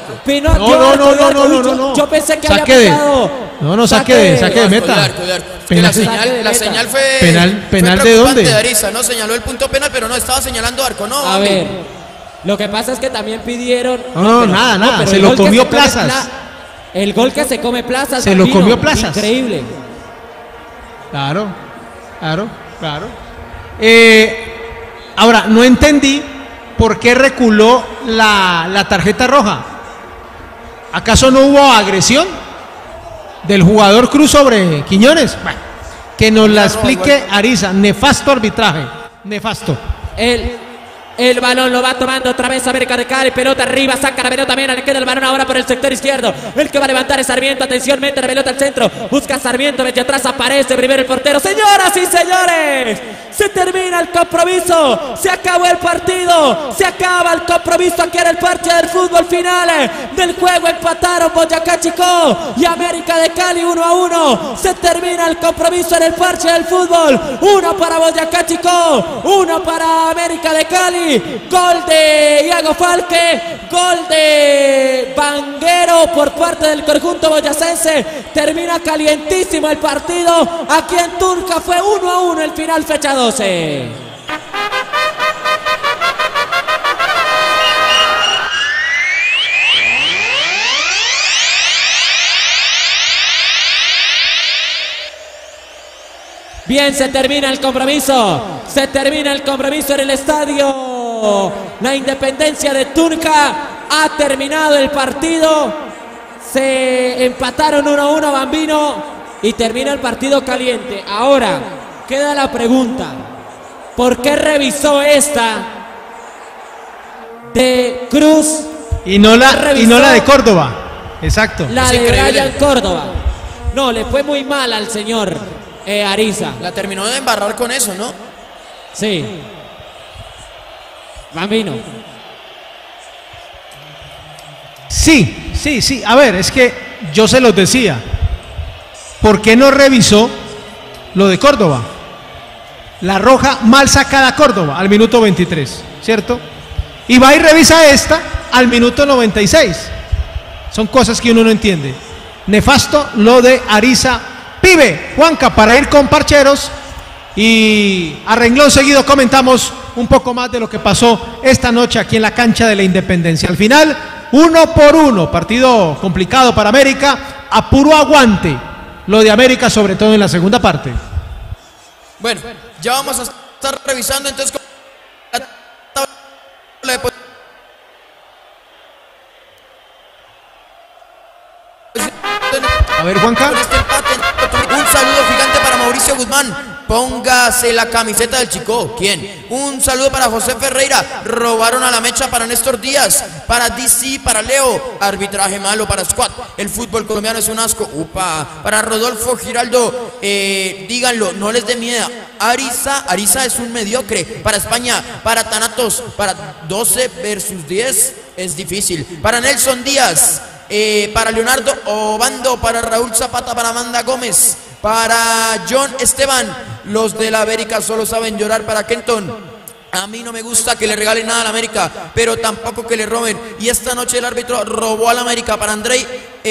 No. Yo pensé que había pitado. No, saque de meta. La señal fue penal de dónde? De Ariza, no señaló el punto penal, pero no estaba señalando arco, ¿no? A ver, lo que pasa es que también pidieron. Nada, se lo comió Plazas. El gol que se come Plazas. Se lo comió Plazas. Increíble. Claro. Ahora, no entendí por qué reculó la tarjeta roja. ¿Acaso no hubo agresión del jugador Cruz sobre Quiñones? Bueno, que nos la explique Ariza. Nefasto arbitraje. Nefasto. El balón lo va tomando otra vez América de Cali, pelota arriba, saca la pelota, Mena, le queda el balón ahora por el sector izquierdo, el que va a levantar es Sarmiento, atención, mete la pelota al centro, busca Sarmiento, desde atrás aparece primero el portero. Señoras y señores, se termina el compromiso, se acabó el partido, se acaba el compromiso aquí en el parche del fútbol final del juego. Empataron Boyacá Chicó y América de Cali 1-1, se termina el compromiso en el parche del fútbol, 1 para Boyacá Chicó, 1 para América de Cali. Gol de Iago Falque, gol de Vanguero por parte del conjunto boyacense. Termina calientísimo el partido. Aquí en Tunja fue 1-1 el final, fecha 12. Bien, se termina el compromiso. Se termina el compromiso en el estadio La Independencia de Tunja. Ha terminado el partido. Se empataron 1-1 Bambino y termina el partido caliente. Ahora queda la pregunta: ¿por qué revisó esta de Cruz y no la de Córdoba? Exacto. La de Brian Córdoba. No, le fue muy mal al señor Ariza. La terminó de embarrar con eso, ¿no? Sí. Bambino. Sí. A ver, es que yo se los decía. ¿Por qué no revisó lo de Córdoba? la roja mal sacada a Córdoba al minuto 23, ¿cierto? Y va y revisa esta al minuto 96. Son cosas que uno no entiende. Nefasto lo de Ariza. Pibe, Juanca, para ir con parcheros y a renglón seguido comentamos un poco más de lo que pasó esta noche aquí en la cancha de la Independencia. Al final, 1-1, partido complicado para América, a puro aguante lo de América, sobre todo en la segunda parte. Bueno, ya vamos a estar revisando entonces la tabla de a ver, Juanca. Un saludo gigante para Mauricio Guzmán. Póngase la camiseta del Chico. ¿Quién? Un saludo para José Ferreira. Robaron a la mecha para Néstor Díaz. Para DC, para Leo. Arbitraje malo para Squad. El fútbol colombiano es un asco. Upa. Para Rodolfo Giraldo. Díganlo, no les dé miedo. Ariza es un mediocre. Para España, para Thanatos, para 12 versus 10 es difícil. Para Nelson Díaz. Para Leonardo Obando, para Raúl Zapata, para Amanda Gómez, para John Esteban. Los de la América solo saben llorar. Para Kenton. A mí no me gusta que le regalen nada a la América, pero tampoco que le roben. Y esta noche el árbitro robó a la América. Para Andrei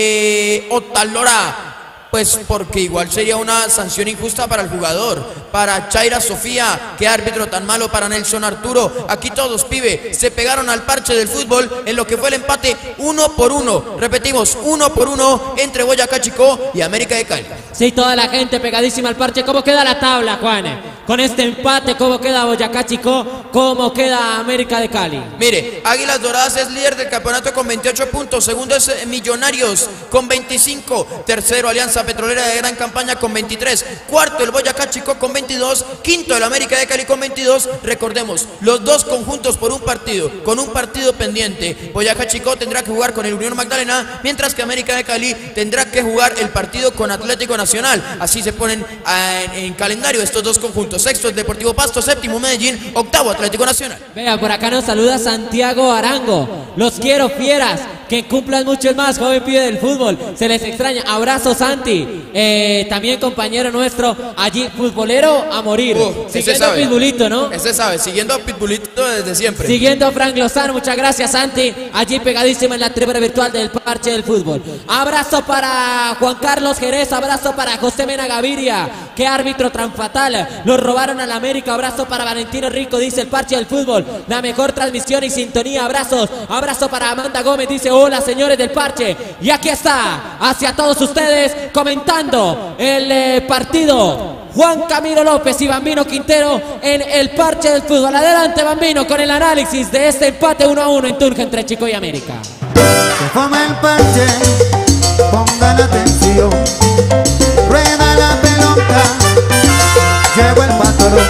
Otalora. Pues porque igual sería una sanción injusta para el jugador. Para Chaira Sofía, qué árbitro tan malo. Para Nelson Arturo, aquí todos, pibe, se pegaron al parche del fútbol en lo que fue el empate 1-1. Repetimos, 1-1 entre Boyacá Chicó y América de Cali. Sí, toda la gente pegadísima al parche. ¿Cómo queda la tabla, Juan? Con este empate, ¿cómo queda Boyacá Chicó? ¿Cómo queda América de Cali? Mire, Águilas Doradas es líder del campeonato con 28 puntos. Segundo es Millonarios con 25. Tercero, Alianza Petrolera de gran campaña con 23. Cuarto, el Boyacá Chicó con 22. Quinto, el América de Cali con 22. Recordemos, los dos conjuntos por un partido, con un partido pendiente. Boyacá Chicó tendrá que jugar con el Unión Magdalena, mientras que América de Cali tendrá que jugar el partido con Atlético Nacional. Así se ponen en calendario estos dos conjuntos. Sexto, el Deportivo Pasto. Séptimo, Medellín. Octavo, Atlético Nacional. Vea, por acá nos saluda Santiago Arango. Los quiero, fieras. Que cumplan mucho más, joven pibe del fútbol. Se les extraña. Abrazo, Santi. También compañero nuestro allí, futbolero a morir. Siguiendo a Pitbullito, ¿no? Ese sabe, siguiendo a Pitbullito desde siempre. Siguiendo a Frank Lozano. Muchas gracias, Santi. Allí pegadísima en la tribuna virtual del parche del fútbol. Abrazo para Juan Carlos Jerez. Abrazo para José Mena Gaviria. Qué árbitro tan fatal. Los robaron a la América. Abrazo para Valentino Rico, dice el parche del fútbol. La mejor transmisión y sintonía. Abrazos. Abrazo para Amanda Gómez, dice hola señores del parche. Y aquí está, hacia todos ustedes, comentando el partido, Juan Camilo López y Bambino Quintero en el parche del fútbol. Adelante, Bambino, con el análisis de este empate 1-1 en Tunja entre Chico y América. Se forma el parche, pongan atención. Rueda la pelota, llegó el patrón.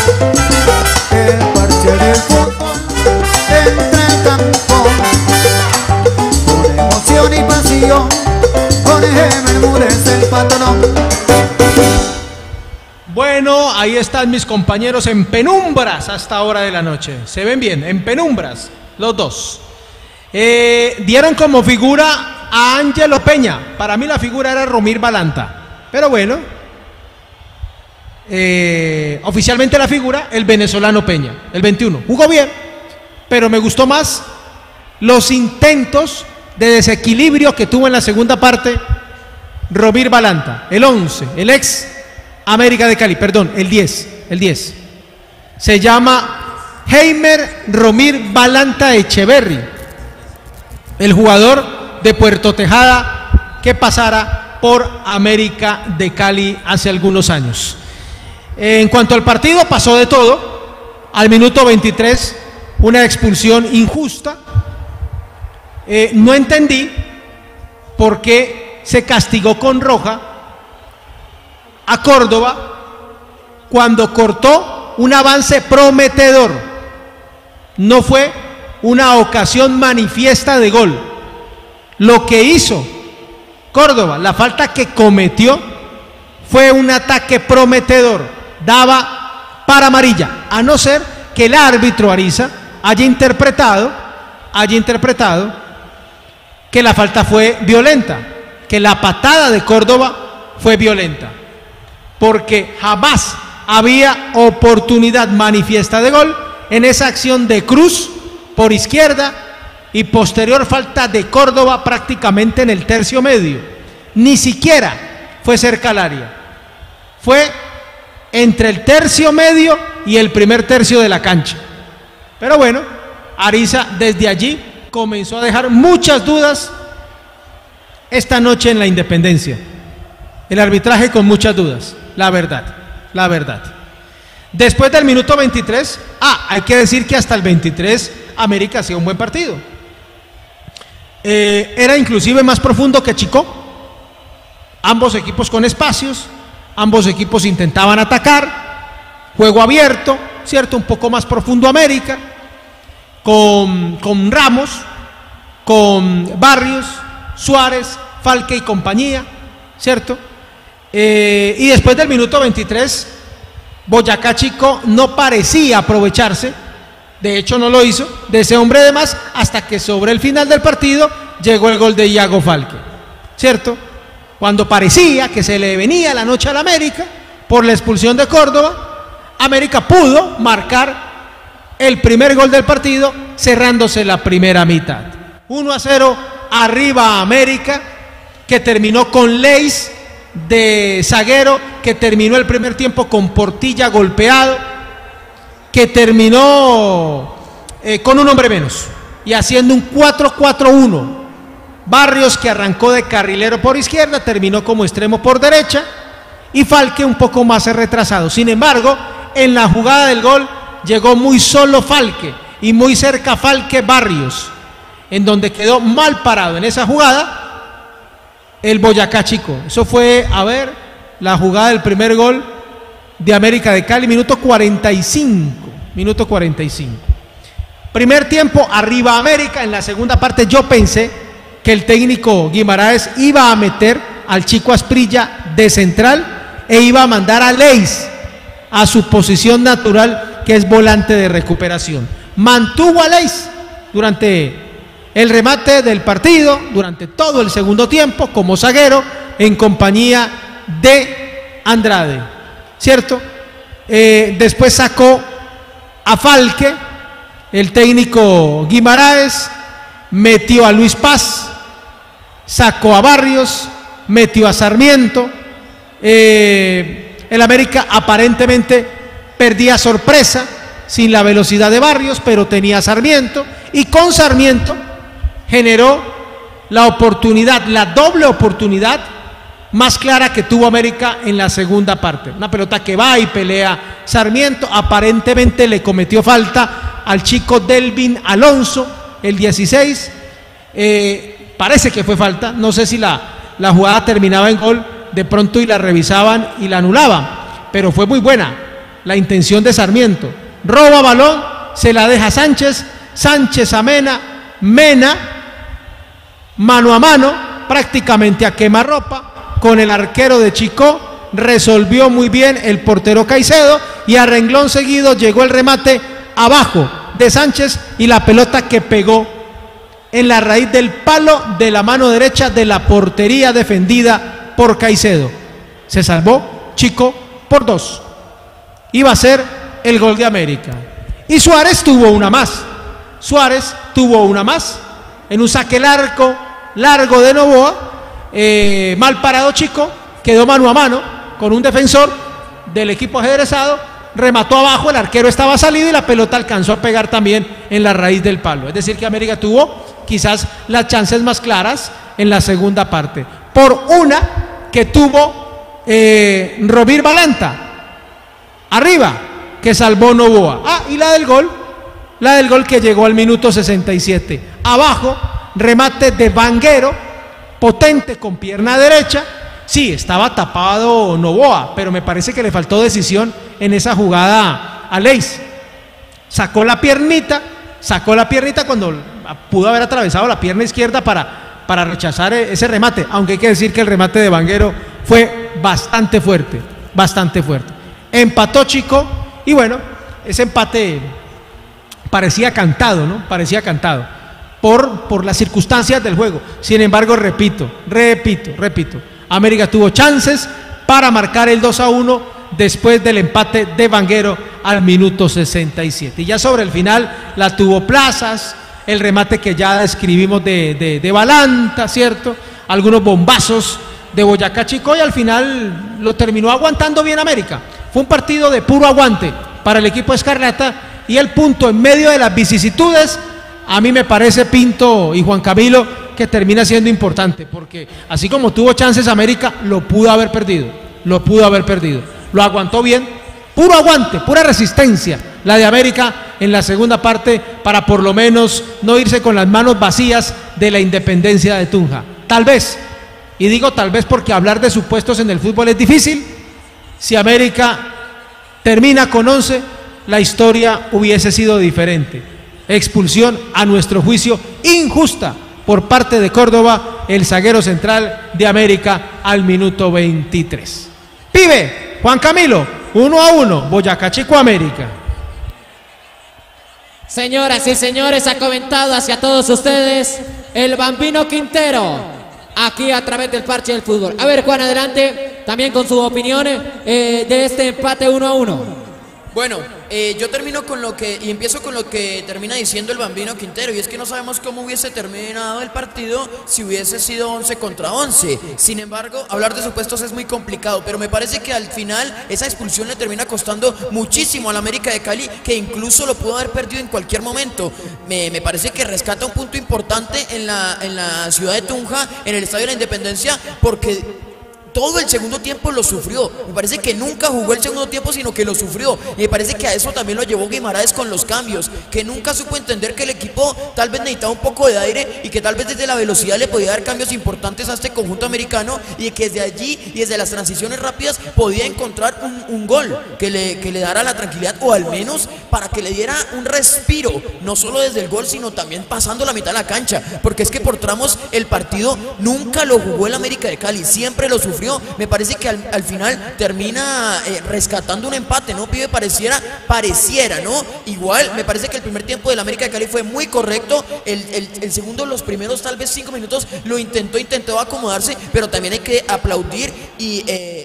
El parche del fútbol entra al campo, con emoción y pasión. Jorge Bermúdez, el patrón. Bueno, ahí están mis compañeros en penumbras a esta hora de la noche. Se ven bien, en penumbras, los dos. Dieron como figura a Ángelo Peña. Para mí la figura era Romir Balanta. Pero bueno, oficialmente la figura, el venezolano Peña, el 21. Jugó bien, pero me gustó más los intentos de desequilibrio que tuvo en la segunda parte Romir Balanta, el 11, el ex América de Cali, perdón, el 10. Se llama Heimer Romir Balanta Echeverry, el jugador de Puerto Tejada que pasara por América de Cali hace algunos años. En cuanto al partido, pasó de todo. Al minuto 23, una expulsión injusta. No entendí por qué se castigó con roja a Córdoba cuando cortó un avance prometedor. No fue una ocasión manifiesta de gol. Lo que hizo Córdoba, la falta que cometió, fue un ataque prometedor. Daba para amarilla, a no ser que el árbitro Ariza haya interpretado que la falta fue violenta, que la patada de Córdoba fue violenta, porque jamás había oportunidad manifiesta de gol en esa acción de Cruz por izquierda y posterior falta de Córdoba prácticamente en el tercio medio. Ni siquiera fue cerca al área, fue entre el tercio medio y el primer tercio de la cancha. Pero bueno, Ariza desde allí comenzó a dejar muchas dudas esta noche en la Independencia. El arbitraje con muchas dudas, la verdad. Después del minuto 23, hay que decir que hasta el 23 América hacía un buen partido. Era inclusive más profundo que Chico. Ambos equipos con espacios, ambos equipos intentaban atacar, juego abierto, ¿cierto? Un poco más profundo América, con Ramos, con Barrios, Suárez, Falque y compañía, ¿cierto? Y después del minuto 23, Boyacá Chico no parecía aprovecharse, de hecho no lo hizo, de ese hombre de más, hasta que sobre el final del partido llegó el gol de Iago Falque, ¿cierto? Cuando parecía que se le venía la noche al América por la expulsión de Córdoba, América pudo marcar el primer gol del partido cerrándose la primera mitad. 1-0 arriba América, que terminó con Leis de zaguero, que terminó el primer tiempo con Portilla golpeado, que terminó con un hombre menos y haciendo un 4-4-1. Barrios, que arrancó de carrilero por izquierda, terminó como extremo por derecha, y Falque un poco más retrasado. Sin embargo, en la jugada del gol llegó muy solo Falque y muy cerca Falque Barrios, en donde quedó mal parado en esa jugada el Boyacá Chico. Eso fue, la jugada del primer gol de América de Cali, minuto 45. Primer tiempo arriba América. En la segunda parte yo pensé que el técnico Guimaraes iba a meter al Chico Asprilla de central e iba a mandar a Leis a su posición natural, que es volante de recuperación. Mantuvo a Leis durante el remate del partido, durante todo el segundo tiempo, como zaguero, en compañía de Andrade, ¿cierto? Después sacó a Falque, el técnico Guimaraes, metió a Luis Paz, sacó a Barrios, metió a Sarmiento. El América aparentemente perdía sorpresa sin la velocidad de Barrios, pero tenía a Sarmiento, y con Sarmiento generó la oportunidad, la doble oportunidad más clara que tuvo América en la segunda parte. Una pelota que va y pelea Sarmiento, aparentemente le cometió falta al chico Delvin Alonso, el 16, parece que fue falta, no sé si la jugada terminaba en gol de pronto y la revisaban y la anulaban, pero fue muy buena la intención de Sarmiento. Roba balón, se la deja Sánchez, Sánchez a Mena, mano a mano, prácticamente a quemarropa, con el arquero de Chico, resolvió muy bien el portero Caicedo, y a renglón seguido llegó el remate abajo de Sánchez, y la pelota que pegó en la raíz del palo de la mano derecha de la portería defendida por Caicedo. Se salvó Chico por 2. Iba a ser el gol de América. Y Suárez tuvo una más. En un saque largo de Novoa, mal parado Chico, quedó mano a mano con un defensor del equipo ajedrezado, remató abajo, el arquero estaba salido y la pelota alcanzó a pegar también en la raíz del palo. Es decir, que América tuvo quizás las chances más claras en la segunda parte, por una que tuvo Rovir Balanta arriba, que salvó Novoa. Y la del gol que llegó al minuto 67, abajo, remate de Vanguero, potente con pierna derecha. Sí, estaba tapado Novoa, pero me parece que le faltó decisión en esa jugada a Leis. Sacó la piernita cuando pudo haber atravesado la pierna izquierda para rechazar ese remate, aunque hay que decir que el remate de Vanguero fue bastante fuerte. Empató Chico, y bueno, ese empate parecía cantado, ¿no? Por las circunstancias del juego. Sin embargo, repito, América tuvo chances para marcar el 2-1 después del empate de Vanguero al minuto 67. Y ya sobre el final la tuvo Plazas, el remate que ya describimos de Balanta, ¿cierto? Algunos bombazos de Boyacá Chicó y al final lo terminó aguantando bien América. Fue un partido de puro aguante para el equipo Escarlata y el punto en medio de las vicisitudes, a mí me parece, Pinto y Juan Camilo, que termina siendo importante, porque así como tuvo chances América, lo pudo haber perdido, lo aguantó bien, puro aguante, pura resistencia, la de América en la segunda parte, para por lo menos no irse con las manos vacías de la Independencia de Tunja. Tal vez, y digo tal vez porque hablar de supuestos en el fútbol es difícil, si América termina con 11, la historia hubiese sido diferente. Expulsión, a nuestro juicio, injusta por parte de Córdoba, el zaguero central de América, al minuto 23. Pibe, Juan Camilo, 1-1, Boyacá Chicó América. Señoras y señores, ha comentado hacia todos ustedes el Bambino Quintero, aquí a través del Parche del Fútbol. A ver, Juan, adelante, también con sus opiniones de este empate 1-1. Bueno, yo termino con lo que, y empiezo con lo que termina diciendo el Bambino Quintero, y es que no sabemos cómo hubiese terminado el partido si hubiese sido 11 contra 11. Sin embargo, hablar de supuestos es muy complicado, pero me parece que al final esa expulsión le termina costando muchísimo al América de Cali, que incluso lo pudo haber perdido en cualquier momento. Me parece que rescata un punto importante en la ciudad de Tunja, en el Estadio de la Independencia, porque todo el segundo tiempo lo sufrió. Me parece que nunca jugó el segundo tiempo, sino que lo sufrió. Y me parece que a eso también lo llevó Guimaraes con los cambios, que nunca supo entender que el equipo tal vez necesitaba un poco de aire y que tal vez desde la velocidad le podía dar cambios importantes a este conjunto americano, y que desde allí y desde las transiciones rápidas podía encontrar un gol que le dará la tranquilidad, o al menos para que le diera un respiro, no solo desde el gol, sino también pasando la mitad de la cancha, porque es que por tramos el partido nunca lo jugó el América de Cali, siempre lo sufrió. Me parece que al final termina rescatando un empate, ¿no, pibe? Pareciera, ¿no? Igual, me parece que el primer tiempo del América de Cali fue muy correcto. El segundo, los primeros tal vez 5 minutos, lo intentó acomodarse, pero también hay que aplaudir y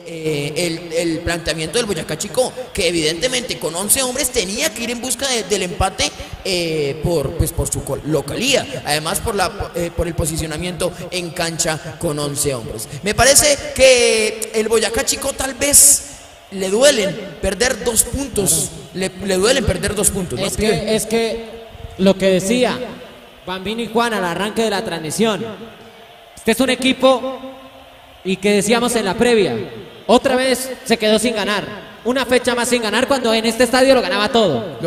el planteamiento del Boyacá Chicó, que evidentemente con 11 hombres tenía que ir en busca del empate por su localía, además por el posicionamiento en cancha con 11 hombres. Me parece que el Boyacá Chicó tal vez le duelen perder 2 puntos, le duelen perder 2 puntos. ¿No? Es que lo que decía Bambino y Juan al arranque de la transmisión, este es un equipo, y que decíamos en la previa, otra vez se quedó sin ganar, una fecha más sin ganar, cuando en este estadio lo ganaba todo.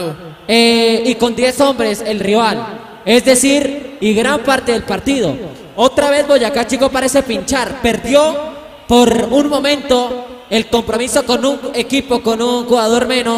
Y con 10 hombres el rival, es decir, y gran parte del partido. Otra vez Boyacá Chicó parece pinchar, perdió por un momento el compromiso con un equipo con un jugador menos,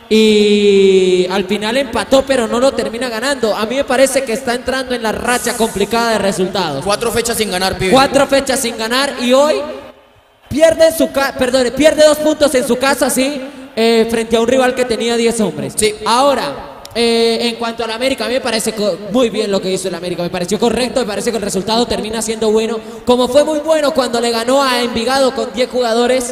y al final empató, pero no lo termina ganando. A mí me parece que está entrando en la racha complicada de resultados. 4 fechas sin ganar, pibe. 4 fechas sin ganar, y hoy pierde 2 puntos en su casa, sí, frente a un rival que tenía 10 hombres. Sí. Ahora, en cuanto al América, a mí me parece muy bien lo que hizo el América, me pareció correcto, me parece que el resultado termina siendo bueno, como fue muy bueno cuando le ganó a Envigado con 10 jugadores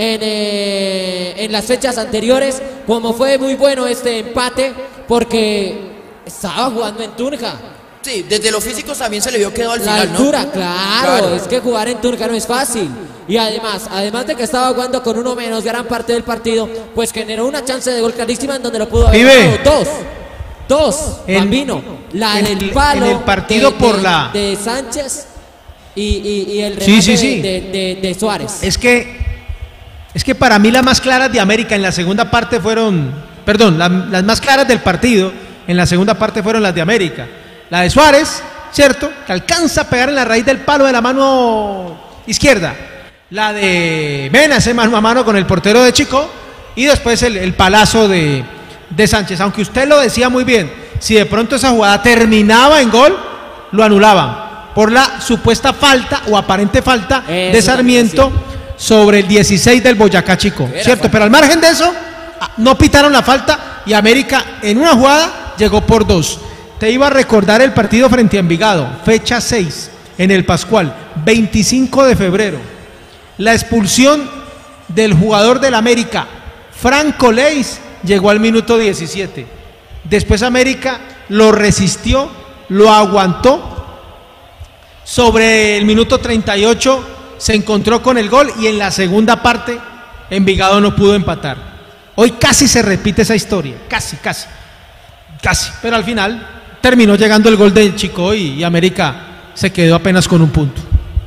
en las fechas anteriores, como fue muy bueno este empate, porque estaba jugando en Tunja. Sí, desde los físicos también se le vio quedado al la final, altura, ¿no? claro, es que jugar en Tunja no es fácil. Y además de que estaba jugando con uno menos gran parte del partido, pues generó una chance de gol clarísima en donde lo pudo haber ganado. Dos, Bambino. La del palo en el partido de Sánchez y el remate de Suárez. Es que para mí las más claras de América en la segunda parte fueron, las más claras del partido en la segunda parte fueron las de América. La de Suárez, ¿cierto? Que alcanza a pegar en la raíz del palo de la mano izquierda. La de Mena, ese mano a mano con el portero de Chicó. Y después el palazo de Sánchez. Aunque usted lo decía muy bien, si de pronto esa jugada terminaba en gol, lo anulaban por la supuesta falta o aparente falta de Sarmiento sobre el 16 del Boyacá Chicó, ¿cierto? Pero al margen de eso, no pitaron la falta y América en una jugada llegó por 2. Te iba a recordar el partido frente a Envigado, fecha 6, en el Pascual, 25 de febrero. La expulsión del jugador del América, Franco Leis, llegó al minuto 17. Después América lo resistió, lo aguantó. Sobre el minuto 38 se encontró con el gol y en la segunda parte Envigado no pudo empatar. Hoy casi se repite esa historia, casi, pero al final terminó llegando el gol del Chico y América se quedó apenas con un punto.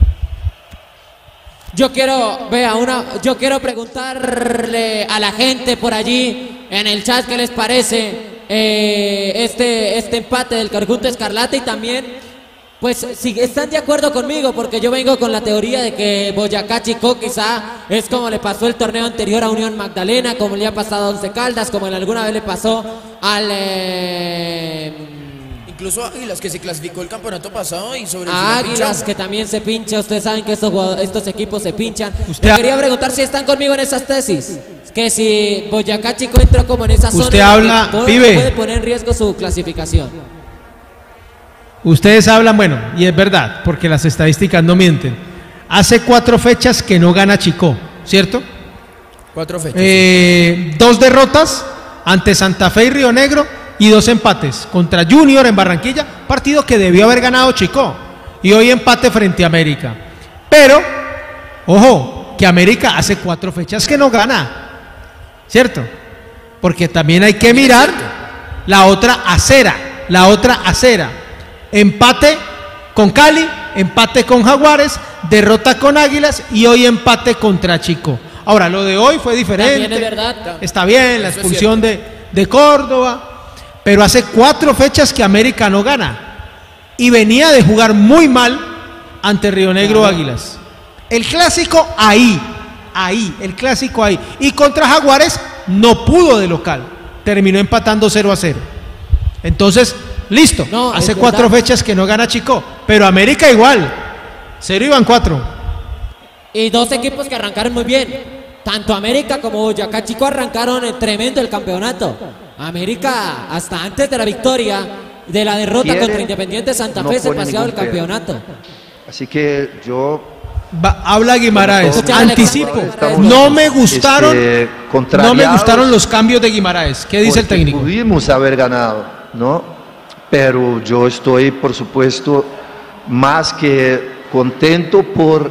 Yo quiero preguntarle a la gente por allí en el chat qué les parece este empate del conjunto Escarlata y también pues si están de acuerdo conmigo, porque yo vengo con la teoría de que Boyacá Chicó quizá es como le pasó el torneo anterior a Unión Magdalena, como le ha pasado a Once Caldas, como alguna vez le pasó al incluso Águilas, que se clasificó el campeonato pasado y sobre Águilas, que también se pincha. Ustedes saben que estos equipos se pinchan. Yo quería preguntar si están conmigo en esas tesis, que si Boyacá Chicó entró como en esa zona, usted habla, pibe, puede poner en riesgo su clasificación. Ustedes hablan, bueno, y es verdad, porque las estadísticas no mienten. Hace 4 fechas que no gana Chicó, ¿cierto? 4 fechas. 2 derrotas ante Santa Fe y Río Negro y 2 empates contra Junior en Barranquilla, partido que debió haber ganado Chicó, y hoy empate frente a América. Pero, ojo, que América hace 4 fechas que no gana, ¿cierto? Porque también hay que mirar la otra acera. Empate con Cali, empate con Jaguares, derrota con Águilas y hoy empate contra Chico. Ahora, lo de hoy fue diferente. También es verdad. Está bien, la expulsión de Córdoba, pero hace 4 fechas que América no gana y venía de jugar muy mal ante Río Negro Águilas. El clásico ahí, el clásico ahí. Y contra Jaguares no pudo de local, terminó empatando 0-0. Entonces, listo, hace 4 fechas que no gana Chico, pero América igual, 0 y van 4. Y 2 equipos que arrancaron muy bien, tanto América como Boyacá Chico arrancaron tremendo el campeonato. América, hasta antes de la victoria, de la derrota contra Independiente Santa Fe, se paseaba el campeonato. Así que yo... habla Guimaraes, anticipo, no me gustaron los cambios de Guimaraes. ¿Qué dice el técnico? Pudimos haber ganado, ¿no? Pero yo estoy, por supuesto, más que contento por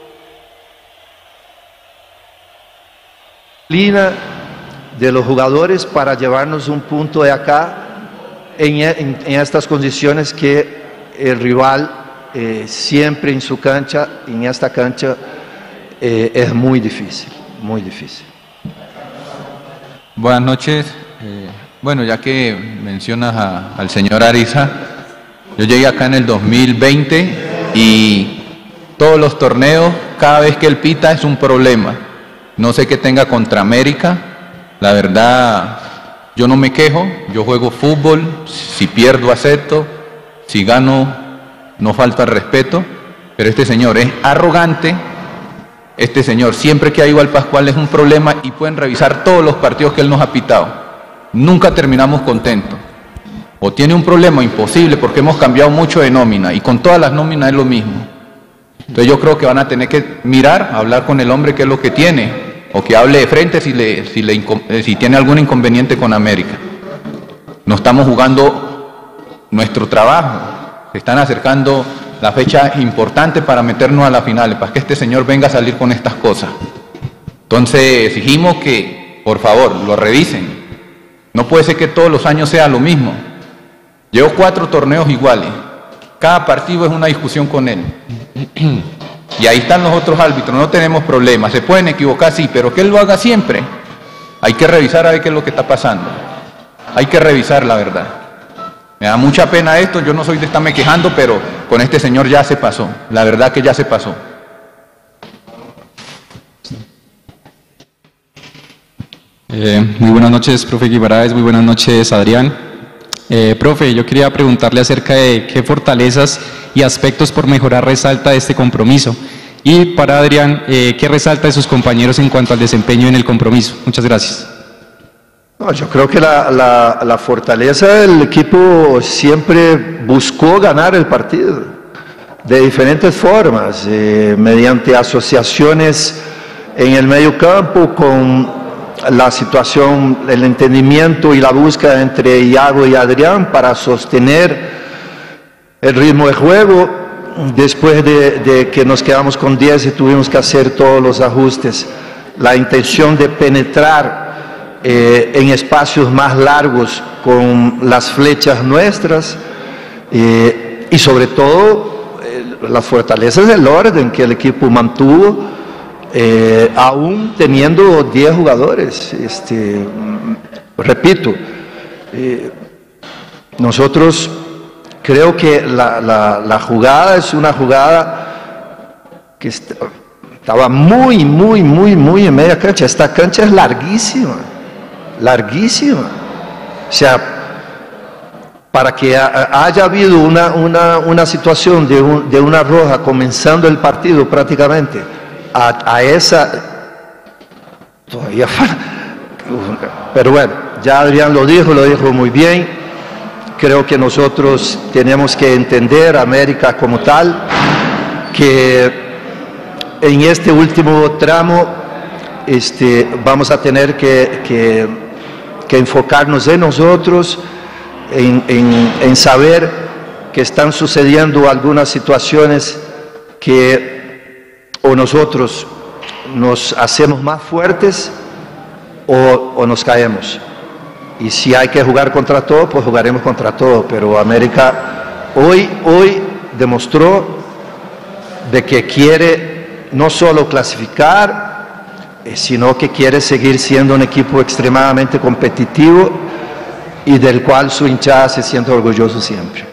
la disciplina de los jugadores para llevarnos un punto de acá en estas condiciones que el rival siempre en su cancha, en esta cancha, es muy difícil, muy difícil. Buenas noches. Bueno, ya que mencionas al señor Ariza, yo llegué acá en el 2020 y todos los torneos, cada vez que él pita es un problema. No sé qué tenga contra América, la verdad, yo no me quejo, yo juego fútbol, si pierdo acepto, si gano no falta el respeto, pero este señor es arrogante, este señor siempre que ha ido al Pascual es un problema y pueden revisar todos los partidos que él nos ha pitado. Nunca terminamos contentos. O tiene un problema imposible porque hemos cambiado mucho de nómina y con todas las nóminas es lo mismo. Entonces yo creo que van a tener que mirar, hablar con el hombre qué es lo que tiene o que hable de frente si tiene algún inconveniente con América. No estamos jugando nuestro trabajo. Se están acercando las fechas importantes para meternos a las finales, para que este señor venga a salir con estas cosas. Entonces exigimos que, por favor, lo revisen. No puede ser que todos los años sea lo mismo. Llevo 4 torneos iguales. Cada partido es una discusión con él. Y ahí están los otros árbitros, no tenemos problemas. Se pueden equivocar, sí, pero que él lo haga siempre. Hay que revisar a ver qué es lo que está pasando. Hay que revisar la verdad. Me da mucha pena esto, yo no soy de estarme quejando, pero con este señor ya se pasó. La verdad que ya se pasó. Muy buenas noches, profe Guimaraes, muy buenas noches, Adrián. Profe, yo quería preguntarle acerca de qué fortalezas y aspectos por mejorar resalta de este compromiso. Y para Adrián, ¿qué resalta de sus compañeros en cuanto al desempeño en el compromiso? Muchas gracias. No, yo creo que la fortaleza del equipo siempre buscó ganar el partido de diferentes formas, mediante asociaciones en el medio campo con la situación, el entendimiento y la búsqueda entre Iago y Adrián para sostener el ritmo de juego después de que nos quedamos con 10 y tuvimos que hacer todos los ajustes. La intención de penetrar en espacios más largos con las flechas nuestras y sobre todo las fortalezas del orden que el equipo mantuvo, aún teniendo 10 jugadores. Repito, nosotros creo que la jugada es una jugada que estaba muy en media cancha. Esta cancha es larguísima. O sea, para que haya habido una situación de una roja comenzando el partido prácticamente, a esa todavía. Pero bueno, ya Adrián lo dijo muy bien. Creo que nosotros tenemos que entender a América como tal, que en este último tramo vamos a tener que enfocarnos en nosotros, en saber que están sucediendo algunas situaciones que o nosotros nos hacemos más fuertes o nos caemos. Y si hay que jugar contra todo, pues jugaremos contra todo. Pero América hoy demostró de que quiere no solo clasificar, sino que quiere seguir siendo un equipo extremadamente competitivo y del cual su hinchada se siente orgulloso siempre.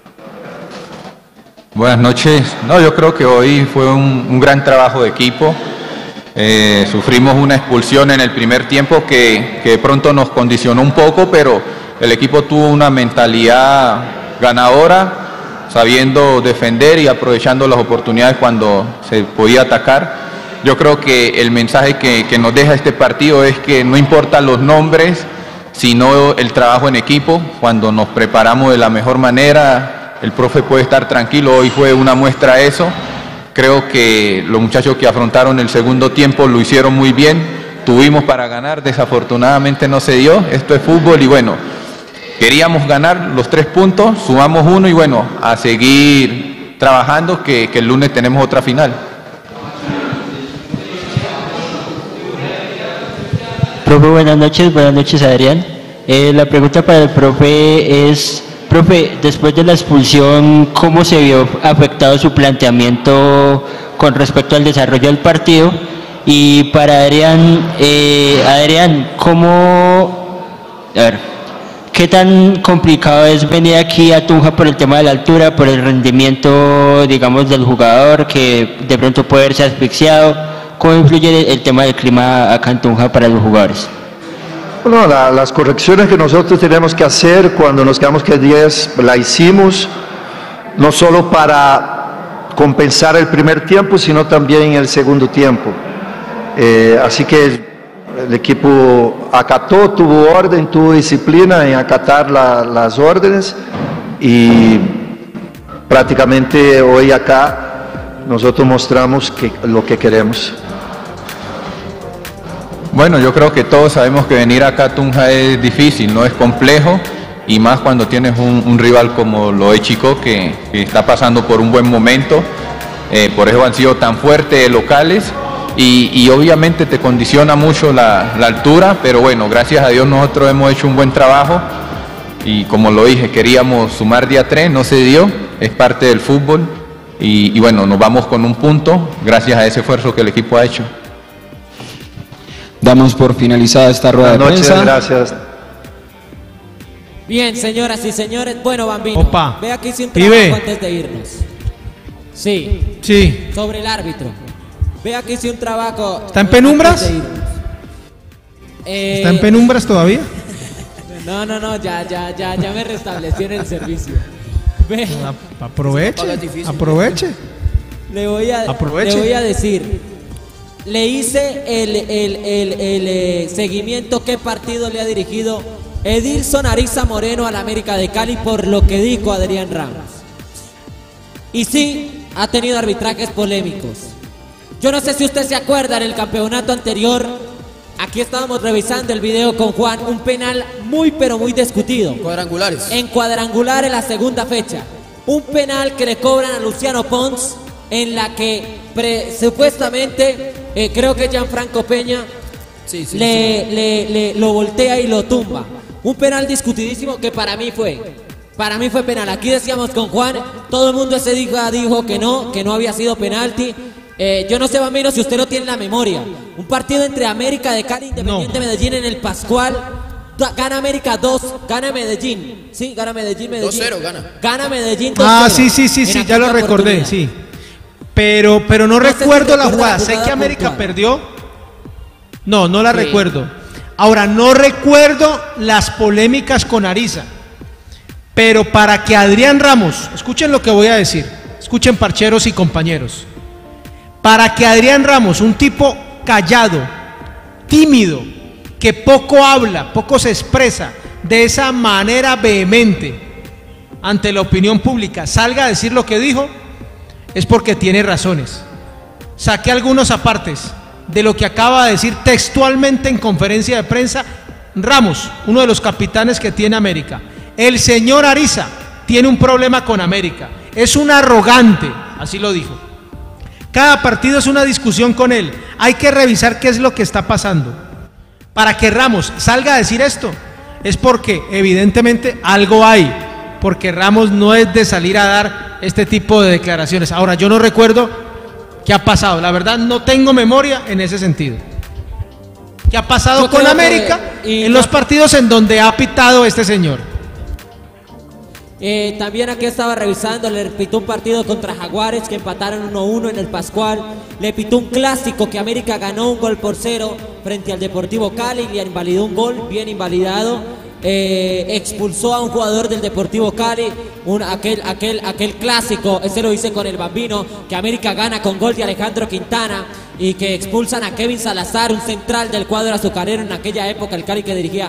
Buenas noches. No, yo creo que hoy fue un gran trabajo de equipo. Sufrimos una expulsión en el primer tiempo que de pronto nos condicionó un poco, pero el equipo tuvo una mentalidad ganadora, sabiendo defender y aprovechando las oportunidades cuando se podía atacar. Yo creo que el mensaje que nos deja este partido es que no importan los nombres, sino el trabajo en equipo. Cuando nos preparamos de la mejor manera, el profe puede estar tranquilo. Hoy fue una muestra de eso. Creo que los muchachos que afrontaron el segundo tiempo lo hicieron muy bien. Tuvimos para ganar, desafortunadamente no se dio. Esto es fútbol y bueno, queríamos ganar los 3 puntos, sumamos 1 y bueno, a seguir trabajando que el lunes tenemos otra final. Profe, buenas noches Adrián. La pregunta para el profe es, profe, después de la expulsión, ¿cómo se vio afectado su planteamiento con respecto al desarrollo del partido? Y para Adrián, ¿qué tan complicado es venir aquí a Tunja por el tema de la altura, por el rendimiento, digamos, del jugador que de pronto puede verse asfixiado? ¿Cómo influye el tema del clima acá en Tunja para los jugadores? Bueno, las correcciones que nosotros tenemos que hacer cuando nos quedamos que 10, la hicimos no solo para compensar el primer tiempo, sino también el segundo tiempo. Así que el equipo acató, tuvo orden, tuvo disciplina en acatar las órdenes y prácticamente hoy acá nosotros mostramos lo que queremos. Bueno, yo creo que todos sabemos que venir acá a Tunja es difícil, no es complejo, y más cuando tienes un rival como lo es Chico, que está pasando por un buen momento. Por eso han sido tan fuertes locales y obviamente te condiciona mucho la altura, pero bueno, gracias a Dios nosotros hemos hecho un buen trabajo y como lo dije, queríamos sumar día 3, no se dio, es parte del fútbol y bueno, nos vamos con un punto gracias a ese esfuerzo que el equipo ha hecho. Damos por finalizada esta rueda de prensa. Gracias. Bien, señoras y señores. Bueno, Bambino, Opa. ve aquí sin trabajo antes de irnos. Sí. Sí. Sobre el árbitro. Ve aquí sin un trabajo. ¿Está en penumbras? antes de irnos. ¿Está en penumbras todavía? No, ya me restableció en el servicio. Ve. Aproveche. Le voy a decir. Le hice el seguimiento qué partido le ha dirigido Edilson Ariza Moreno al América de Cali por lo que dijo Adrián Ramos. Y sí, ha tenido arbitrajes polémicos. Yo no sé si usted se acuerda, en el campeonato anterior, aquí estábamos revisando el video con Juan, un penal muy pero muy discutido. Cuadrangulares. En cuadrangular en la segunda fecha. Un penal que le cobran a Luciano Pons, en la que supuestamente, creo que Gianfranco Peña lo voltea y lo tumba. Un penal discutidísimo que para mí fue penal. Aquí decíamos con Juan, todo el mundo ese día dijo que no había sido penalti. Yo no sé, Bambino, si usted lo tiene en la memoria. Un partido entre América de Cali e Independiente Medellín en el Pascual. Gana América 2, gana Medellín. Sí, gana Medellín. 2-0 gana. Gana Medellín 2-0. Ah, sí, ya lo recordé, sí. Pero no recuerdo la jugada. Sé que América perdió. No la recuerdo. Ahora, no recuerdo las polémicas con Ariza. Pero para que Adrián Ramos, escuchen lo que voy a decir, escuchen, parcheros y compañeros, para que Adrián Ramos, un tipo callado, tímido, que poco habla, poco se expresa, de esa manera vehemente ante la opinión pública, salga a decir lo que dijo, es porque tiene razones. Saqué algunos apartes de lo que acaba de decir textualmente en conferencia de prensa Ramos, uno de los capitanes que tiene América. El señor Ariza tiene un problema con América, es un arrogante, así lo dijo. Cada partido es una discusión con él, hay que revisar qué es lo que está pasando. Para que Ramos salga a decir esto, es porque evidentemente algo hay, porque Ramos no es de salir a dar este tipo de declaraciones. Ahora, yo no recuerdo qué ha pasado, la verdad no tengo memoria en ese sentido. ¿Qué ha pasado con América en los partidos en donde ha pitado este señor? También aquí estaba revisando, le pitó un partido contra Jaguares que empataron 1-1 en el Pascual. Le pitó un clásico que América ganó 1-0 frente al Deportivo Cali, le invalidó un gol, bien invalidado. Expulsó a un jugador del Deportivo Cali, aquel clásico, ese lo hice con el Bambino, que América gana con gol de Alejandro Quintana, y que expulsan a Kevin Salazar, un central del cuadro azucarero en aquella época, el Cali que dirigía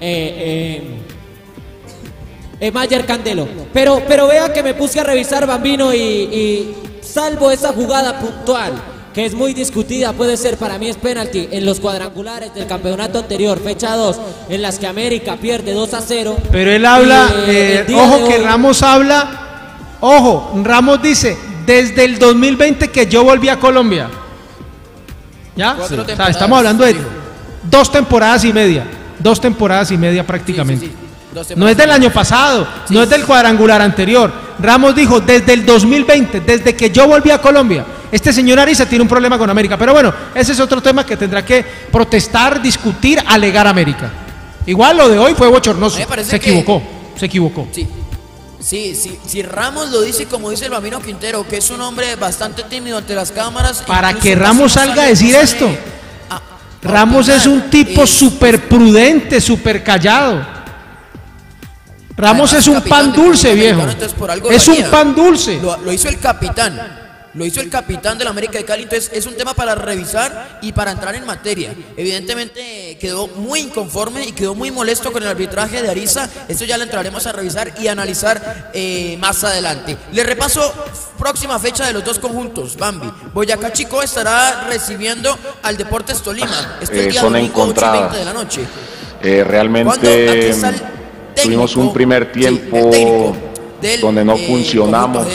Mayer Candelo. Pero vea que me puse a revisar, Bambino, y salvo esa jugada puntual, que es muy discutida, puede ser, para mí es penalti, en los cuadrangulares del campeonato anterior, fecha 2, en las que América pierde 2-0. Pero él habla, ojo que Ramos habla, ojo, Ramos dice, desde el 2020 que yo volví a Colombia. ¿Ya? Sí. O sea, estamos hablando de 2 temporadas y media prácticamente. No es del año pasado, no es del cuadrangular anterior. Ramos dijo, desde el 2020, desde que yo volví a Colombia, este señor Ariza tiene un problema con América. Pero bueno, ese es otro tema que tendrá que protestar, discutir, alegar América. Igual lo de hoy fue bochornoso, se equivocó. Si Ramos lo dice como dice el Bambino Quintero, que es un hombre bastante tímido ante las cámaras. Para que Ramos salga a decir esto. Ramos es un tipo súper prudente, súper callado. Ramos es un pan dulce, viejo. Es un pan dulce. Lo hizo el capitán. Lo hizo el capitán de la América de Cali. Entonces es un tema para revisar y para entrar en materia. Evidentemente quedó muy inconforme y quedó muy molesto con el arbitraje de Ariza. Esto ya lo entraremos a revisar y analizar más adelante. Le repaso próxima fecha de los dos conjuntos. Bambi, Boyacá Chicó estará recibiendo al Deportes Tolima. Esto es día domingo 8:20 de la noche. Realmente tuvimos un primer tiempo donde no funcionamos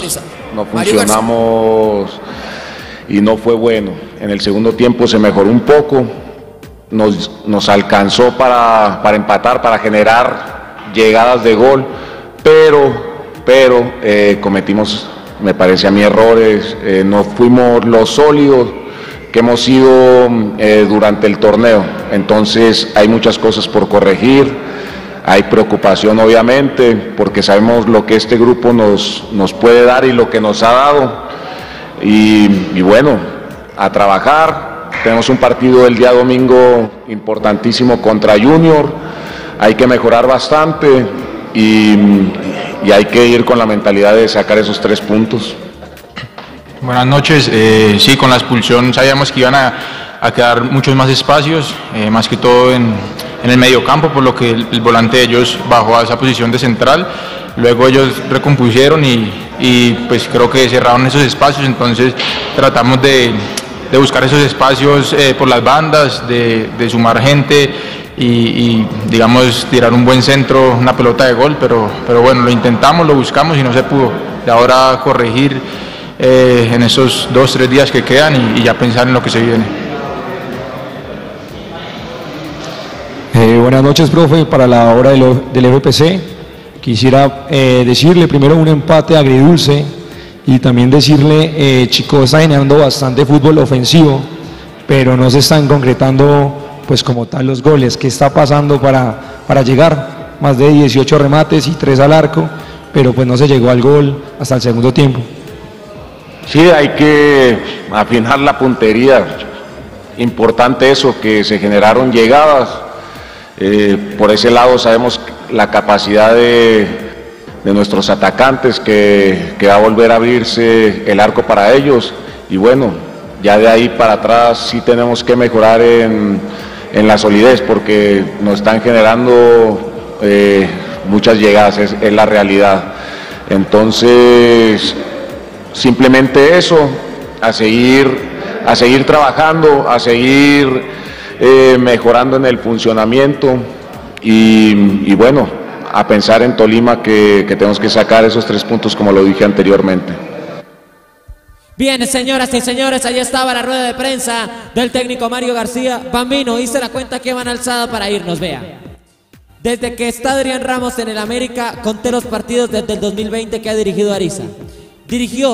y no fue bueno. En el segundo tiempo se mejoró un poco, nos alcanzó para empatar, para generar llegadas de gol, pero cometimos, me parece a mí, errores, no fuimos los sólidos que hemos sido durante el torneo. Entonces hay muchas cosas por corregir. Hay preocupación, obviamente, porque sabemos lo que este grupo nos puede dar y lo que nos ha dado. Y bueno, a trabajar. Tenemos un partido el día domingo importantísimo contra Junior. Hay que mejorar bastante y hay que ir con la mentalidad de sacar esos 3 puntos. Buenas noches. Sí, con la expulsión sabíamos que iban a quedar muchos más espacios, más que todo en el mediocampo, por lo que el volante de ellos bajó a esa posición de central. Luego ellos recompusieron y pues creo que cerraron esos espacios. Entonces tratamos de buscar esos espacios por las bandas, de sumar gente y digamos tirar un buen centro, una pelota de gol, pero bueno, lo intentamos, lo buscamos y no se pudo. De ahora corregir en esos 2-3 días que quedan y ya pensar en lo que se viene. Buenas noches, profe. Para la hora del FPC quisiera decirle primero un empate agridulce y también decirle, Chico está generando bastante fútbol ofensivo, pero no se están concretando pues como tal los goles. ¿Qué está pasando para llegar? Más de 18 remates y 3 al arco, pero pues no se llegó al gol hasta el segundo tiempo. Sí, hay que afinar la puntería. Importante eso, que se generaron llegadas. Por ese lado sabemos la capacidad de nuestros atacantes, que va a volver a abrirse el arco para ellos. Y bueno, ya de ahí para atrás sí tenemos que mejorar en la solidez, porque nos están generando muchas llegadas, es la realidad. Entonces, simplemente eso, a seguir trabajando, a seguir mejorando en el funcionamiento y bueno, a pensar en Tolima que tenemos que sacar esos 3 puntos como lo dije anteriormente. Bien, señoras y señores, ahí estaba la rueda de prensa del técnico Mario García. Bambino, hice la cuenta que van alzada para irnos, vea. Desde que está Adrián Ramos en el América, conté los partidos desde el 2020 que ha dirigido Ariza. Dirigió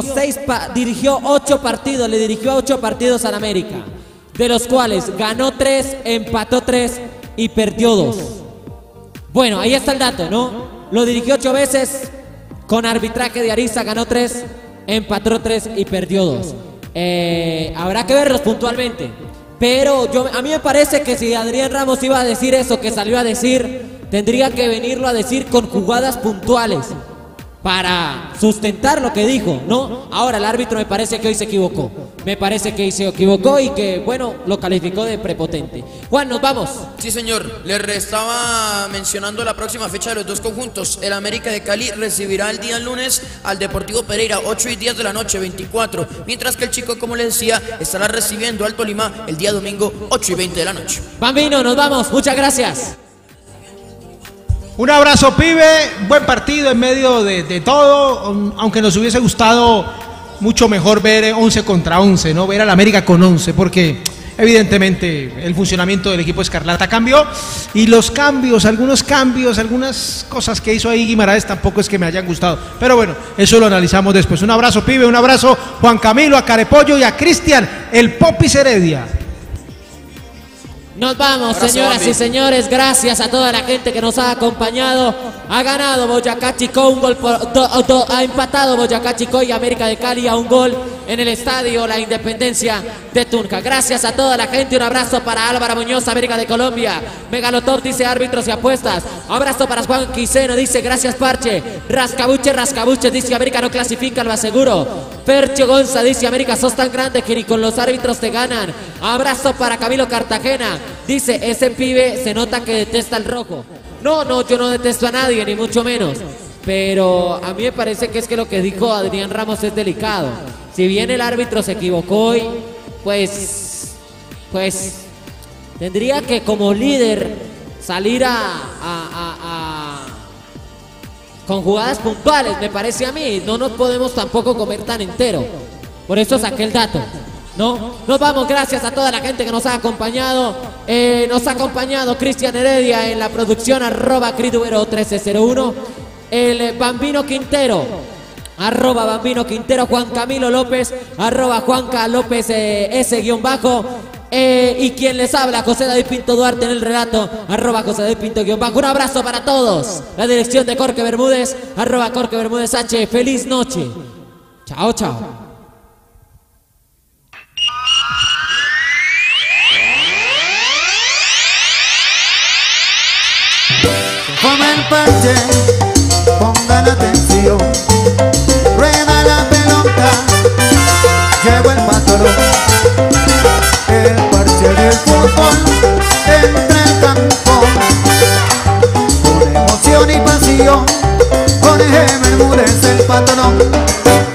8 partidos, le dirigió 8 partidos al América, de los cuales ganó 3, empató 3 y perdió 2. Bueno, ahí está el dato, ¿no? Lo dirigió 8 veces, con arbitraje de Ariza, ganó 3, empató 3 y perdió 2. Habrá que verlos puntualmente. Pero a mí me parece que si Adrián Ramos iba a decir eso que salió a decir, tendría que venirlo a decir con jugadas puntuales para sustentar lo que dijo, ¿no? Ahora el árbitro me parece que hoy se equivocó. Me parece que hoy se equivocó y que, bueno, lo calificó de prepotente. Juan, ¿nos vamos? Sí, señor. Le estaba mencionando la próxima fecha de los dos conjuntos. El América de Cali recibirá el día lunes al Deportivo Pereira, 8:10 de la noche, 24. Mientras que el Chico, como le decía, estará recibiendo al Tolima el día domingo, 8:20 de la noche. Bambino, nos vamos. Muchas gracias. Un abrazo, pibe, buen partido en medio de todo, aunque nos hubiese gustado mucho mejor ver 11 contra 11, ¿no? Ver al América con 11, porque evidentemente el funcionamiento del equipo Escarlata cambió y los cambios, algunas cosas que hizo ahí Guimaraes tampoco es que me hayan gustado, pero bueno, eso lo analizamos después. Un abrazo, pibe, un abrazo Juan Camilo, a Carepollo y a Cristian, el Popis Heredia. Nos vamos, señoras y señores, gracias a toda la gente que nos ha acompañado. Ha ganado Boyacá Chicó un gol ha empatado Boyacá Chicó y América de Cali a un gol en el estadio La Independencia de Tunja. Gracias a toda la gente, un abrazo para Álvaro Muñoz, América de Colombia. Megalotop dice árbitros y apuestas. Abrazo para Juan Quiseno, dice gracias Parche. Rascabuche, dice América no clasifica, lo aseguro. Percho Gonza dice América sos tan grande que ni con los árbitros te ganan. Abrazo para Camilo Cartagena. Dice, ese pibe se nota que detesta el rojo. No, yo no detesto a nadie, ni mucho menos. Pero a mí me parece que es que lo que dijo Adrián Ramos es delicado. Si bien el árbitro se equivocó hoy, pues tendría que como líder salir con jugadas puntuales, me parece a mí. No nos podemos tampoco comer tan entero. Por eso saqué el dato. ¿No? Nos vamos, gracias a toda la gente que nos ha acompañado. Nos ha acompañado Cristian Heredia en la producción, @Cridubero1301. El Bambino Quintero, @Bambino Quintero. Juan Camilo López, @Juanca López S_. Y quien les habla, José David Pinto Duarte en el relato, @José David Pinto _. Un abrazo para todos. La dirección de Jorge Bermúdez, @Jorge Bermúdez H. Feliz noche. Chao, chao. Forma el parche, pongan atención. Rueda la pelota, llegó el patrón. El parche del fútbol entra al campo. Con emoción y pasión, Jorge Bermúdez el patrón.